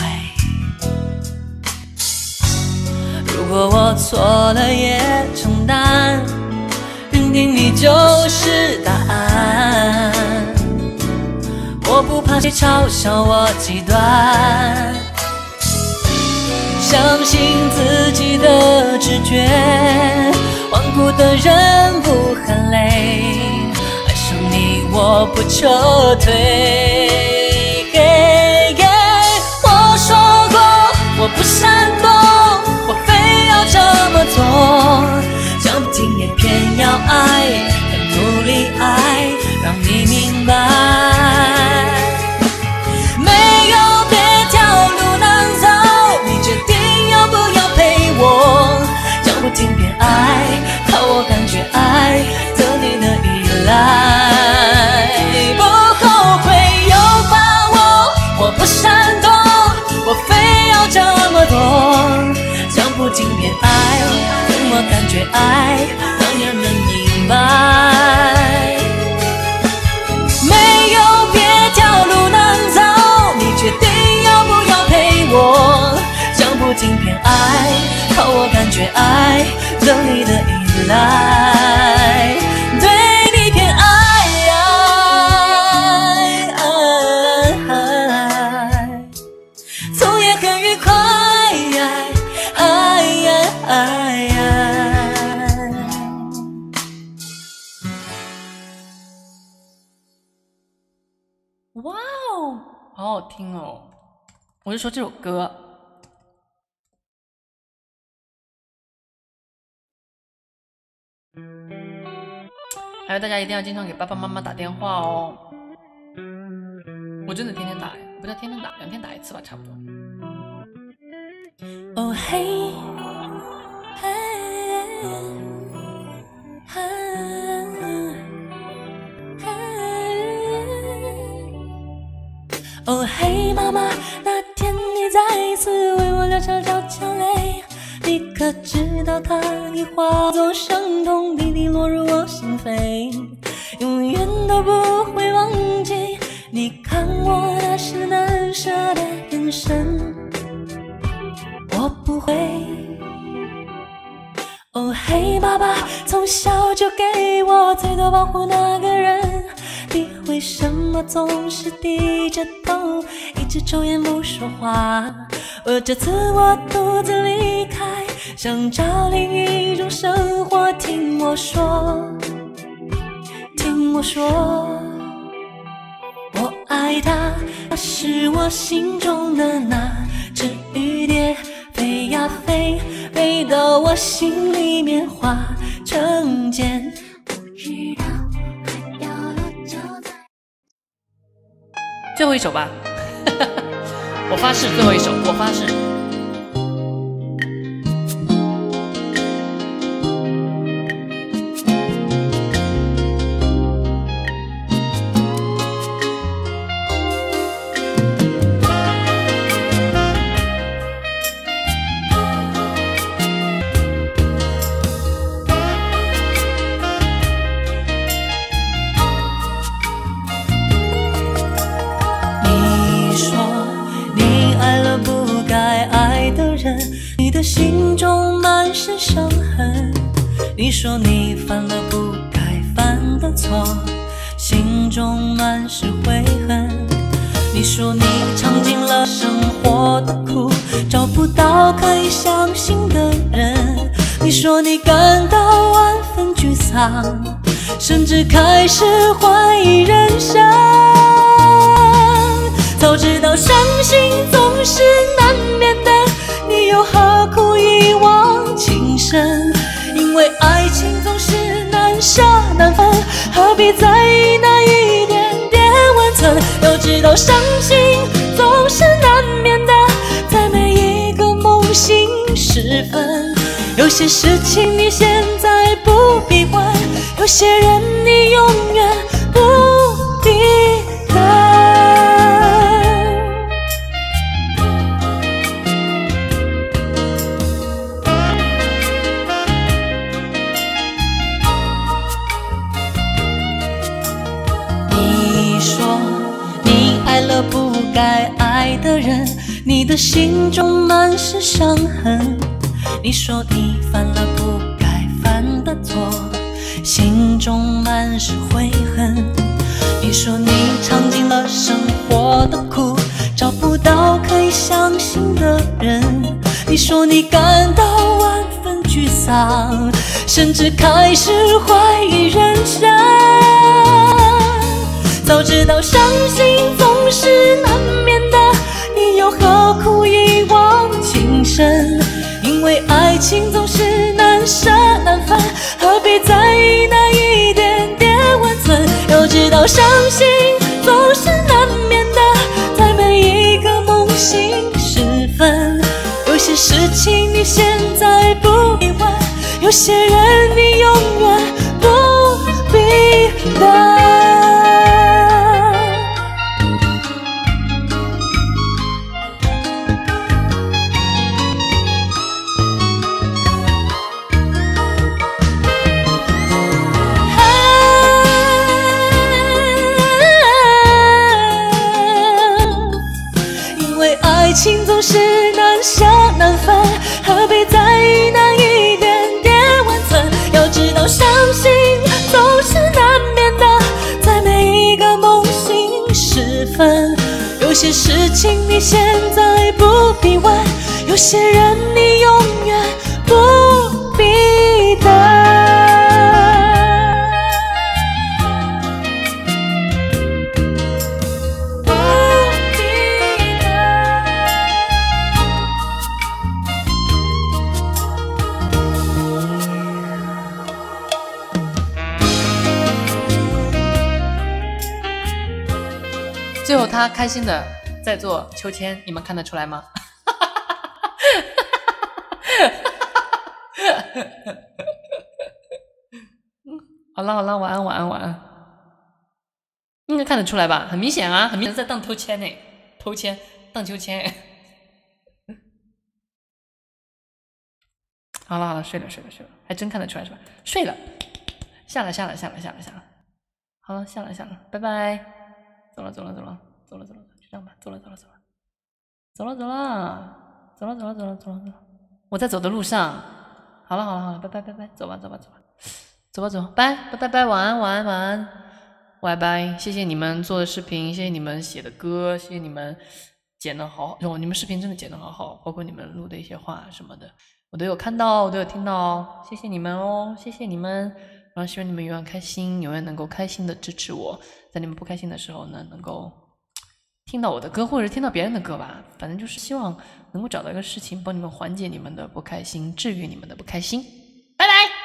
如果我错了也承担，认定你就是答案。我不怕谁嘲笑我极端，相信自己的直觉，顽固的人不喊累，爱上你我不撤退。我说过我不闪躲，我非要这么做，讲不听也偏要爱，要努力爱，让你明白。没有别条路能走，你决定要不要陪我，讲不听偏爱，靠我感觉爱，得你的依赖，不后悔有把握，我不闪躲，我非要这么做，讲不听偏爱，等我感觉爱，让人能明白。没有别条路能走，你决定要不要陪我，讲不听偏爱，靠我感觉爱，等你的依赖，对你偏爱，痛也很愉快， 哇哦，好好听哦！我是说这首歌。还有大家一定要经常给爸爸妈妈打电话哦。我真的天天打，不叫天天打，2天打1次吧，差不多。 哦嘿，嘿，嘿，嘿，哦嘿，妈妈，那天你再次为我流悄悄悄泪，你可知道它已化作伤痛，滴滴落入我心扉，永远都不会忘记你看我那时难舍的眼神。我不会。哦嘿，爸爸，从小就给我最多保护那个人，你为什么总是低着头，一直抽烟不说话？而这次我独自离开，想找另一种生活。听我说，听我说，我爱他，他是我心中的那只雨蝶，飞呀飞，飞到我心里面化成茧。不知道还要多久才。 最后一首吧，我发誓，最后一首，我发誓。 你的心中满是伤痕，你说你犯了不该犯的错，心中满是悔恨。你说你尝尽了生活的苦，找不到可以相信的人。你说你感到万分沮丧，甚至开始怀疑人生。早知道伤心总是难免的，你又何苦一往情深？因为爱情总是难舍难分，何必在意那一点点温存？要知道伤心总是难免的，在每一个梦醒时分。有些事情你现在不必问，有些人你永远不必等。不该爱的人，你的心中满是伤痕。你说你犯了不该犯的错，心中满是悔恨。你说你尝尽了生活的苦，找不到可以相信的人。你说你感到万分沮丧，甚至开始怀疑人生。早知道伤心总是难免的，你又何苦一往情深？因为爱情总是难舍难分，何必在意那一点点温存？要知道伤心总是难免的，在每一个梦醒时分。有些事情你现在不必问，有些人你永远不必等。爱情总是难舍难分，何必在意那一点点温存？要知道伤心总是难免的，在每一个梦醒时分。有些事情你现在不必问，有些人你永远不必等。 最后他开心的在做秋千，你们看得出来吗？好了好了，晚安晚安晚安。应该看得出来吧？很明显啊，很明显在荡秋千呢，偷千荡秋千。好了好了，睡了睡了睡了，还真看得出来是吧？睡了，下了下了下了下了下了，好了下了下了，拜拜，走了走了走了走了走了，就这样吧，走了走了走了，走了走了走了走了走了走了走了，我在走的路上。好了好了好了，拜拜拜拜，走吧走吧走吧，走吧走，拜拜拜拜，晚安晚安晚安，拜拜，谢谢你们做的视频，谢谢你们写的歌，谢谢你们剪的好，你们视频真的剪的好好，包括你们录的一些话什么的。我都有看到，我都有听到哦，谢谢你们哦，谢谢你们，然后希望你们永远开心，永远能够开心的支持我，在你们不开心的时候呢，能够听到我的歌或者听到别人的歌吧，反正就是希望能够找到一个事情帮你们缓解你们的不开心，治愈你们的不开心，拜拜。